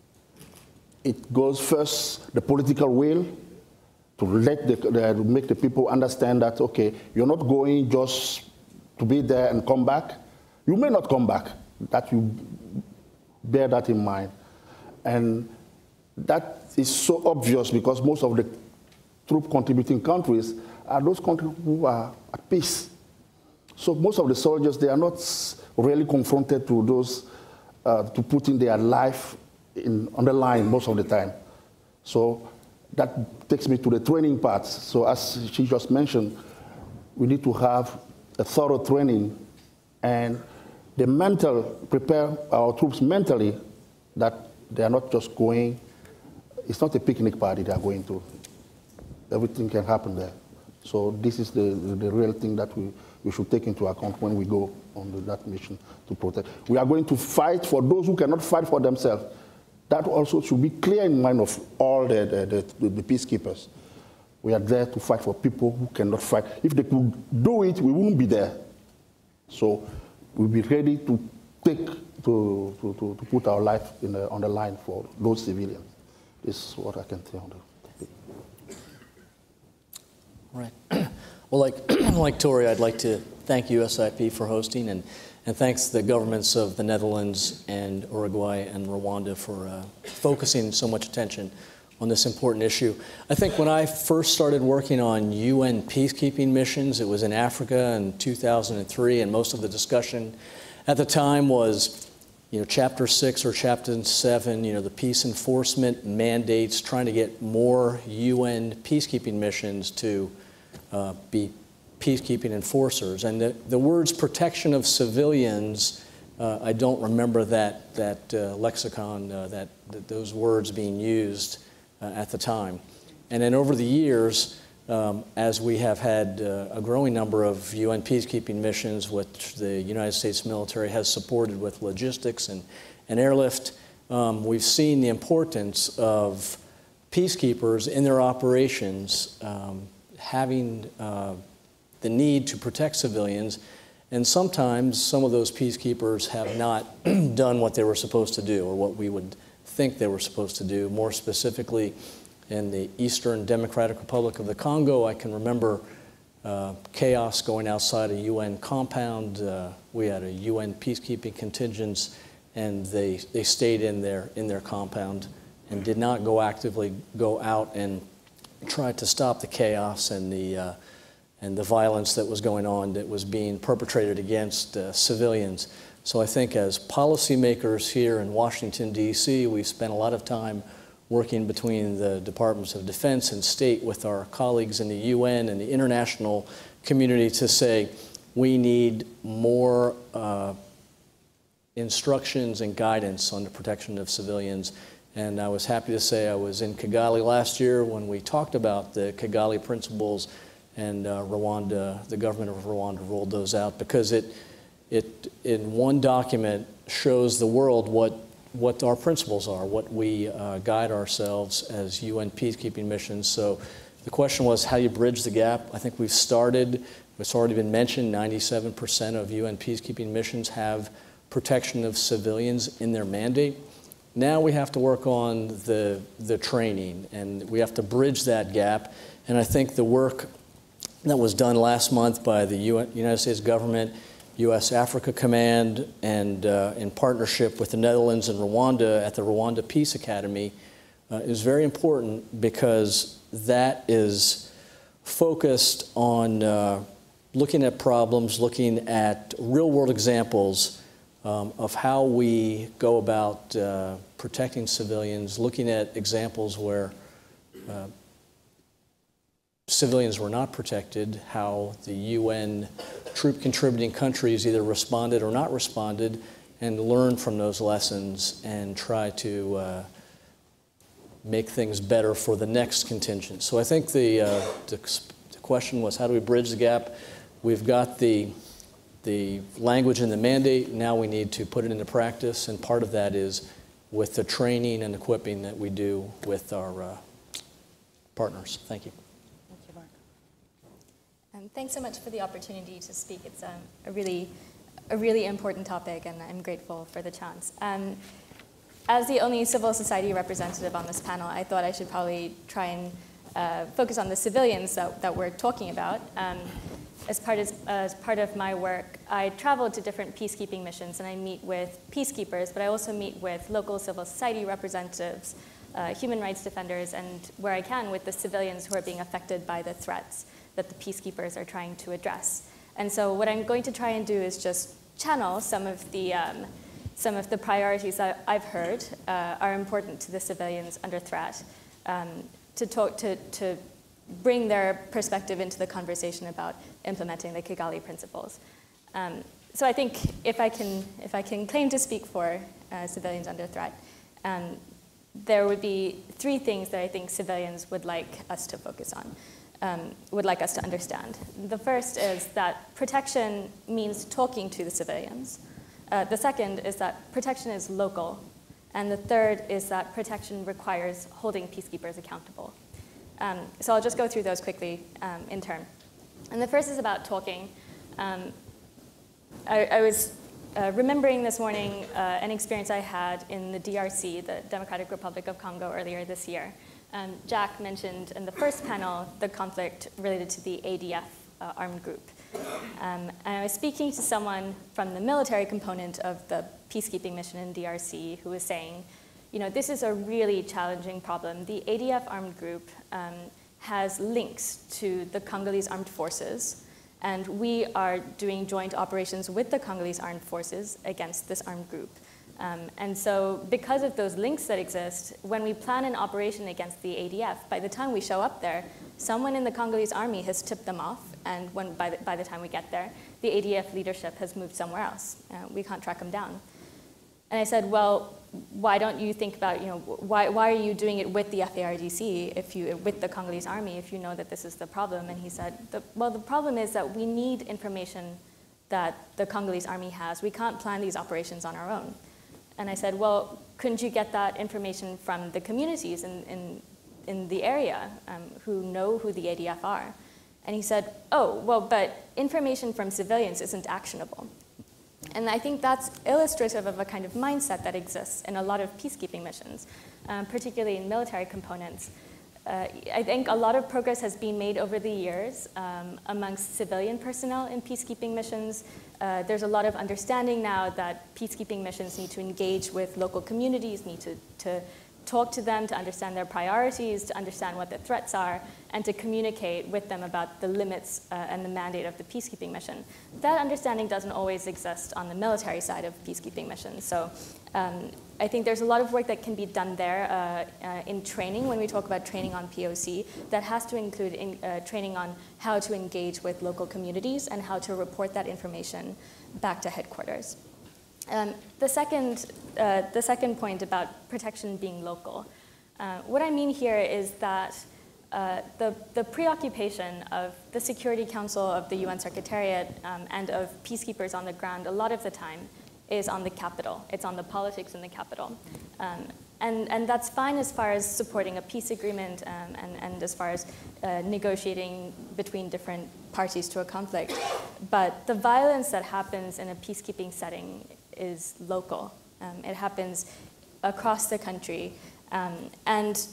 it goes first, the political will, to let the, the, to make the people understand that, okay, you're not going just to be there and come back. You may not come back. That you bear that in mind. And that is so obvious because most of the troop contributing countries are those countries who are at peace. So most of the soldiers, they are not really confronted to those, uh, to putting their life in, on the line most of the time. So that takes me to the training part. So as she just mentioned, we need to have a thorough training and the mental, prepare our troops mentally that they are not just going, it's not a picnic party they are going to. Everything can happen there. So this is the, the, the real thing that we, we should take into account when we go on the, that mission to protect. We are going to fight for those who cannot fight for themselves. That also should be clear in mind of all the, the, the, the peacekeepers. We are there to fight for people who cannot fight. If they could do it, we wouldn't be there. So we'll be ready to take, to, to, to, to put our life in the, on the line for those civilians. This is what I can say on that. Right. Well, like, like Tori, I'd like to thank U S I P for hosting, and, and thanks the governments of the Netherlands and Uruguay and Rwanda for uh, focusing so much attention on this important issue. I think when I first started working on U N peacekeeping missions, it was in Africa in two thousand three, and most of the discussion at the time was, you know, Chapter six or Chapter seven, you know, the peace enforcement mandates, trying to get more U N peacekeeping missions to uh, be peacekeeping enforcers. And the, the words protection of civilians, uh, I don't remember that, that uh, lexicon, uh, that, that those words being used uh, at the time. And then over the years, um, as we have had uh, a growing number of U N peacekeeping missions, which the United States military has supported with logistics and, and airlift, um, we've seen the importance of peacekeepers in their operations um, having uh, the need to protect civilians, and sometimes some of those peacekeepers have not done what they were supposed to do or what we would think they were supposed to do. More specifically, in the Eastern Democratic Republic of the Congo, I can remember uh, chaos going outside a U N compound. Uh, we had a U N peacekeeping contingents, and they, they stayed in their, in their compound and did not go actively go out and try to stop the chaos and the, uh, and the violence that was going on that was being perpetrated against uh, civilians. So I think as policymakers here in Washington, D C, we've spent a lot of time working between the Departments of Defense and State with our colleagues in the U N and the international community to say we need more uh, instructions and guidance on the protection of civilians. And I was happy to say I was in Kigali last year when we talked about the Kigali Principles, and uh, Rwanda, the government of Rwanda rolled those out because it, it, in one document, shows the world what, what our principles are, what we uh, guide ourselves as U N peacekeeping missions. So the question was how you bridge the gap. I think we've started, it's already been mentioned, ninety-seven percent of U N peacekeeping missions have protection of civilians in their mandate. Now we have to work on the, the training, and we have to bridge that gap. And I think the work that was done last month by the United States government, U S Africa Command, and uh, in partnership with the Netherlands and Rwanda at the Rwanda Peace Academy uh, is very important, because that is focused on uh, looking at problems, looking at real-world examples um, of how we go about uh, protecting civilians, looking at examples where uh, civilians were not protected, how the U N troop contributing countries either responded or not responded, and learn from those lessons and try to uh, make things better for the next contingent. So I think the, uh, the, the question was, how do we bridge the gap? We've got the, the language in the mandate. Now we need to put it into practice, and part of that is with the training and equipping that we do with our uh, partners. Thank you. Um, thanks so much for the opportunity to speak. It's um, a really, a really important topic, and I'm grateful for the chance. Um, as the only civil society representative on this panel, I thought I should probably try and uh, focus on the civilians that, that we're talking about. Um, as, part of, as part of my work, I travel to different peacekeeping missions, and I meet with peacekeepers, but I also meet with local civil society representatives, uh, human rights defenders, and where I can, with the civilians who are being affected by the threats that the peacekeepers are trying to address. And so what I'm going to try and do is just channel some of the, um, some of the priorities that I've heard uh, are important to the civilians under threat, um, to, talk, to, to bring their perspective into the conversation about implementing the Kigali Principles. Um, so I think if I can, if I can claim to speak for uh, civilians under threat, um, there would be three things that I think civilians would like us to focus on. Um, would like us to understand. The first is that protection means talking to the civilians. Uh, the second is that protection is local. And the third is that protection requires holding peacekeepers accountable. Um, so I'll just go through those quickly um, in turn. And the first is about talking. Um, I, I was uh, remembering this morning uh, an experience I had in the D R C, the Democratic Republic of Congo, earlier this year. Um, Jack mentioned in the first panel the conflict related to the A D F uh, armed group. Um, and I was speaking to someone from the military component of the peacekeeping mission in D R C who was saying, you know, this is a really challenging problem. The A D F armed group um, has links to the Congolese armed forces, and we are doing joint operations with the Congolese armed forces against this armed group. Um, and so because of those links that exist, when we plan an operation against the A D F, by the time we show up there, someone in the Congolese army has tipped them off, and when, by, the, by the time we get there, the A D F leadership has moved somewhere else. Uh, we can't track them down. And I said, well, why don't you think about, you know, why, why are you doing it with the F A R D C, if you, with the Congolese army, if you know that this is the problem? And he said, the, well, the problem is that we need information that the Congolese army has. We can't plan these operations on our own. And I said, well, couldn't you get that information from the communities in, in, in the area um, who know who the A D F are? And he said, oh, well, but information from civilians isn't actionable. And I think that's illustrative of a kind of mindset that exists in a lot of peacekeeping missions, um, particularly in military components. Uh, I think a lot of progress has been made over the years um, amongst civilian personnel in peacekeeping missions. Uh, there's a lot of understanding now that peacekeeping missions need to engage with local communities, need to, to talk to them, to understand their priorities, to understand what the threats are, and to communicate with them about the limits uh, and the mandate of the peacekeeping mission. That understanding doesn't always exist on the military side of peacekeeping missions. So um, I think there's a lot of work that can be done there uh, uh, in training, when we talk about training on P O C, that has to include in, uh, training on how to engage with local communities and how to report that information back to headquarters. Um, the, second, uh, the second point about protection being local. Uh, what I mean here is that uh, the, the preoccupation of the Security Council, of the U N Secretariat, um, and of peacekeepers on the ground a lot of the time is on the capital. It's on the politics in the capital. Um, and, and that's fine as far as supporting a peace agreement um, and, and as far as uh, negotiating between different parties to a conflict. But the violence that happens in a peacekeeping setting is local. Um, it happens across the country. Um, and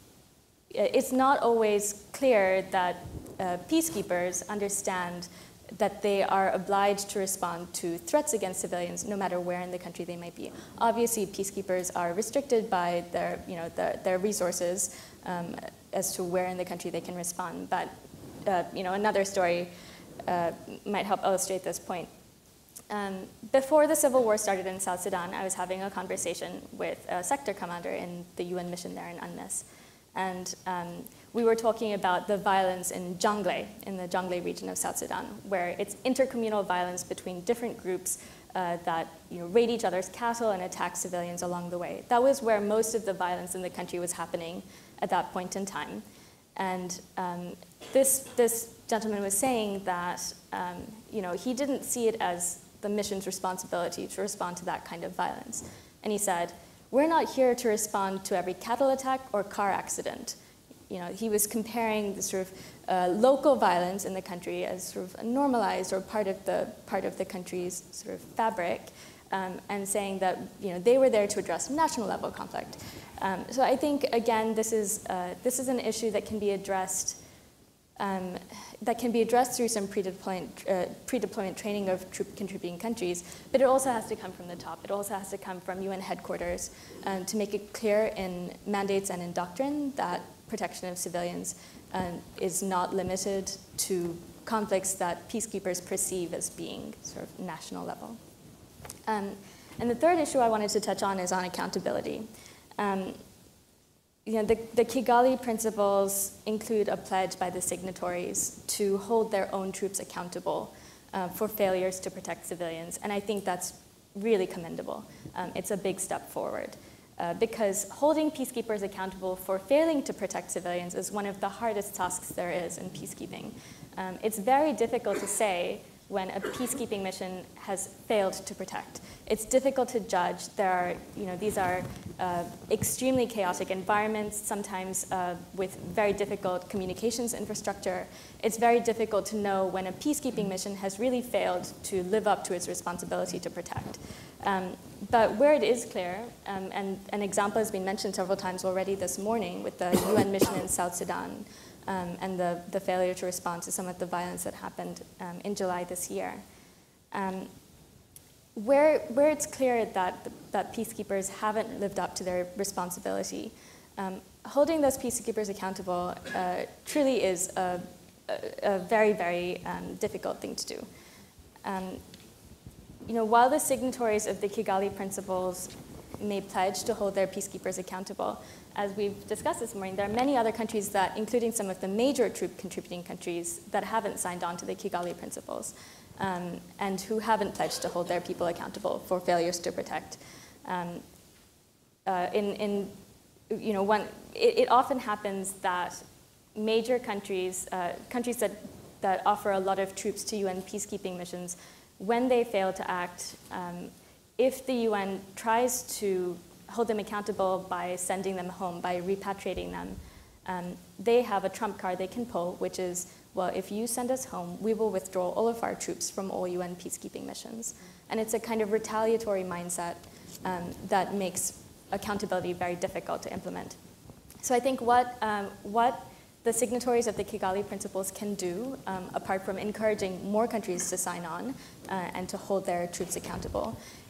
it's not always clear that uh, peacekeepers understand that they are obliged to respond to threats against civilians no matter where in the country they might be. Obviously, peacekeepers are restricted by their, you know, their, their resources um, as to where in the country they can respond. But uh, you know, another story uh, might help illustrate this point. Um, before the civil war started in South Sudan, I was having a conversation with a sector commander in the U N mission there in UNMISS. And um, we were talking about the violence in Jonglei, in the Jonglei region of South Sudan, where it's intercommunal violence between different groups uh, that you know, raid each other's cattle and attack civilians along the way. That was where most of the violence in the country was happening at that point in time. And um, this, this gentleman was saying that um, you know, he didn't see it as the mission's responsibility to respond to that kind of violence. And he said, we're not here to respond to every cattle attack or car accident. You know, he was comparing the sort of uh, local violence in the country as sort of normalized or part of the, part of the country's sort of fabric, um, and saying that you know, they were there to address national level conflict. Um, so I think, again, this is, uh, this is an issue that can be addressed Um, that can be addressed through some pre-deployment, uh, pre-deployment training of troop contributing countries, but it also has to come from the top. It also has to come from U N headquarters um, to make it clear in mandates and in doctrine that protection of civilians um, is not limited to conflicts that peacekeepers perceive as being sort of national level. Um, and the third issue I wanted to touch on is on accountability. Um, You know, the, the Kigali Principles include a pledge by the signatories to hold their own troops accountable uh, for failures to protect civilians, and I think that's really commendable. Um, it's a big step forward, uh, because holding peacekeepers accountable for failing to protect civilians is one of the hardest tasks there is in peacekeeping. Um, it's very difficult to say when a peacekeeping mission has failed to protect. It's difficult to judge. There are, you know, these are uh, extremely chaotic environments, sometimes uh, with very difficult communications infrastructure. It's very difficult to know when a peacekeeping mission has really failed to live up to its responsibility to protect. Um, but where it is clear, um, and an example has been mentioned several times already this morning with the U N mission in South Sudan, Um, and the, the failure to respond to some of the violence that happened um, in July this year. Um, where, where it's clear that, that peacekeepers haven't lived up to their responsibility, um, holding those peacekeepers accountable uh, truly is a, a, a very, very um, difficult thing to do. Um, you know, while the signatories of the Kigali Principles may pledge to hold their peacekeepers accountable, as we've discussed this morning, there are many other countries that, including some of the major troop contributing countries, that haven't signed on to the Kigali Principles um, and who haven't pledged to hold their people accountable for failures to protect. Um, uh, in, in, you know, one, it, it often happens that major countries, uh, countries that, that offer a lot of troops to U N peacekeeping missions, when they fail to act, um, if the U N tries to hold them accountable by sending them home, by repatriating them, um, they have a trump card they can pull, which is, well, if you send us home, we will withdraw all of our troops from all U N peacekeeping missions. And it's a kind of retaliatory mindset um, that makes accountability very difficult to implement. So I think what, um, what the signatories of the Kigali Principles can do, um, apart from encouraging more countries to sign on uh, and to hold their troops accountable,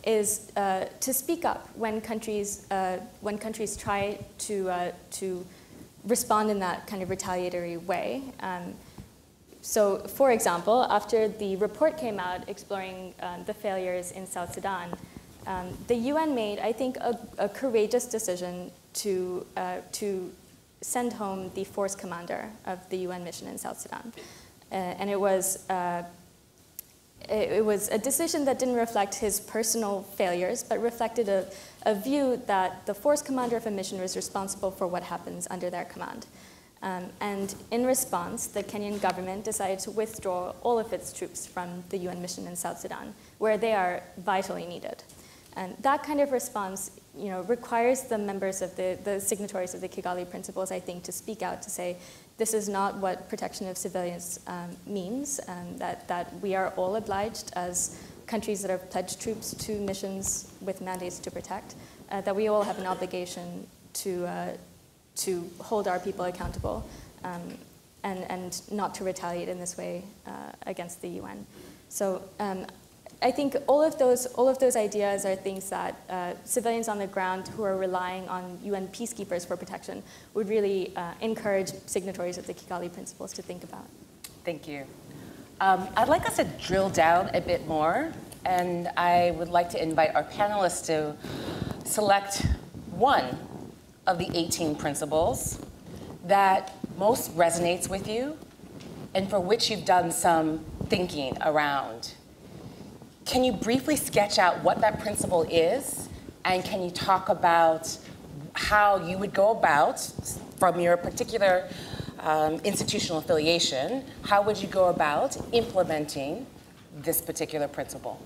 is uh, to speak up when countries, uh, when countries try to, uh, to respond in that kind of retaliatory way. Um, so, for example, after the report came out exploring um, the failures in South Sudan, um, the U N made, I think, a, a courageous decision to, uh, to send home the force commander of the U N mission in South Sudan. Uh, and it was, uh, it, it was a decision that didn't reflect his personal failures, but reflected a, a view that the force commander of a mission was responsible for what happens under their command. Um, and in response, the Kenyan government decided to withdraw all of its troops from the U N mission in South Sudan, where they are vitally needed. And that kind of response, you know, requires the members of the, the signatories of the Kigali Principles, I think, to speak out, to say, this is not what protection of civilians um, means, and that, that we are all obliged as countries that have pledged troops to missions with mandates to protect, uh, that we all have an obligation to, uh, to hold our people accountable um, and, and not to retaliate in this way uh, against the U N. So um, I think all of those, all of those ideas are things that uh, civilians on the ground who are relying on U N peacekeepers for protection would really uh, encourage signatories of the Kigali Principles to think about. Thank you. Um, I'd like us to drill down a bit more, and I would like to invite our panelists to select one of the eighteen principles that most resonates with you and for which you've done some thinking around. Can you briefly sketch out what that principle is, and can you talk about how you would go about, from your particular um, institutional affiliation, how would you go about implementing this particular principle?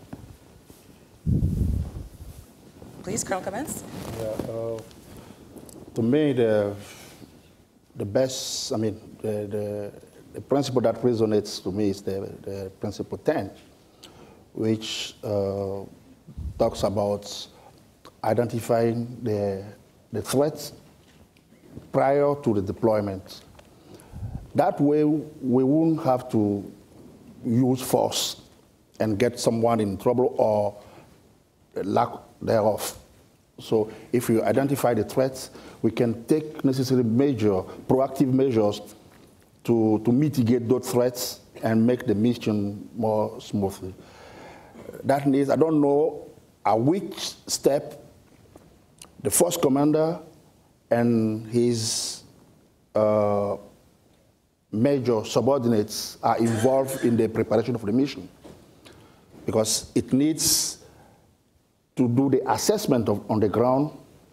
Please, Colonel Commence. Yeah, uh, to me, the, the best, I mean, the, the, the principle that resonates to me is the, the principle ten. Which uh, talks about identifying the, the threats prior to the deployment. That way, we won't have to use force and get someone in trouble or lack thereof. So if you identify the threats, we can take necessary measure, proactive measures to, to mitigate those threats and make the mission more smoothly. That means I don't know at which step the force commander and his uh, major subordinates are involved in the preparation of the mission, because it needs to do the assessment of, on the ground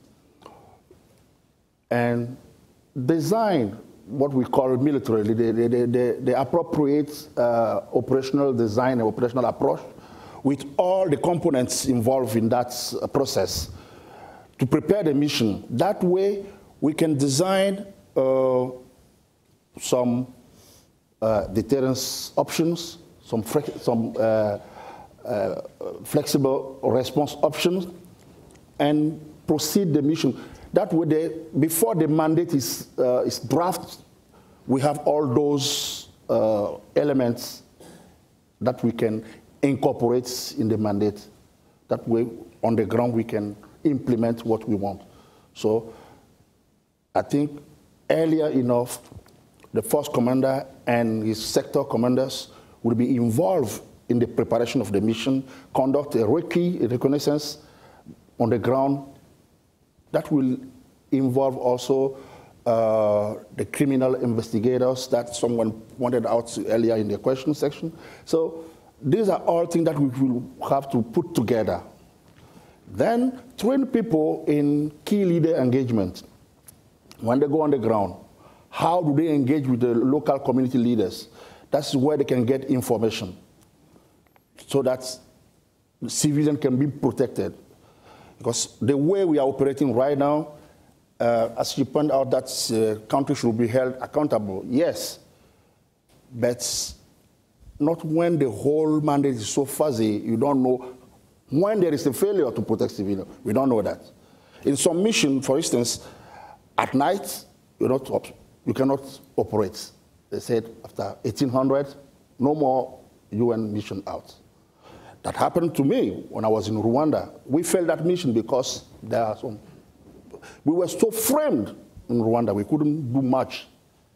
and design what we call militarily the, the, the, the appropriate uh, operational design and operational approach, with all the components involved in that process to prepare the mission. That way, we can design uh, some uh, deterrence options, some, some uh, uh, flexible response options, and proceed the mission. That way, they, before the mandate is, uh, is drafted, we have all those uh, elements that we can incorporates in the mandate. That way, on the ground, we can implement what we want. So I think earlier enough, the force commander and his sector commanders will be involved in the preparation of the mission, conduct a recce, a reconnaissance on the ground. That will involve also uh, the criminal investigators that someone pointed out earlier in the question section. So these are all things that we will have to put together. Then train people in key leader engagement. When they go on the ground, how do they engage with the local community leaders? That's where they can get information so that the civilian can be protected. Because the way we are operating right now, uh, as you point out, that uh, countries should be held accountable. Yes, but not when the whole mandate is so fuzzy, you don't know when there is a failure to protect civilians. We don't know that. In some mission, for instance, at night, you're not op you cannot operate. They said after eighteen hundred, no more U N mission out. That happened to me when I was in Rwanda. We failed that mission because there are some, we were so framed in Rwanda, we couldn't do much.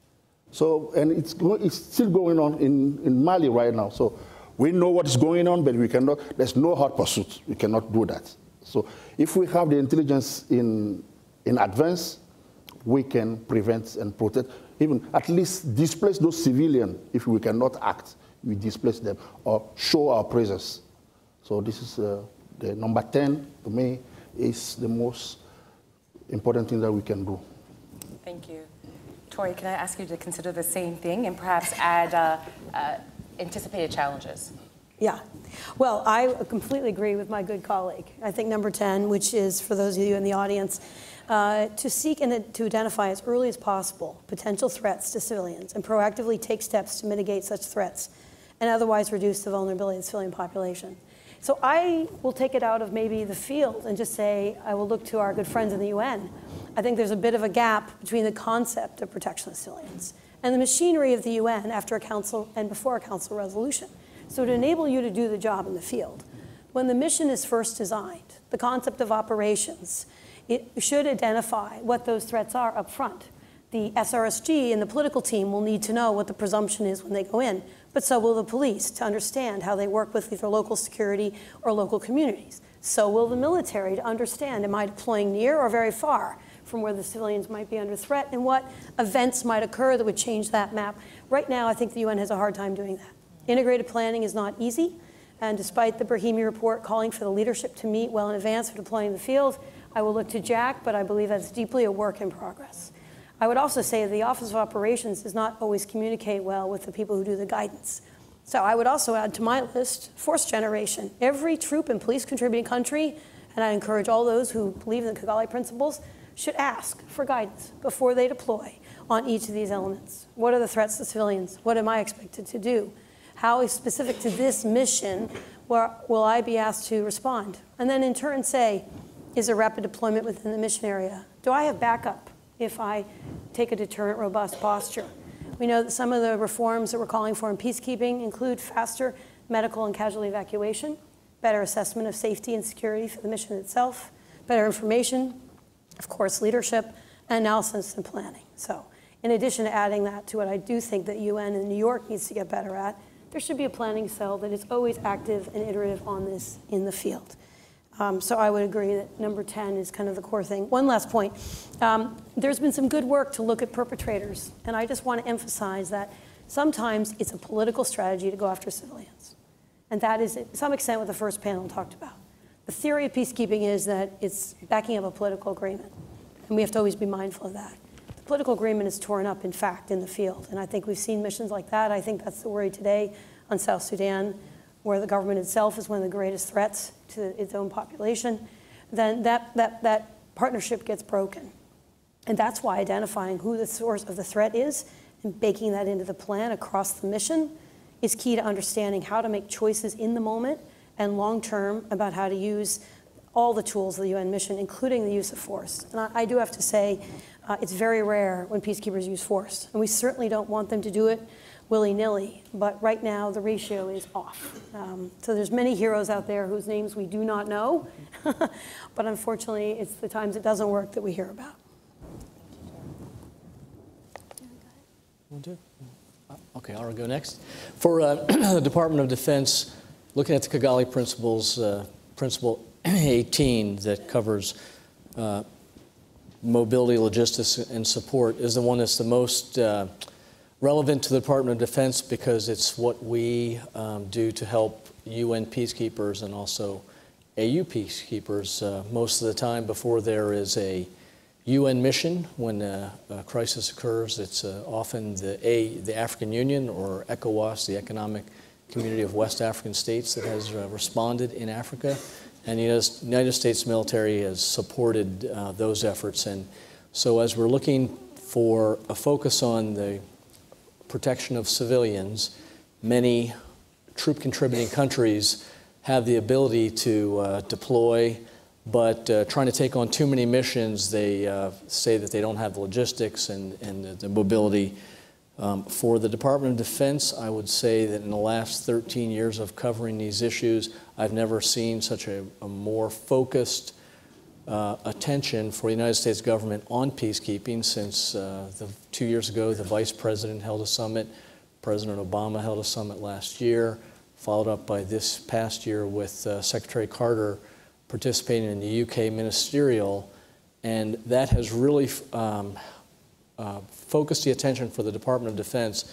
So, and it's, it's still going on in, in Mali right now. So we know what is going on, but we cannot, there's no hot pursuit. We cannot do that. So if we have the intelligence in, in advance, we can prevent and protect, even at least displace those civilians. If we cannot act, we displace them or show our presence. So this is uh, the number ten, to me, is the most important thing that we can do. Thank you. Tori, can I ask you to consider the same thing and perhaps add uh, uh, anticipated challenges? Yeah. Well, I completely agree with my good colleague. I think number ten, which is, for those of you in the audience, uh, to seek and to identify as early as possible potential threats to civilians and proactively take steps to mitigate such threats and otherwise reduce the vulnerability of the civilian population. So I will take it out of maybe the field and just say, I will look to our good friends in the U N. I think there's a bit of a gap between the concept of protection of civilians and the machinery of the U N after a council and before a council resolution. So to enable you to do the job in the field, when the mission is first designed, the concept of operations, it should identify what those threats are up front. The S R S G and the political team will need to know what the presumption is when they go in, but so will the police to understand how they work with either local security or local communities. So will the military to understand, am I deploying near or very far from where the civilians might be under threat, and what events might occur that would change that map. Right now, I think the U N has a hard time doing that. Integrated planning is not easy, and despite the Brahimi report calling for the leadership to meet well in advance for deploying in the field, I will look to Jack, but I believe that's deeply a work in progress. I would also say the Office of Operations does not always communicate well with the people who do the guidance. So I would also add to my list force generation. Every troop and police contributing country, and I encourage all those who believe in the Kigali Principles, should ask for guidance before they deploy on each of these elements. What are the threats to civilians? What am I expected to do? How is specific to this mission where will I be asked to respond? And then in turn say, is there rapid deployment within the mission area? Do I have backup if I take a deterrent, robust posture? We know that some of the reforms that we're calling for in peacekeeping include faster medical and casualty evacuation, better assessment of safety and security for the mission itself, better information, of course, leadership, and analysis and planning. So in addition to adding that to what I do think that U N and New York needs to get better at, there should be a planning cell that is always active and iterative on this in the field. Um, so I would agree that number ten is kind of the core thing. One last point. Um, there's been some good work to look at perpetrators, and I just want to emphasize that sometimes it's a political strategy to go after civilians. And that is, to some extent, what the first panel talked about. The theory of peacekeeping is that it's backing up a political agreement, and we have to always be mindful of that. The political agreement is torn up, in fact, in the field, and I think we've seen missions like that. I think that's the worry today on South Sudan, where the government itself is one of the greatest threats to its own population. Then that, that, that partnership gets broken. And that's why identifying who the source of the threat is and baking that into the plan across the mission is key to understanding how to make choices in the moment and long-term about how to use all the tools of the U N mission, including the use of force. And I, I do have to say, uh, it's very rare when peacekeepers use force. And we certainly don't want them to do it willy-nilly, but right now the ratio is off. Um, so there's many heroes out there whose names we do not know, but unfortunately it's the times it doesn't work that we hear about. Will do. Okay, I'll go next. For uh, the Department of Defense, looking at the Kigali Principles, uh, Principle eighteen that covers uh, mobility, logistics, and support is the one that's the most uh, relevant to the Department of Defense because it's what we um, do to help U N peacekeepers and also A U peacekeepers uh, most of the time before there is a U N mission. When a, a crisis occurs, it's uh, often the, a, the African Union or ECOWAS, the Economic Community of West African States, that has uh, responded in Africa. And the United States military has supported uh, those efforts. And so as we're looking for a focus on the protection of civilians, many troop-contributing countries have the ability to uh, deploy, but uh, trying to take on too many missions, they uh, say that they don't have the logistics and, and the, the mobility Um, for the Department of Defense, I would say that in the last thirteen years of covering these issues, I've never seen such a, a more focused uh, attention for the United States government on peacekeeping since uh, the, two years ago the Vice President held a summit, President Obama held a summit last year, followed up by this past year with uh, Secretary Carter participating in the U K ministerial, and that has really um, uh, focused the attention for the Department of Defense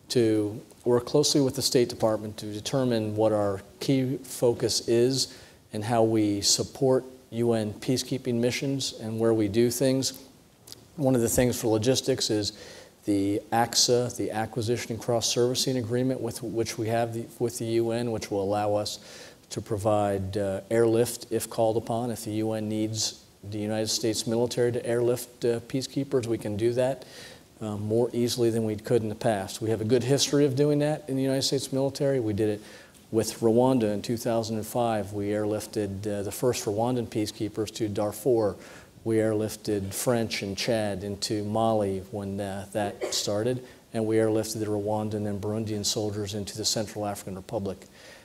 to work closely with the State Department to determine what our key focus is and how we support U N peacekeeping missions and where we do things. One of the things for logistics is the A C S A, the Acquisition and Cross-Servicing Agreement with which we have the, with the U N, which will allow us to provide uh, airlift if called upon. If the U N needs the United States military to airlift uh, peacekeepers, we can do that uh, more easily than we could in the past. We have a good history of doing that in the United States military. We did it with Rwanda in two thousand five. We airlifted uh, the first Rwandan peacekeepers to Darfur. We airlifted French and Chad into Mali when uh, that started, and we airlifted the Rwandan and Burundian soldiers into the Central African Republic.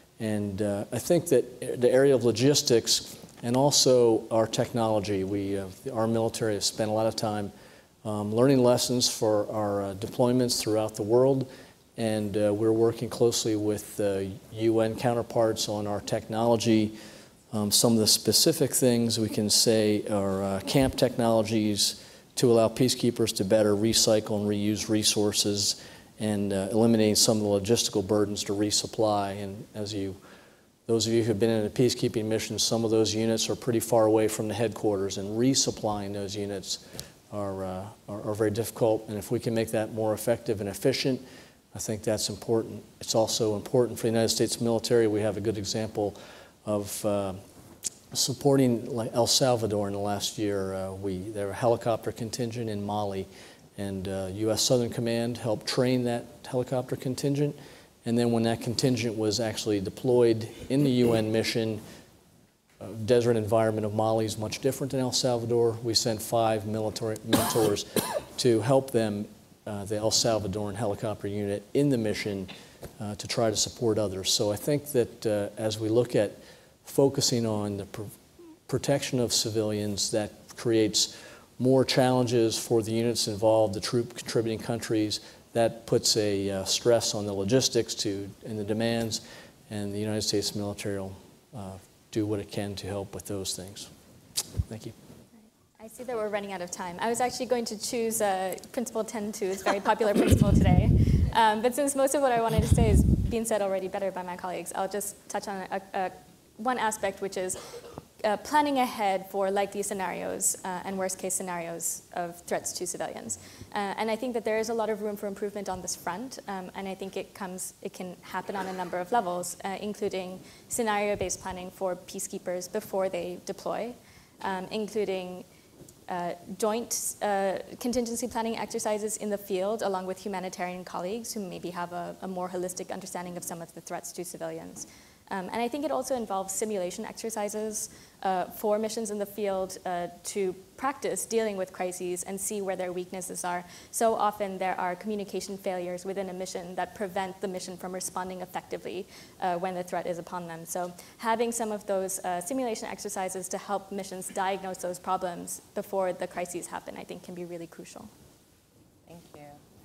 And uh, I think that the area of logistics and also our technology, we, uh, our military has spent a lot of time um, learning lessons for our uh, deployments throughout the world, and uh, we're working closely with uh, U N counterparts on our technology. Um, some of the specific things we can say are uh, camp technologies to allow peacekeepers to better recycle and reuse resources, and uh, eliminating some of the logistical burdens to resupply. And as you, those of you who have been in a peacekeeping mission, some of those units are pretty far away from the headquarters, and resupplying those units are, uh, are, are very difficult. And if we can make that more effective and efficient, I think that's important. It's also important for the United States military. We have a good example of uh, supporting like El Salvador in the last year. Uh, we, there were a helicopter contingent in Mali, and uh, U S Southern Command helped train that helicopter contingent. And then when that contingent was actually deployed in the U N mission, uh, desert environment of Mali is much different than El Salvador. We sent five military mentors to help them, uh, the El Salvadoran helicopter unit, in the mission uh, to try to support others. So I think that uh, as we look at focusing on the pr protection of civilians, that creates more challenges for the units involved, the troop contributing countries. That puts a uh, stress on the logistics to, and the demands, and the United States military will uh, do what it can to help with those things. Thank you. I see that we're running out of time. I was actually going to choose uh, Principle ten two, it's a very popular principle today. Um, but since most of what I wanted to say is being said already better by my colleagues, I'll just touch on a, a, one aspect, which is uh, planning ahead for likely scenarios uh, and worst case scenarios of threats to civilians. Uh, and I think that there is a lot of room for improvement on this front, um, and I think it comes, it can happen on a number of levels, uh, including scenario-based planning for peacekeepers before they deploy, um, including Uh, joint uh, contingency planning exercises in the field along with humanitarian colleagues who maybe have a, a more holistic understanding of some of the threats to civilians. Um, and I think it also involves simulation exercises uh, for missions in the field uh, to practice dealing with crises and see where their weaknesses are. So often there are communication failures within a mission that prevent the mission from responding effectively uh, when the threat is upon them. So having some of those uh, simulation exercises to help missions diagnose those problems before the crises happen, I think can be really crucial. Thank you.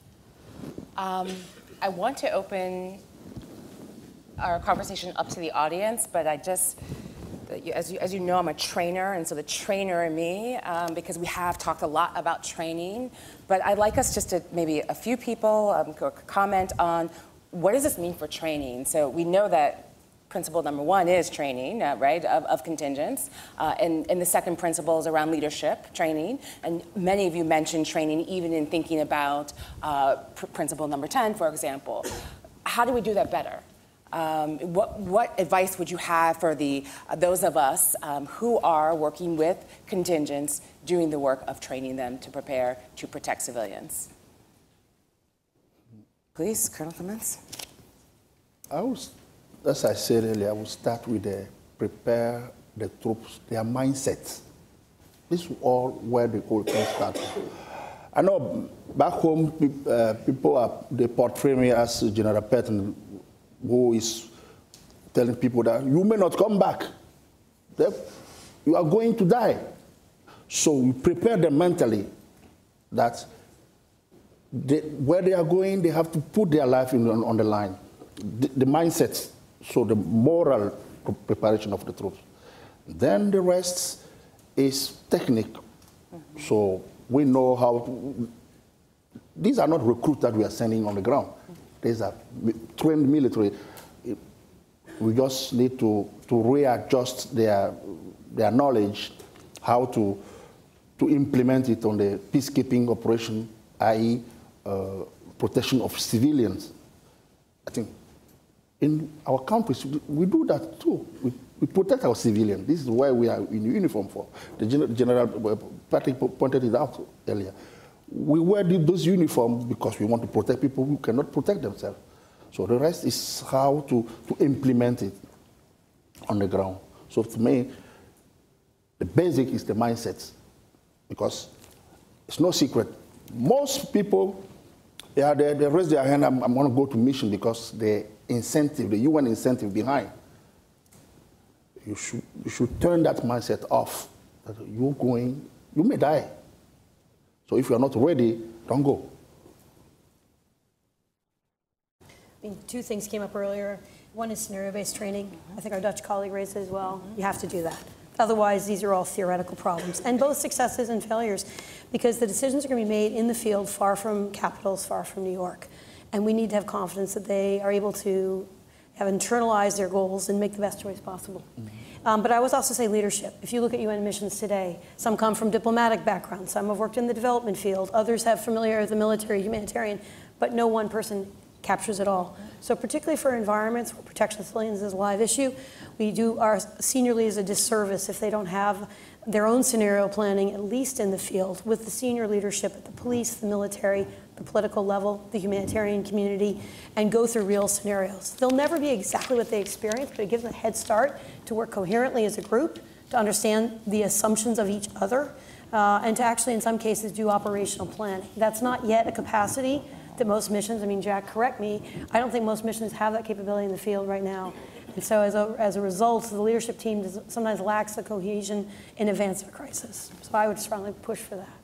Um, I want to open our conversation up to the audience, but I just, as you, as you know, I'm a trainer, and so the trainer in me, um, because we have talked a lot about training, but I'd like us just to, maybe a few people um, comment on what does this mean for training? So we know that principle number one is training, uh, right, of, of contingents, uh, and, and the second principle is around leadership training, and many of you mentioned training even in thinking about uh, pr principle number ten, for example. How do we do that better? Um, what, what advice would you have for the, uh, those of us um, who are working with contingents doing the work of training them to prepare to protect civilians? Please, Colonel Clements. I was, as I said earlier, I will start with the prepare the troops, their mindset. This is all where the whole thing starts. I know back home, uh, people are, they portray me as General Patton, who is telling people that you may not come back. They, you are going to die. So we prepare them mentally that they, where they are going, they have to put their life in, on, on the line. The, the mindset, so the moral preparation of the troops. Then the rest is technique. Mm-hmm. So we know how to, these are not recruits that we are sending on the ground. Mm-hmm. These are trained military. We just need to, to readjust their, their knowledge, how to, to implement it on the peacekeeping operation, that is uh, protection of civilians. I think in our countries, we do that too. We, we protect our civilians. This is why we are in uniform for. The General, General Patrick pointed it out earlier. We wear those uniforms because we want to protect people who cannot protect themselves. So the rest is how to, to implement it on the ground. So to me, the basic is the mindset, because it's no secret. Most people, yeah, they, they raise their hand, I'm, I'm going to go to mission because the incentive, the U N incentive behind. You should, you should turn that mindset off. That you're going, you may die. So if you're not ready, don't go. I mean, two things came up earlier. One is scenario-based training. I think our Dutch colleague raised it as well. You have to do that. Otherwise, these are all theoretical problems, and both successes and failures, because the decisions are going to be made in the field, far from capitals, far from New York. And we need to have confidence that they are able to have internalized their goals and make the best choice possible. Mm-hmm. um, but I would also say leadership. If you look at U N missions today, some come from diplomatic backgrounds, some have worked in the development field, others have familiarity with the military, humanitarian, but no one person captures it all. So particularly for environments where protection of civilians is a live issue, we do our senior leaders a disservice if they don't have their own scenario planning, at least in the field, with the senior leadership at the police, the military, the political level, the humanitarian community, and go through real scenarios. They'll never be exactly what they experience, but it gives them a head start to work coherently as a group, to understand the assumptions of each other, uh, and to actually, in some cases, do operational planning. That's not yet a capacity that most missions, I mean, Jack, correct me, I don't think most missions have that capability in the field right now. And so as a, as a result, the leadership team does, sometimes lacks the cohesion in advance of a crisis. So I would strongly push for that.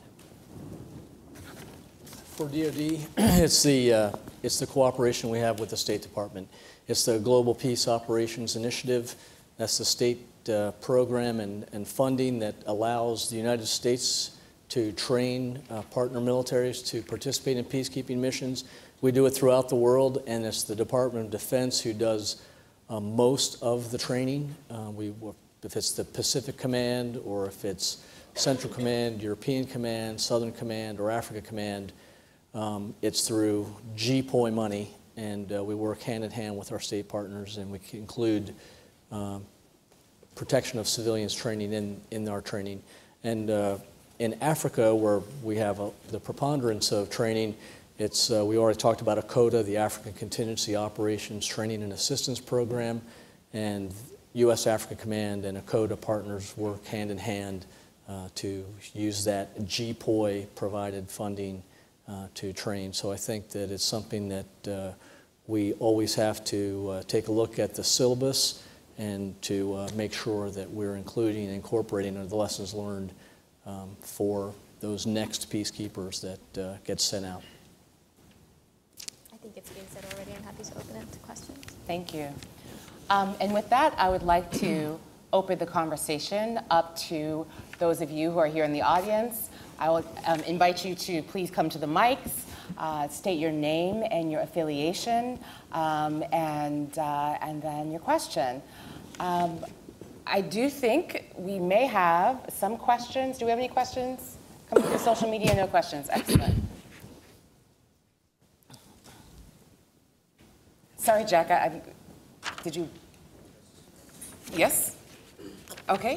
For D O D, it's the, uh, it's the cooperation we have with the State Department. It's the Global Peace Operations Initiative. That's the state uh, program and, and funding that allows the United States to train uh, partner militaries to participate in peacekeeping missions. We do it throughout the world, and it's the Department of Defense who does uh, most of the training. Uh, we, if it's the Pacific Command, or if it's Central Command, European Command, Southern Command, or Africa Command, um, it's through G P O I money, and uh, we work hand in hand with our state partners, and we include uh, protection of civilians training in, in our training. And uh, in Africa, where we have a, the preponderance of training, it's, uh, we already talked about A C O D A, the African Contingency Operations Training and Assistance Program, and U S Africa Command and A C O D A partners work hand in hand uh, to use that G P O I provided funding uh, to train. So I think that it's something that uh, we always have to uh, take a look at the syllabus and to uh, make sure that we're including and incorporating the lessons learned Um, for those next peacekeepers that uh, get sent out. I think it's being said already. I'm happy to open it to questions. Thank you. Um, and with that, I would like to open the conversation up to those of you who are here in the audience. I will um, invite you to please come to the mics, uh, state your name and your affiliation, um, and, uh, and then your question. Um, I do think we may have some questions. Do we have any questions? Coming through social media, no questions. Excellent. Sorry, Jack, I, I, did you? Yes? Okay.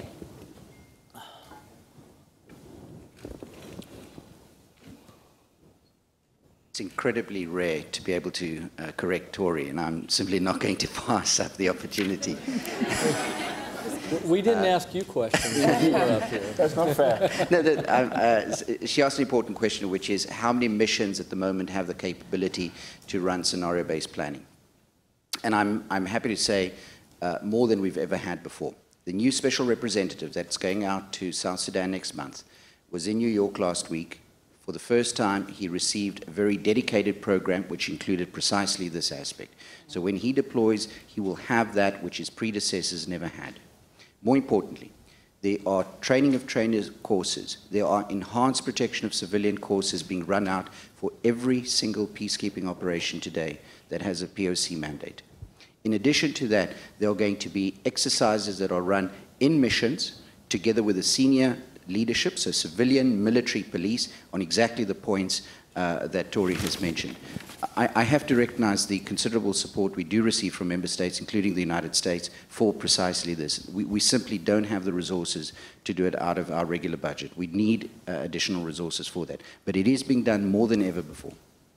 It's incredibly rare to be able to uh, correct Tory, and I'm simply not going to pass up the opportunity. We didn't uh, ask you questions when you were up here. That's not fair. No, the, uh, uh, she asked an important question, which is how many missions at the moment have the capability to run scenario-based planning? And I'm, I'm happy to say uh, more than we've ever had before. The new special representative that's going out to South Sudan next month was in New York last week. For the first time, he received a very dedicated program which included precisely this aspect. So when he deploys, he will have that which his predecessors never had. More importantly, there are training of trainers courses. There are enhanced protection of civilian courses being run out for every single peacekeeping operation today that has a P O C mandate. In addition to that, there are going to be exercises that are run in missions together with the senior leadership, so civilian, military, police, on exactly the points uh, that Tori has mentioned. I, I have to recognize the considerable support we do receive from member states, including the United States, for precisely this. We, we simply don't have the resources to do it out of our regular budget. We need uh, additional resources for that. But it is being done more than ever before.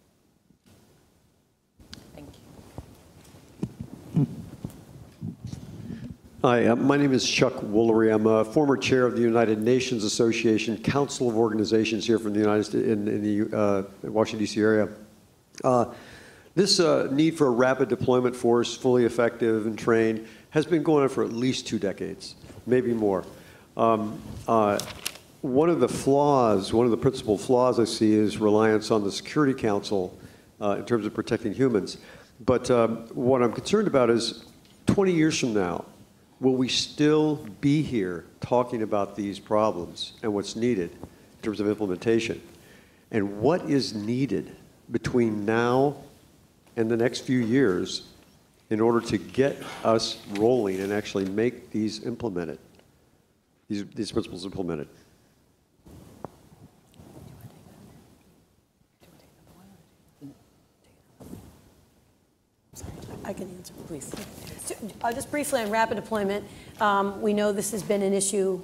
Hi, uh, my name is Chuck Woolery. I'm a former chair of the United Nations Association Council of Organizations here from the United States in, in the uh, Washington, D C area. Uh, this uh, need for a rapid deployment force, fully effective and trained, has been going on for at least two decades, maybe more. Um, uh, one of the flaws, one of the principal flaws I see is reliance on the Security Council uh, in terms of protecting humans. But um, what I'm concerned about is twenty years from now, will we still be here talking about these problems and what's needed in terms of implementation? And what is needed between now and the next few years in order to get us rolling and actually make these implemented, these, these principles implemented? I can answer, please. So, uh, just briefly on rapid deployment, um, we know this has been an issue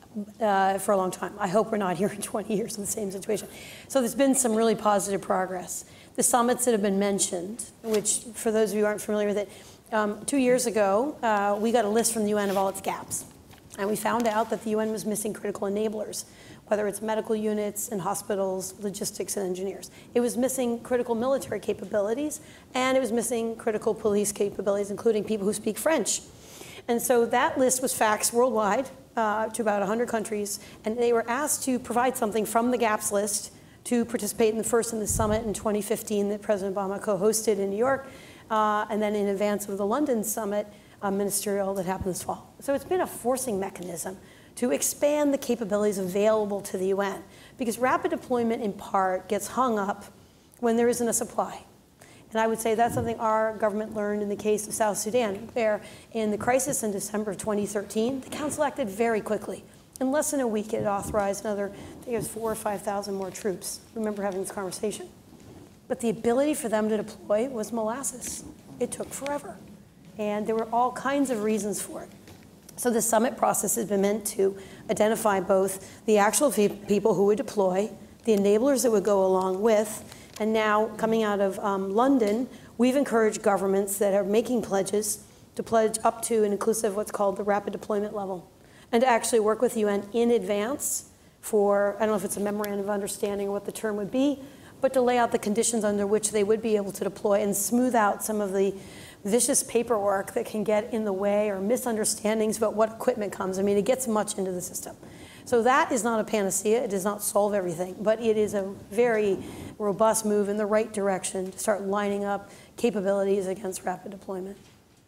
uh, for a long time. I hope we're not here in twenty years in the same situation. So there's been some really positive progress. The summits that have been mentioned, which for those of you who aren't familiar with it, um, two years ago, uh, we got a list from the U N of all its gaps. And we found out that the U N was missing critical enablers, whether it's medical units and hospitals, logistics and engineers. It was missing critical military capabilities, and it was missing critical police capabilities, including people who speak French. And so that list was faxed worldwide uh, to about one hundred countries, and they were asked to provide something from the gaps list to participate in the first in the summit in twenty fifteen that President Obama co-hosted in New York, uh, and then in advance of the London summit uh, ministerial that happened this fall. So it's been a forcing mechanism to expand the capabilities available to the U N, because rapid deployment in part gets hung up when there isn't a supply. And I would say that's something our government learned in the case of South Sudan, where in the crisis in December of twenty thirteen, the council acted very quickly. In less than a week, it authorized another, I think it was four or five thousand more troops. I remember having this conversation. But the ability for them to deploy was molasses. It took forever. And there were all kinds of reasons for it. So the summit process has been meant to identify both the actual people who would deploy, the enablers that would go along with, and now coming out of um, London, we've encouraged governments that are making pledges to pledge up to and inclusive of what's called the rapid deployment level, and to actually work with the U N in advance for, I don't know if it's a memorandum of understanding or what the term would be, but to lay out the conditions under which they would be able to deploy and smooth out some of the vicious paperwork that can get in the way or misunderstandings about what equipment comes. I mean, it gets much into the system. So that is not a panacea. It does not solve everything, but it is a very robust move in the right direction to start lining up capabilities against rapid deployment.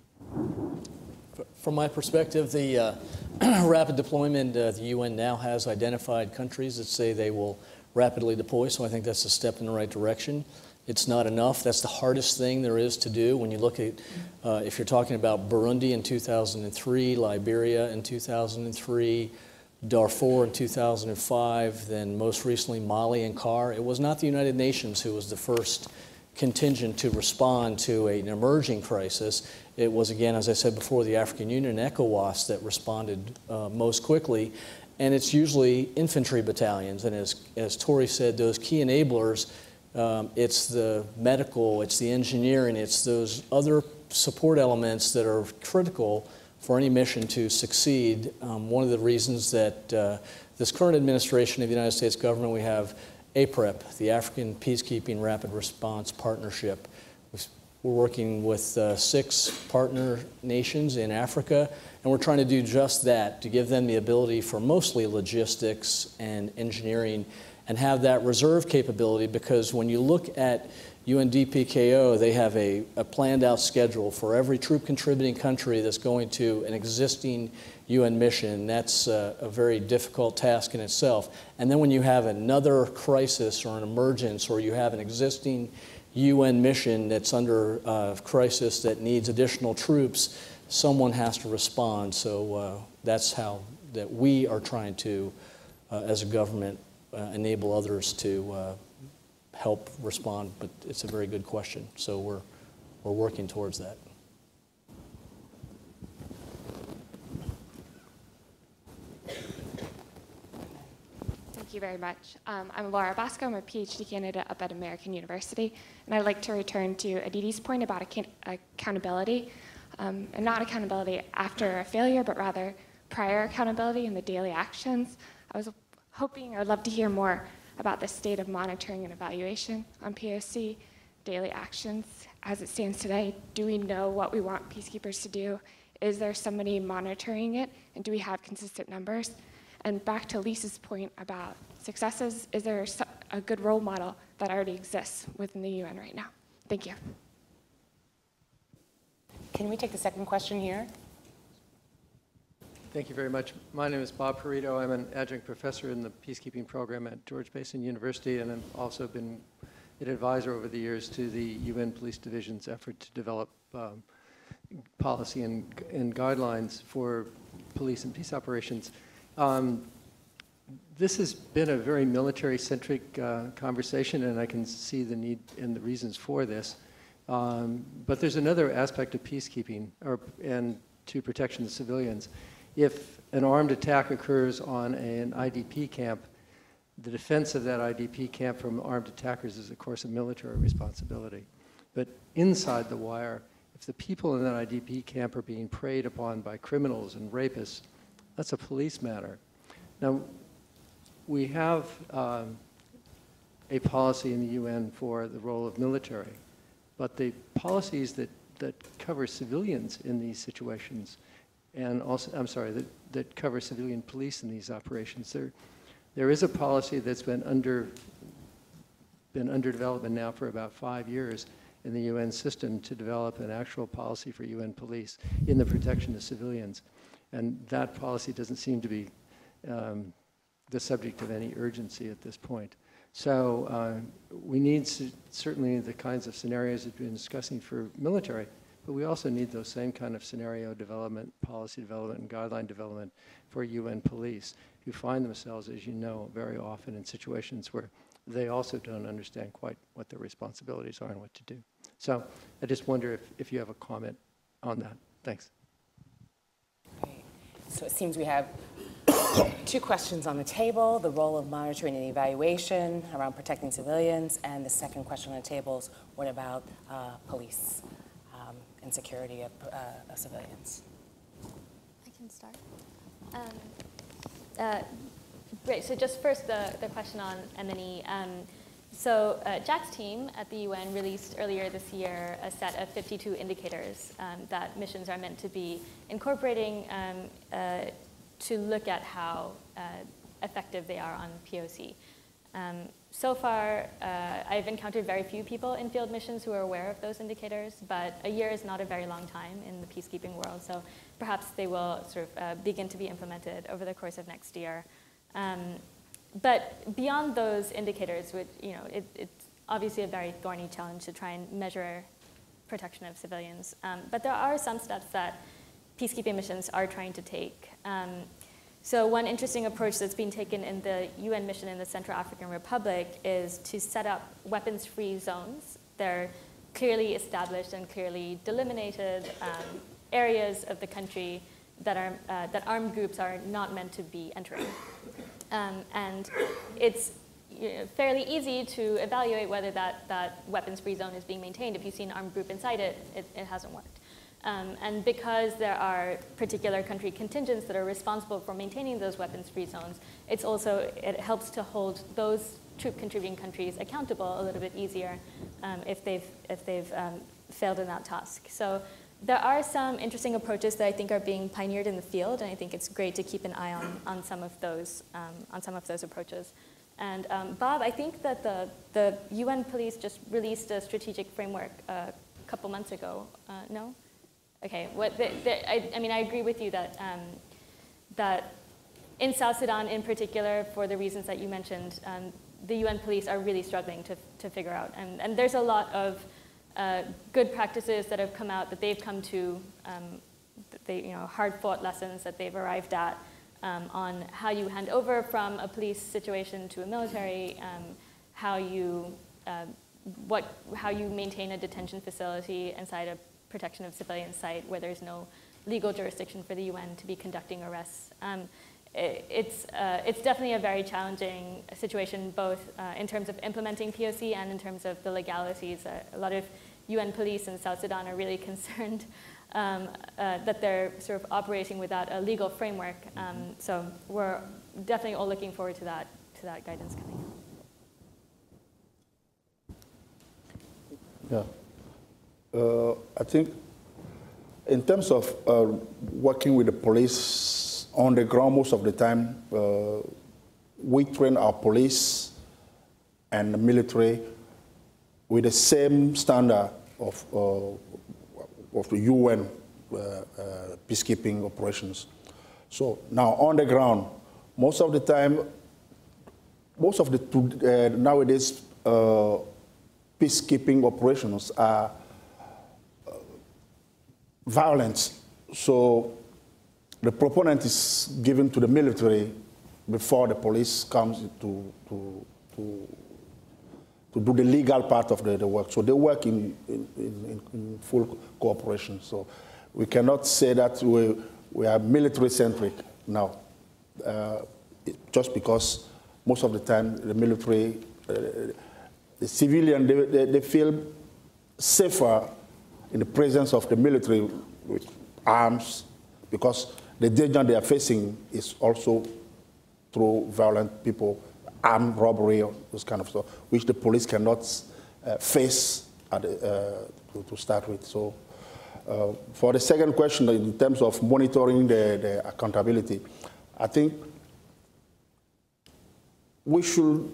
From my perspective, the uh, rapid deployment, uh, the U N now has identified countries that say they will rapidly deploy, so I think that's a step in the right direction. It's not enough. That's the hardest thing there is to do. When you look at, uh, if you're talking about Burundi in two thousand three, Liberia in two thousand three, Darfur in two thousand five, then most recently Mali and C A R, it was not the United Nations who was the first contingent to respond to an emerging crisis. It was, again, as I said before, the African Union and ECOWAS that responded uh, most quickly. And it's usually infantry battalions. And as, as Tori said, those key enablers, Um, it's the medical, it's the engineering, it's those other support elements that are critical for any mission to succeed, um, one of the reasons that uh, this current administration of the United States government, we have A P R E P, the African Peacekeeping Rapid Response Partnership. We're working with uh, six partner nations in Africa, and we're trying to do just that, to give them the ability for mostly logistics and engineering and have that reserve capability, because when you look at U N D P K O, they have a, a planned out schedule for every troop contributing country that's going to an existing U N mission. That's a, a very difficult task in itself. And then when you have another crisis or an emergence, or you have an existing U N mission that's under uh, crisis that needs additional troops, someone has to respond. So uh, that's how that we are trying to, uh, as a government, uh, enable others to uh, help respond. But it's a very good question. So we're, we're working towards that. Thank you very much. Um, I'm Laura Bosco. I'm a PhD candidate up at American University, and I'd like to return to Aditi's point about ac accountability, um, and not accountability after a failure, but rather prior accountability in the daily actions. I was hoping, I would love to hear more about the state of monitoring and evaluation on P O C, daily actions as it stands today. Do we know what we want peacekeepers to do? Is there somebody monitoring it, and do we have consistent numbers? And back to Lisa's point about successes, is there a good role model that already exists within the U N right now? Thank you. Can we take the second question here? Thank you very much. My name is Bob Perito. I'm an adjunct professor in the peacekeeping program at George Mason University, and I've also been an advisor over the years to the U N Police Division's effort to develop um, policy and, and guidelines for police and peace operations. Um, this has been a very military-centric uh, conversation, and I can see the need and the reasons for this. Um, but there's another aspect of peacekeeping, or, and to protection of civilians. If an armed attack occurs on an I D P camp, the defense of that I D P camp from armed attackers is, of course, a military responsibility. But inside the wire, if the people in that I D P camp are being preyed upon by criminals and rapists, that's a police matter. Now, we have um, a policy in the U N for the role of military, but the policies that, that cover civilians in these situations, and also, I'm sorry, that, that cover civilian police in these operations, there, there is a policy that's been under, been under development now for about five years in the U N system to develop an actual policy for U N police in the protection of civilians. And that policy doesn't seem to be um, the subject of any urgency at this point. So uh, we need certainly the kinds of scenarios that we've been discussing for military, but we also need those same kind of scenario development, policy development, and guideline development for U N police, who find themselves, as you know, very often in situations where they also don't understand quite what their responsibilities are and what to do. So I just wonder if, if you have a comment on that. Thanks. So it seems we have two questions on the table: the role of monitoring and evaluation around protecting civilians, and the second question on the table is what about uh, police um, and security of, uh, of civilians? I can start. Um, uh, great, so just first the, the question on M and E. Um, so uh, Jack's team at the U N released earlier this year a set of fifty-two indicators um, that missions are meant to be incorporating um, uh, to look at how uh, effective they are on P O C. Um, so far, uh, I've encountered very few people in field missions who are aware of those indicators, but a year is not a very long time in the peacekeeping world, so perhaps they will sort of uh, begin to be implemented over the course of next year. Um, but beyond those indicators, which, you know, it, it's obviously a very thorny challenge to try and measure protection of civilians, um, but there are some steps that peacekeeping missions are trying to take. Um, So one interesting approach that's being taken in the U N mission in the Central African Republic is to set up weapons-free zones. They're clearly established and clearly delimited um, areas of the country that, are, uh, that armed groups are not meant to be entering. Um, and it's you know, fairly easy to evaluate whether that, that weapons-free zone is being maintained. If you see an armed group inside it, it, it hasn't worked. Um, and because there are particular country contingents that are responsible for maintaining those weapons-free zones, it's also, it helps to hold those troop-contributing countries accountable a little bit easier um, if they've, if they've um, failed in that task. So there are some interesting approaches that I think are being pioneered in the field, and I think it's great to keep an eye on, on, some, of those, um, on some of those approaches. And um, Bob, I think that the, the U N police just released a strategic framework a couple months ago, uh, no? Okay, what the, the, I, I mean, I agree with you that, um, that in South Sudan in particular, for the reasons that you mentioned, um, the U N police are really struggling to, to figure out. And, and there's a lot of uh, good practices that have come out that they've come to, um, they, you know, hard-fought lessons that they've arrived at um, on how you hand over from a police situation to a military, um, how you, uh, what, how you maintain a detention facility inside a protection of civilian site where there's no legal jurisdiction for the U N to be conducting arrests. Um, it, it's, uh, it's definitely a very challenging situation, both uh, in terms of implementing P O C and in terms of the legalities. Uh, a lot of U N police in South Sudan are really concerned um, uh, that they're sort of operating without a legal framework. Um, so we're definitely all looking forward to that, to that guidance coming out. Yeah. Uh, I think in terms of uh, working with the police on the ground most of the time, uh, we train our police and the military with the same standard of, uh, of the U N uh, uh, peacekeeping operations. So now on the ground, most of the time, most of the uh, nowadays uh, peacekeeping operations are violence. So the proponent is given to the military before the police comes to, to, to, to do the legal part of the, the work. So they work in, in, in, in full cooperation. So we cannot say that we, we are military-centric now, uh, just because most of the time the military, uh, the civilian, they, they, they feel safer in the presence of the military with arms, because the danger they are facing is also through violent people, armed robbery, or those kind of stuff, which the police cannot uh, face at, uh, to, to start with. So uh, for the second question, in terms of monitoring the, the accountability, I think we should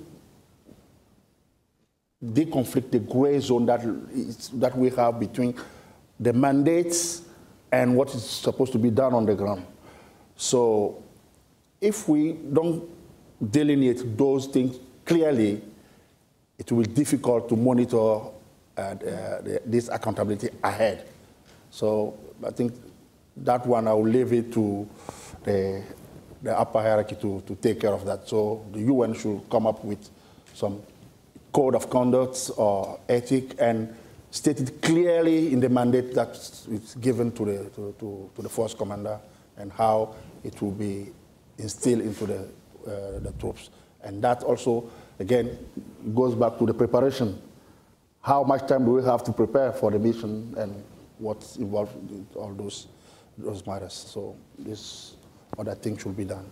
deconflict the gray zone that, is, that we have between the mandates and what is supposed to be done on the ground. So if we don't delineate those things clearly, it will be difficult to monitor uh, the, this accountability ahead. So I think that one I will leave it to the, the upper hierarchy to, to take care of that. So the U N should come up with some code of conduct or ethic and state it clearly in the mandate that is given to the, to, to, to the force commander and how it will be instilled into the, uh, the troops. And that also, again, goes back to the preparation. How much time do we have to prepare for the mission and what's involved in all those, those matters? So this, what I think should be done.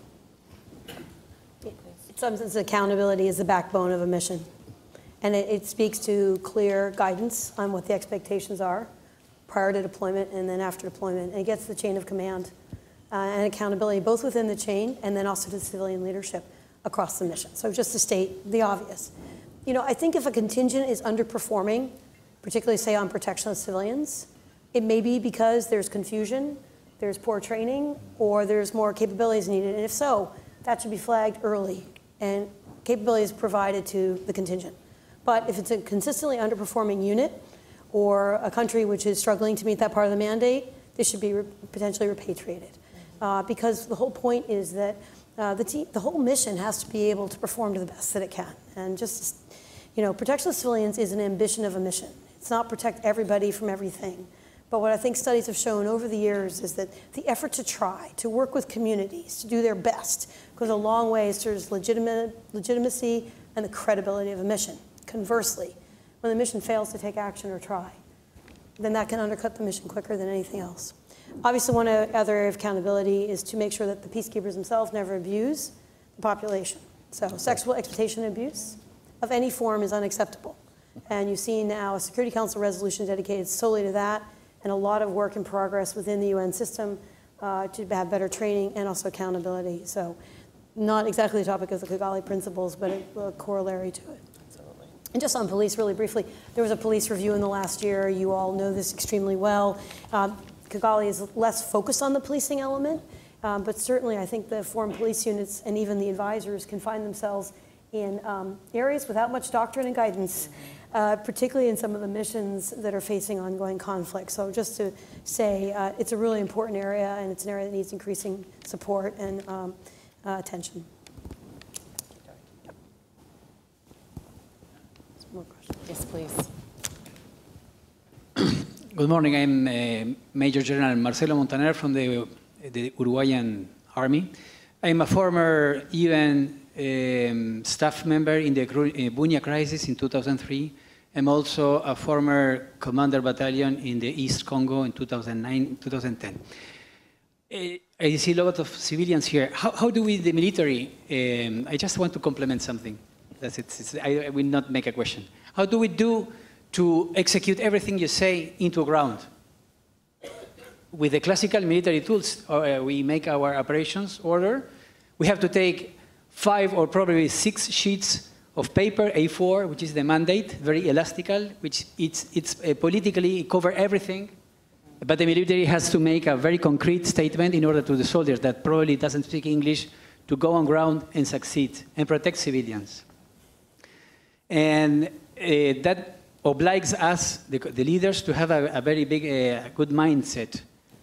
In some sense, accountability is the backbone of a mission. And it, it speaks to clear guidance on what the expectations are prior to deployment and then after deployment. And it gets the chain of command uh, and accountability, both within the chain and then also to civilian leadership across the mission. So just to state the obvious. You know, I think if a contingent is underperforming, particularly say on protection of civilians, it may be because there's confusion, there's poor training, or there's more capabilities needed. And if so, that should be flagged early and capabilities provided to the contingent. But if it's a consistently underperforming unit or a country which is struggling to meet that part of the mandate, this should be re potentially repatriated. Uh, because the whole point is that uh, the, team, the whole mission has to be able to perform to the best that it can. And just, you know, protection of civilians is an ambition of a mission. It's not protect everybody from everything. But what I think studies have shown over the years is that the effort to try, to work with communities, to do their best, goes a long way towards legitimate, legitimacy and the credibility of a mission. Conversely, when the mission fails to take action or try, then that can undercut the mission quicker than anything else. Obviously, one other area of accountability is to make sure that the peacekeepers themselves never abuse the population. So sexual exploitation and abuse of any form is unacceptable. And you've seen now a Security Council resolution dedicated solely to that, and a lot of work in progress within the U N system uh, to have better training and also accountability. So not exactly the topic of the Kigali Principles, but a, a corollary to it. Absolutely. And just on police, really briefly, there was a police review in the last year. You all know this extremely well. Um, Kigali is less focused on the policing element, um, but certainly I think the foreign police units and even the advisors can find themselves in um, areas without much doctrine and guidance, uh, particularly in some of the missions that are facing ongoing conflict. So just to say, uh, it's a really important area, and it's an area that needs increasing support and um, uh, attention. More questions? Yes, please. Good morning. I'm uh, Major General Marcelo Montaner from the, the Uruguayan Army. I'm a former U N um, staff member in the Bunia crisis in two thousand three. I'm also a former commander battalion in the East Congo in two thousand nine, two thousand ten. Uh, I see a lot of civilians here. How, how do we, the military, um, I just want to complement something. That's it. It's, I, I will not make a question. How do we do to execute everything you say into ground? With the classical military tools, uh, we make our operations order. We have to take five or probably six sheets of paper, A four, which is the mandate, very elastical, which it's, it's uh, politically cover everything. But the military has to make a very concrete statement in order to the soldiers that probably doesn't speak English to go on ground and succeed and protect civilians. And uh, that obliges us, the, the leaders, to have a, a very big, uh, good mindset.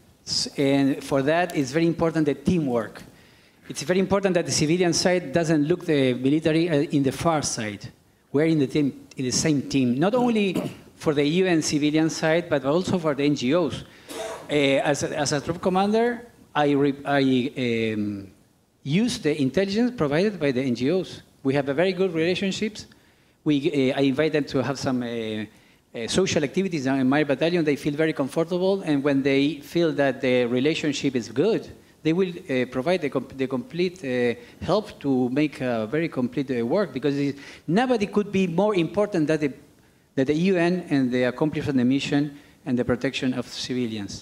And for that, it's very important the teamwork. It's very important that the civilian side doesn't look the military uh, in the far side. We're in the, team, in the same team, not only for the U N civilian side, but also for the N G Os. Uh, as, a, as a troop commander, I, re, I um, use the intelligence provided by the N G Os. We have a very good relationships. We, uh, I invite them to have some uh, uh, social activities in my battalion. They feel very comfortable, and when they feel that the relationship is good, they will uh, provide the, com the complete uh, help to make a very complete uh, work, because it, nobody could be more important than the, than the U N and the accomplishment of the mission and the protection of civilians.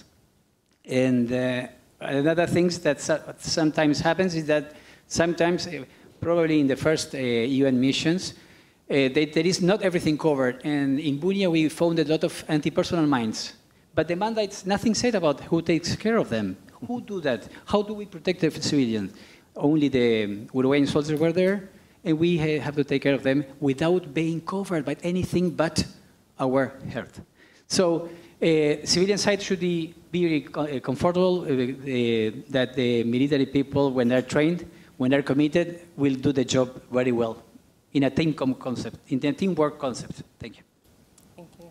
And uh, another thing that sometimes happens is that sometimes, uh, probably in the first uh, U N missions, Uh, they, there is not everything covered. And in Bunia, we found a lot of anti-personnel mines. But the mandates, nothing said about who takes care of them. Who do that? How do we protect the civilians? Only the Uruguayan soldiers were there, and we have to take care of them without being covered by anything but our health. So uh, civilian side should be very comfortable uh, uh, that the military people, when they're trained, when they're committed, will do the job very well. In a team concept, in a teamwork concept. Thank you. Thank you.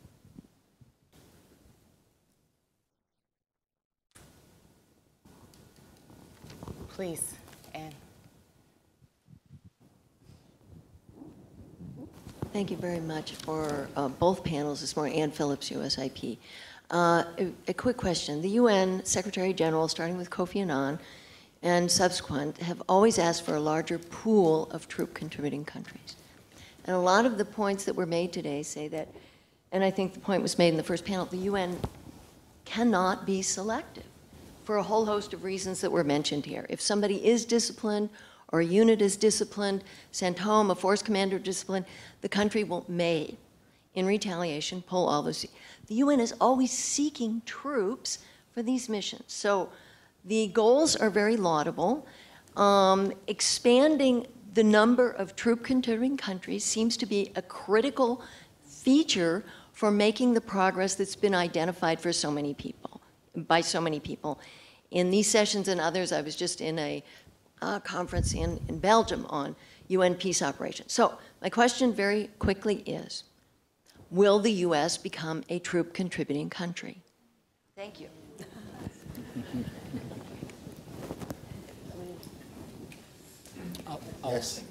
Please, Anne. Thank you very much for uh, both panels this morning. Ann Phillips, U S I P. Uh, a, a quick question. The U N Secretary General, starting with Kofi Annan, and subsequent, have always asked for a larger pool of troop contributing countries. And a lot of the points that were made today say that, and I think the point was made in the first panel, the U N cannot be selective for a whole host of reasons that were mentioned here. If somebody is disciplined, or a unit is disciplined, sent home, a force commander disciplined, the country will may, in retaliation, pull all those. The U N is always seeking troops for these missions. So the goals are very laudable. Um, expanding the number of troop-contributing countries seems to be a critical feature for making the progress that's been identified for so many people, by so many people. In these sessions and others, I was just in a uh, conference in, in Belgium on U N peace operations. So my question very quickly is, will the U S become a troop-contributing country? Thank you. Yes.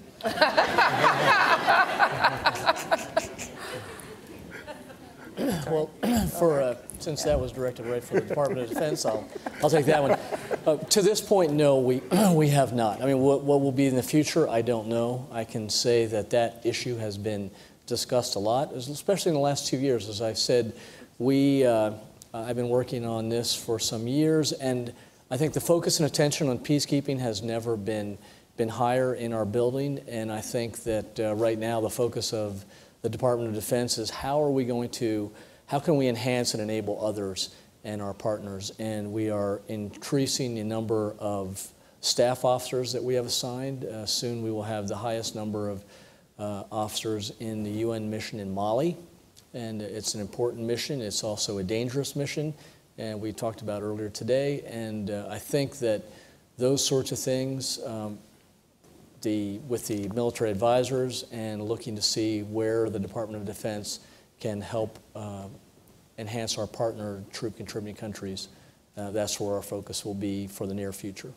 Well, for, uh, since that was directed right for the Department of Defense, I'll, I'll take that one. Uh, to this point, no, we, we have not. I mean, what, what will be in the future, I don't know. I can say that that issue has been discussed a lot, especially in the last two years. As I've said, we, uh, I've been working on this for some years, and I think the focus and attention on peacekeeping has never been, been higher in our building, and I think that uh, right now the focus of the Department of Defense is how are we going to, how can we enhance and enable others and our partners, and we are increasing the number of staff officers that we have assigned. Uh, soon we will have the highest number of uh, officers in the U N mission in Mali, and it's an important mission. It's also a dangerous mission, and we talked about earlier today, and uh, I think that those sorts of things, um, the, with the military advisors and looking to see where the Department of Defense can help uh, enhance our partner troop contributing countries, uh, that's where our focus will be for the near future.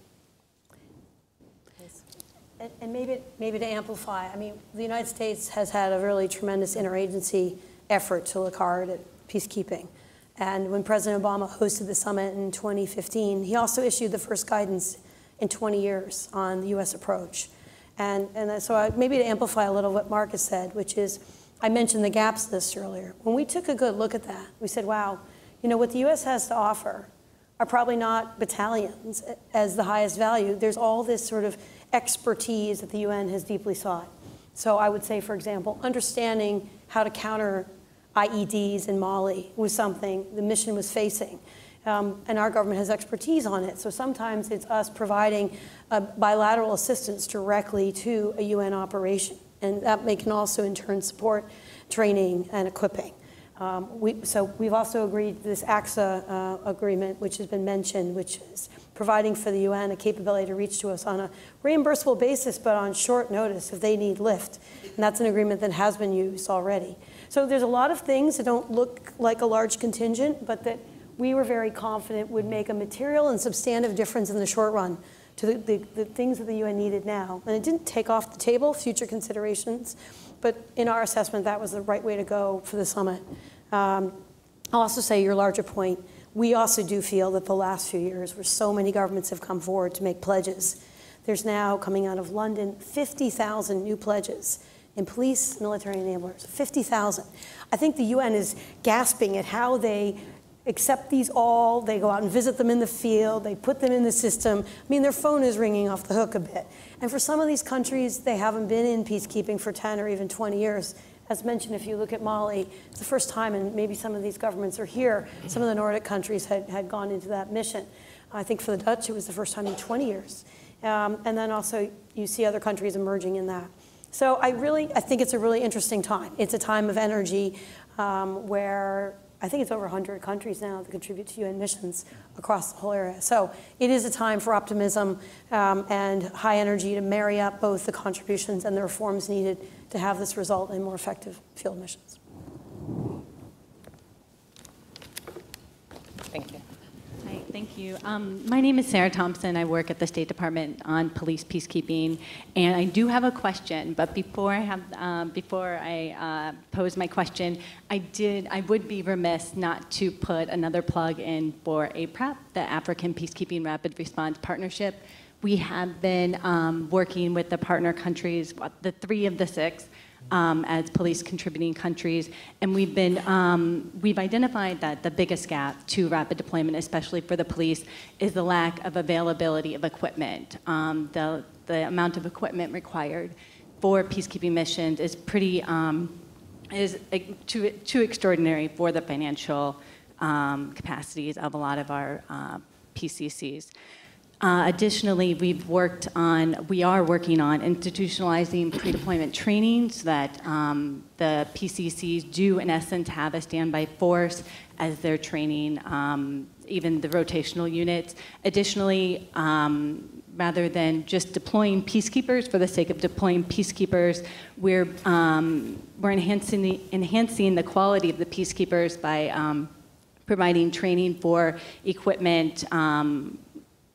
And, and maybe, maybe to amplify, I mean, the United States has had a really tremendous interagency effort to look hard at peacekeeping. And when President Obama hosted the summit in twenty fifteen, he also issued the first guidance in twenty years on the U S approach. And, and so I, maybe to amplify a little what Mark has said, which is, I mentioned the gaps list earlier. When we took a good look at that, we said, wow, you know, what the U S has to offer are probably not battalions as the highest value. There's all this sort of expertise that the U N has deeply sought. So I would say, for example, understanding how to counter I E Ds in Mali was something the mission was facing. Um, and our government has expertise on it. So sometimes it's us providing uh, bilateral assistance directly to a U N operation. And that may can also in turn support training and equipping. Um, we, so we've also agreed to this A X A uh, agreement, which has been mentioned, which is providing for the U N a capability to reach to us on a reimbursable basis, but on short notice if they need lift. And that's an agreement that has been used already. So there's a lot of things that don't look like a large contingent, but that we were very confident would make a material and substantive difference in the short run to the, the, the things that the U N needed now. And it didn't take off the table future considerations, but in our assessment, that was the right way to go for the summit. Um, I'll also say your larger point, we also do feel that the last few years where so many governments have come forward to make pledges, there's now coming out of London fifty thousand new pledges in police, military enablers, fifty thousand. I think the U N is gasping at how they accept these all, they go out and visit them in the field, they put them in the system. I mean, their phone is ringing off the hook a bit. And for some of these countries, they haven't been in peacekeeping for ten or even twenty years. As mentioned, if you look at Mali, it's the first time, and maybe some of these governments are here, some of the Nordic countries had, had gone into that mission. I think for the Dutch, it was the first time in twenty years. Um, and then also, you see other countries emerging in that. So I really, I think it's a really interesting time. It's a time of energy um, where I think it's over one hundred countries now that contribute to U N missions across the whole area. So it is a time for optimism um, and high energy to marry up both the contributions and the reforms needed to have this result in more effective field missions. Thank you. Hi, thank you. Um, my name is Sarah Thompson. I work at the State Department on police peacekeeping, and I do have a question. But before I have, um, before I uh, pose my question, I did, I would be remiss not to put another plug in for A P R A P, the African Peacekeeping Rapid Response Partnership. We have been um, working with the partner countries, the three of the six, Um, as police contributing countries, and we've been um, we've identified that the biggest gap to rapid deployment, especially for the police, is the lack of availability of equipment. Um, the the amount of equipment required for peacekeeping missions is pretty um, is too too extraordinary for the financial um, capacities of a lot of our uh, P C Cs. Uh, additionally, we've worked on, we are working on institutionalizing pre-deployment training so that um, the P C Cs do, in essence, have a standby force as they're training, um, even the rotational units. Additionally, um, rather than just deploying peacekeepers for the sake of deploying peacekeepers, we're, um, we're enhancing, the, enhancing the quality of the peacekeepers by um, providing training for equipment, um,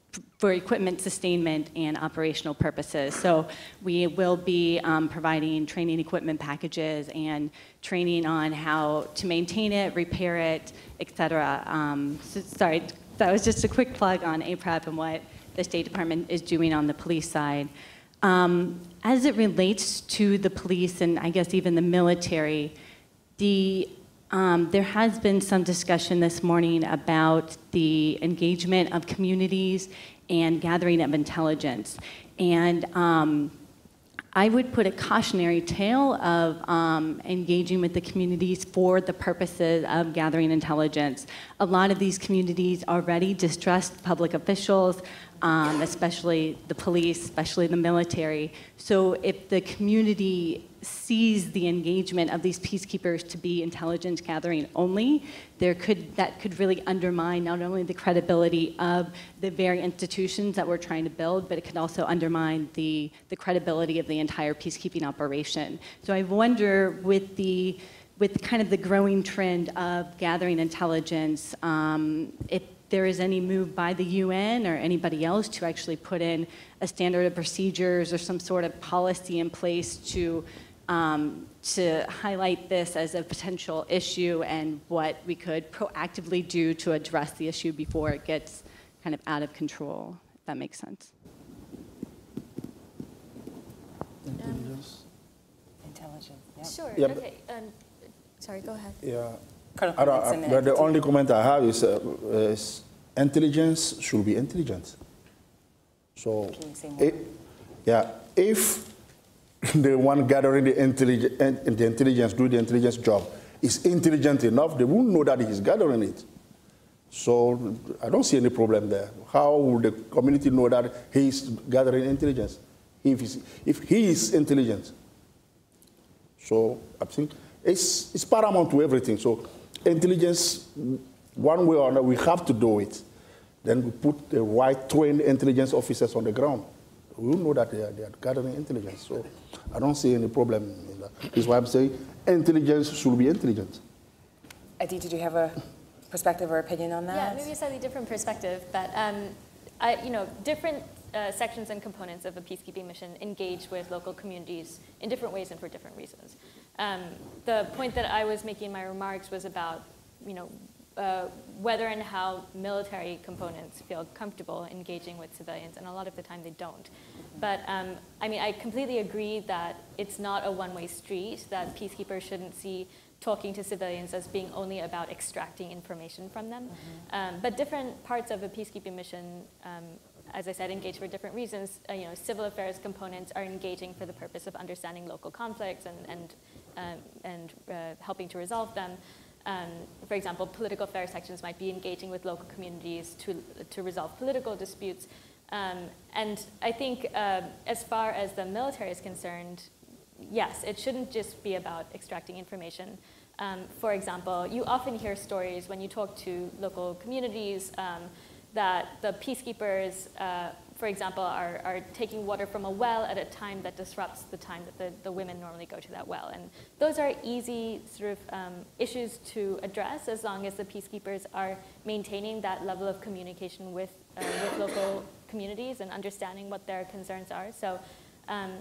for equipment sustainment and operational purposes. So we will be um, providing training equipment packages and training on how to maintain it, repair it, et cetera. Um, so, sorry, that was just a quick plug on A PREP and what the State Department is doing on the police side. Um, as it relates to the police and I guess even the military, the Um, there has been some discussion this morning about the engagement of communities and gathering of intelligence. And um, I would put a cautionary tale of um, engaging with the communities for the purposes of gathering intelligence. A lot of these communities already distrust public officials, um, especially the police, especially the military. So if the community sees the engagement of these peacekeepers to be intelligence gathering only, there could, that could really undermine not only the credibility of the very institutions that we're trying to build, but it could also undermine the, the credibility of the entire peacekeeping operation. So I wonder with the, with kind of the growing trend of gathering intelligence, um, if there is any move by the U N or anybody else to actually put in a standard of procedures or some sort of policy in place to Um, to highlight this as a potential issue and what we could proactively do to address the issue before it gets kind of out of control, if that makes sense. Intelligence. Intelligence, yeah. Sure, Yeah, okay. Um, sorry, go ahead. Yeah. Colonel I don't, Clements, I, and but then- the only comment I have is, uh, is intelligence should be intelligent. So, Can you say more? it, yeah, if the one gathering the, intellig the intelligence, do the intelligence job, is intelligent enough, they won't know that he's gathering it. So I don't see any problem there. How would the community know that he's gathering intelligence if, he's, if he is intelligent? So I think it's, it's paramount to everything. So intelligence, one way or another, we have to do it. Then we put the right trained intelligence officers on the ground. We will know that they are, they are gathering intelligence. So I don't see any problem in that. That's why I'm saying intelligence should be intelligent. Adi, did you have a perspective or opinion on that? Yeah, maybe a slightly different perspective, but um, I, you know, different uh, sections and components of a peacekeeping mission engage with local communities in different ways and for different reasons. Um, the point that I was making in my remarks was about, you know, Uh, whether and how military components feel comfortable engaging with civilians, and a lot of the time they don't. But um, I mean, I completely agree that it's not a one-way street, that peacekeepers shouldn't see talking to civilians as being only about extracting information from them. Mm-hmm. um, but different parts of a peacekeeping mission, um, as I said, engage for different reasons. Uh, you know, civil affairs components are engaging for the purpose of understanding local conflicts and, and, um, and uh, helping to resolve them. Um, for example, political affairs sections might be engaging with local communities to, to resolve political disputes. Um, and I think uh, as far as the military is concerned, yes, it shouldn't just be about extracting information. Um, for example, you often hear stories when you talk to local communities um, that the peacekeepers, uh, for example, are, are taking water from a well at a time that disrupts the time that the, the women normally go to that well. And those are easy sort of um, issues to address as long as the peacekeepers are maintaining that level of communication with, uh, with local communities and understanding what their concerns are. So um,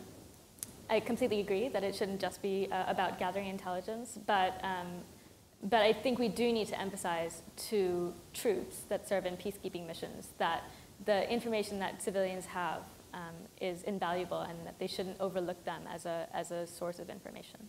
I completely agree that it shouldn't just be uh, about gathering intelligence, but um, But I think we do need to emphasize to troops that serve in peacekeeping missions that the information that civilians have um, is invaluable and that they shouldn't overlook them as a, as a source of information.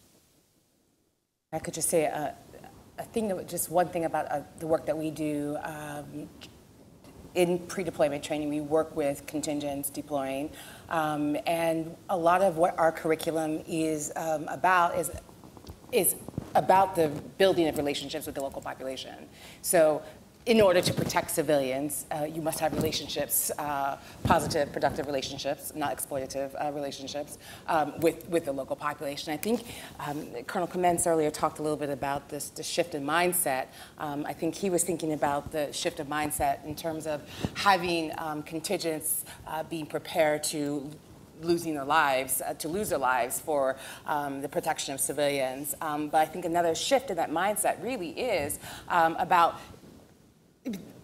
I could just say uh, a thing, just one thing about uh, the work that we do. Um, in pre-deployment training, we work with contingents deploying, um, and a lot of what our curriculum is um, about is, is about the building of relationships with the local population. So in order to protect civilians, uh, you must have relationships, uh, positive, productive relationships, not exploitative uh, relationships um, with, with the local population. I think um, Colonel Clements earlier talked a little bit about this, this shift in mindset. Um, I think he was thinking about the shift of mindset in terms of having um, contingents uh, being prepared to losing their lives, uh, to lose their lives for um, the protection of civilians. Um, but I think another shift in that mindset really is um, about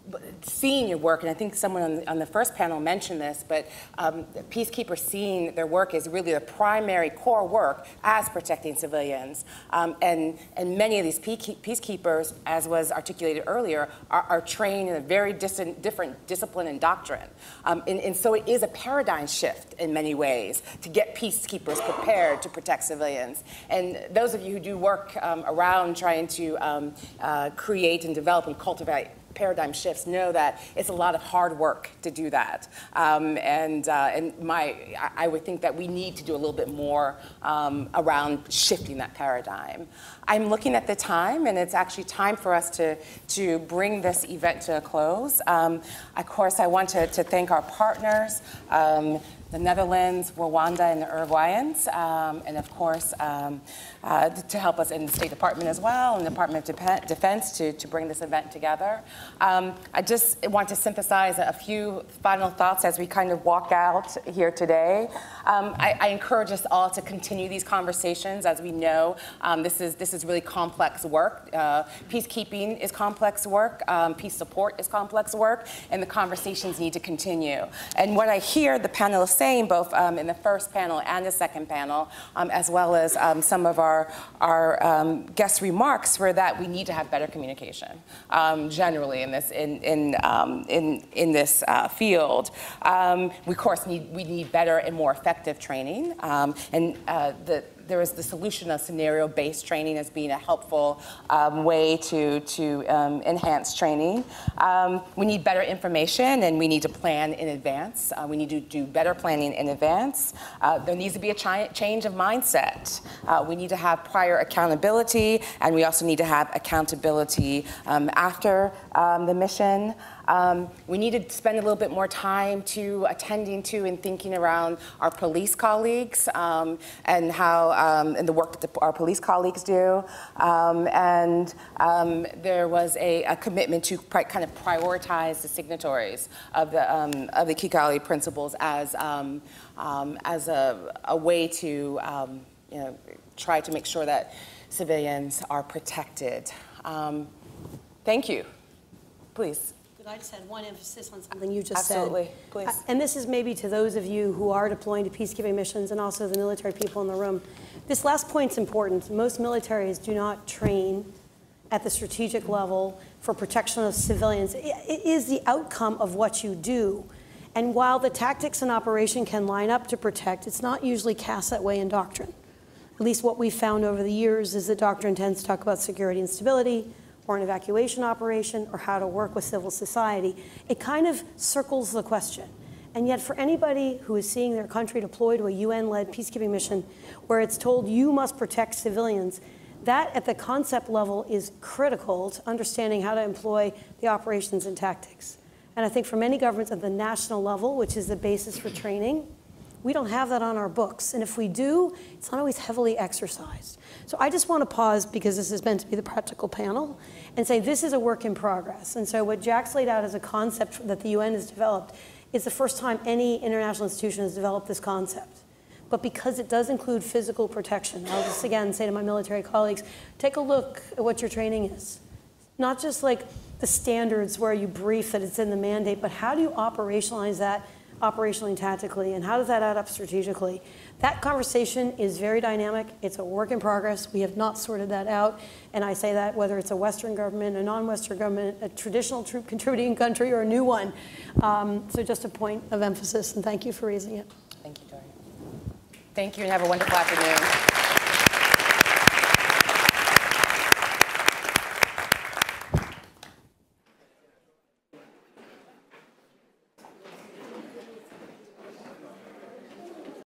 seeing your work, and I think someone on the, on the first panel mentioned this, but um, peacekeepers seeing their work is really the primary core work as protecting civilians. Um, and, and many of these peacekeepers, as was articulated earlier, are, are trained in a very dis different discipline and doctrine. Um, and, and so it is a paradigm shift in many ways to get peacekeepers prepared to protect civilians. And those of you who do work um, around trying to um, uh, create and develop and cultivate paradigm shifts know that it's a lot of hard work to do that. Um, and uh, and my, I would think that we need to do a little bit more um, around shifting that paradigm. I'm looking at the time, and it's actually time for us to, to bring this event to a close. Um, of course, I want to, to thank our partners, um, the Netherlands, Rwanda, and the Uruguayans, um, and of course, um, uh, to help us in the State Department as well, and the Department of Dep Defense to, to bring this event together. Um, I just want to synthesize a few final thoughts as we kind of walk out here today. Um, I, I encourage us all to continue these conversations. As we know, um, this is this is really complex work. Uh, peacekeeping is complex work. Um, peace support is complex work, and the conversations need to continue. And what I hear the panelists saying, both um, in the first panel and the second panel, um, as well as um, some of our our um, guest remarks, were that we need to have better communication um, generally in this in in um, in in this uh, field. Um, we of course need we need better and more effective training, um, and uh, the. There is the solution of scenario-based training as being a helpful um, way to, to um, enhance training. Um, we need better information, and we need to plan in advance. Uh, we need to do better planning in advance. Uh, there needs to be a ch change of mindset. Uh, we need to have prior accountability, and we also need to have accountability um, after um, the mission. Um, we need to spend a little bit more time to attending to and thinking around our police colleagues um, and how um, and the work that the, our police colleagues do. Um, and um, there was a, a commitment to kind of prioritize the signatories of the um, of the Kigali Principles as um, um, as a, a way to um, you know, try to make sure that civilians are protected. Um, thank you. Please. I just had one emphasis on something you just Absolutely. said. Absolutely, please. And this is maybe to those of you who are deploying to peacekeeping missions and also the military people in the room. This last point's important. Most militaries do not train at the strategic level for protection of civilians. It is the outcome of what you do. And while the tactics and operation can line up to protect, it's not usually cast that way in doctrine. At least what we've found over the years is that doctrine tends to talk about security and stability, or an evacuation operation, or how to work with civil society. It kind of circles the question. And yet for anybody who is seeing their country deploy to a U N-led peacekeeping mission where it's told you must protect civilians, that at the concept level is critical to understanding how to employ the operations and tactics. And I think for many governments at the national level, which is the basis for training, we don't have that on our books. And if we do, it's not always heavily exercised. So I just want to pause, because this is meant to be the practical panel, and say this is a work in progress. And so what Jack's laid out as a concept that the U N has developed is the first time any international institution has developed this concept. But because it does include physical protection, I'll just again say to my military colleagues, take a look at what your training is. Not just like the standards where you brief that it's in the mandate, but how do you operationalize that operationally and tactically, and how does that add up strategically? That conversation is very dynamic. It's a work in progress. We have not sorted that out, and I say that whether it's a Western government, a non-Western government, a traditional troop contributing country, or a new one. Um, so just a point of emphasis, and thank you for raising it. Thank you, Dory. Thank you, and have a wonderful afternoon.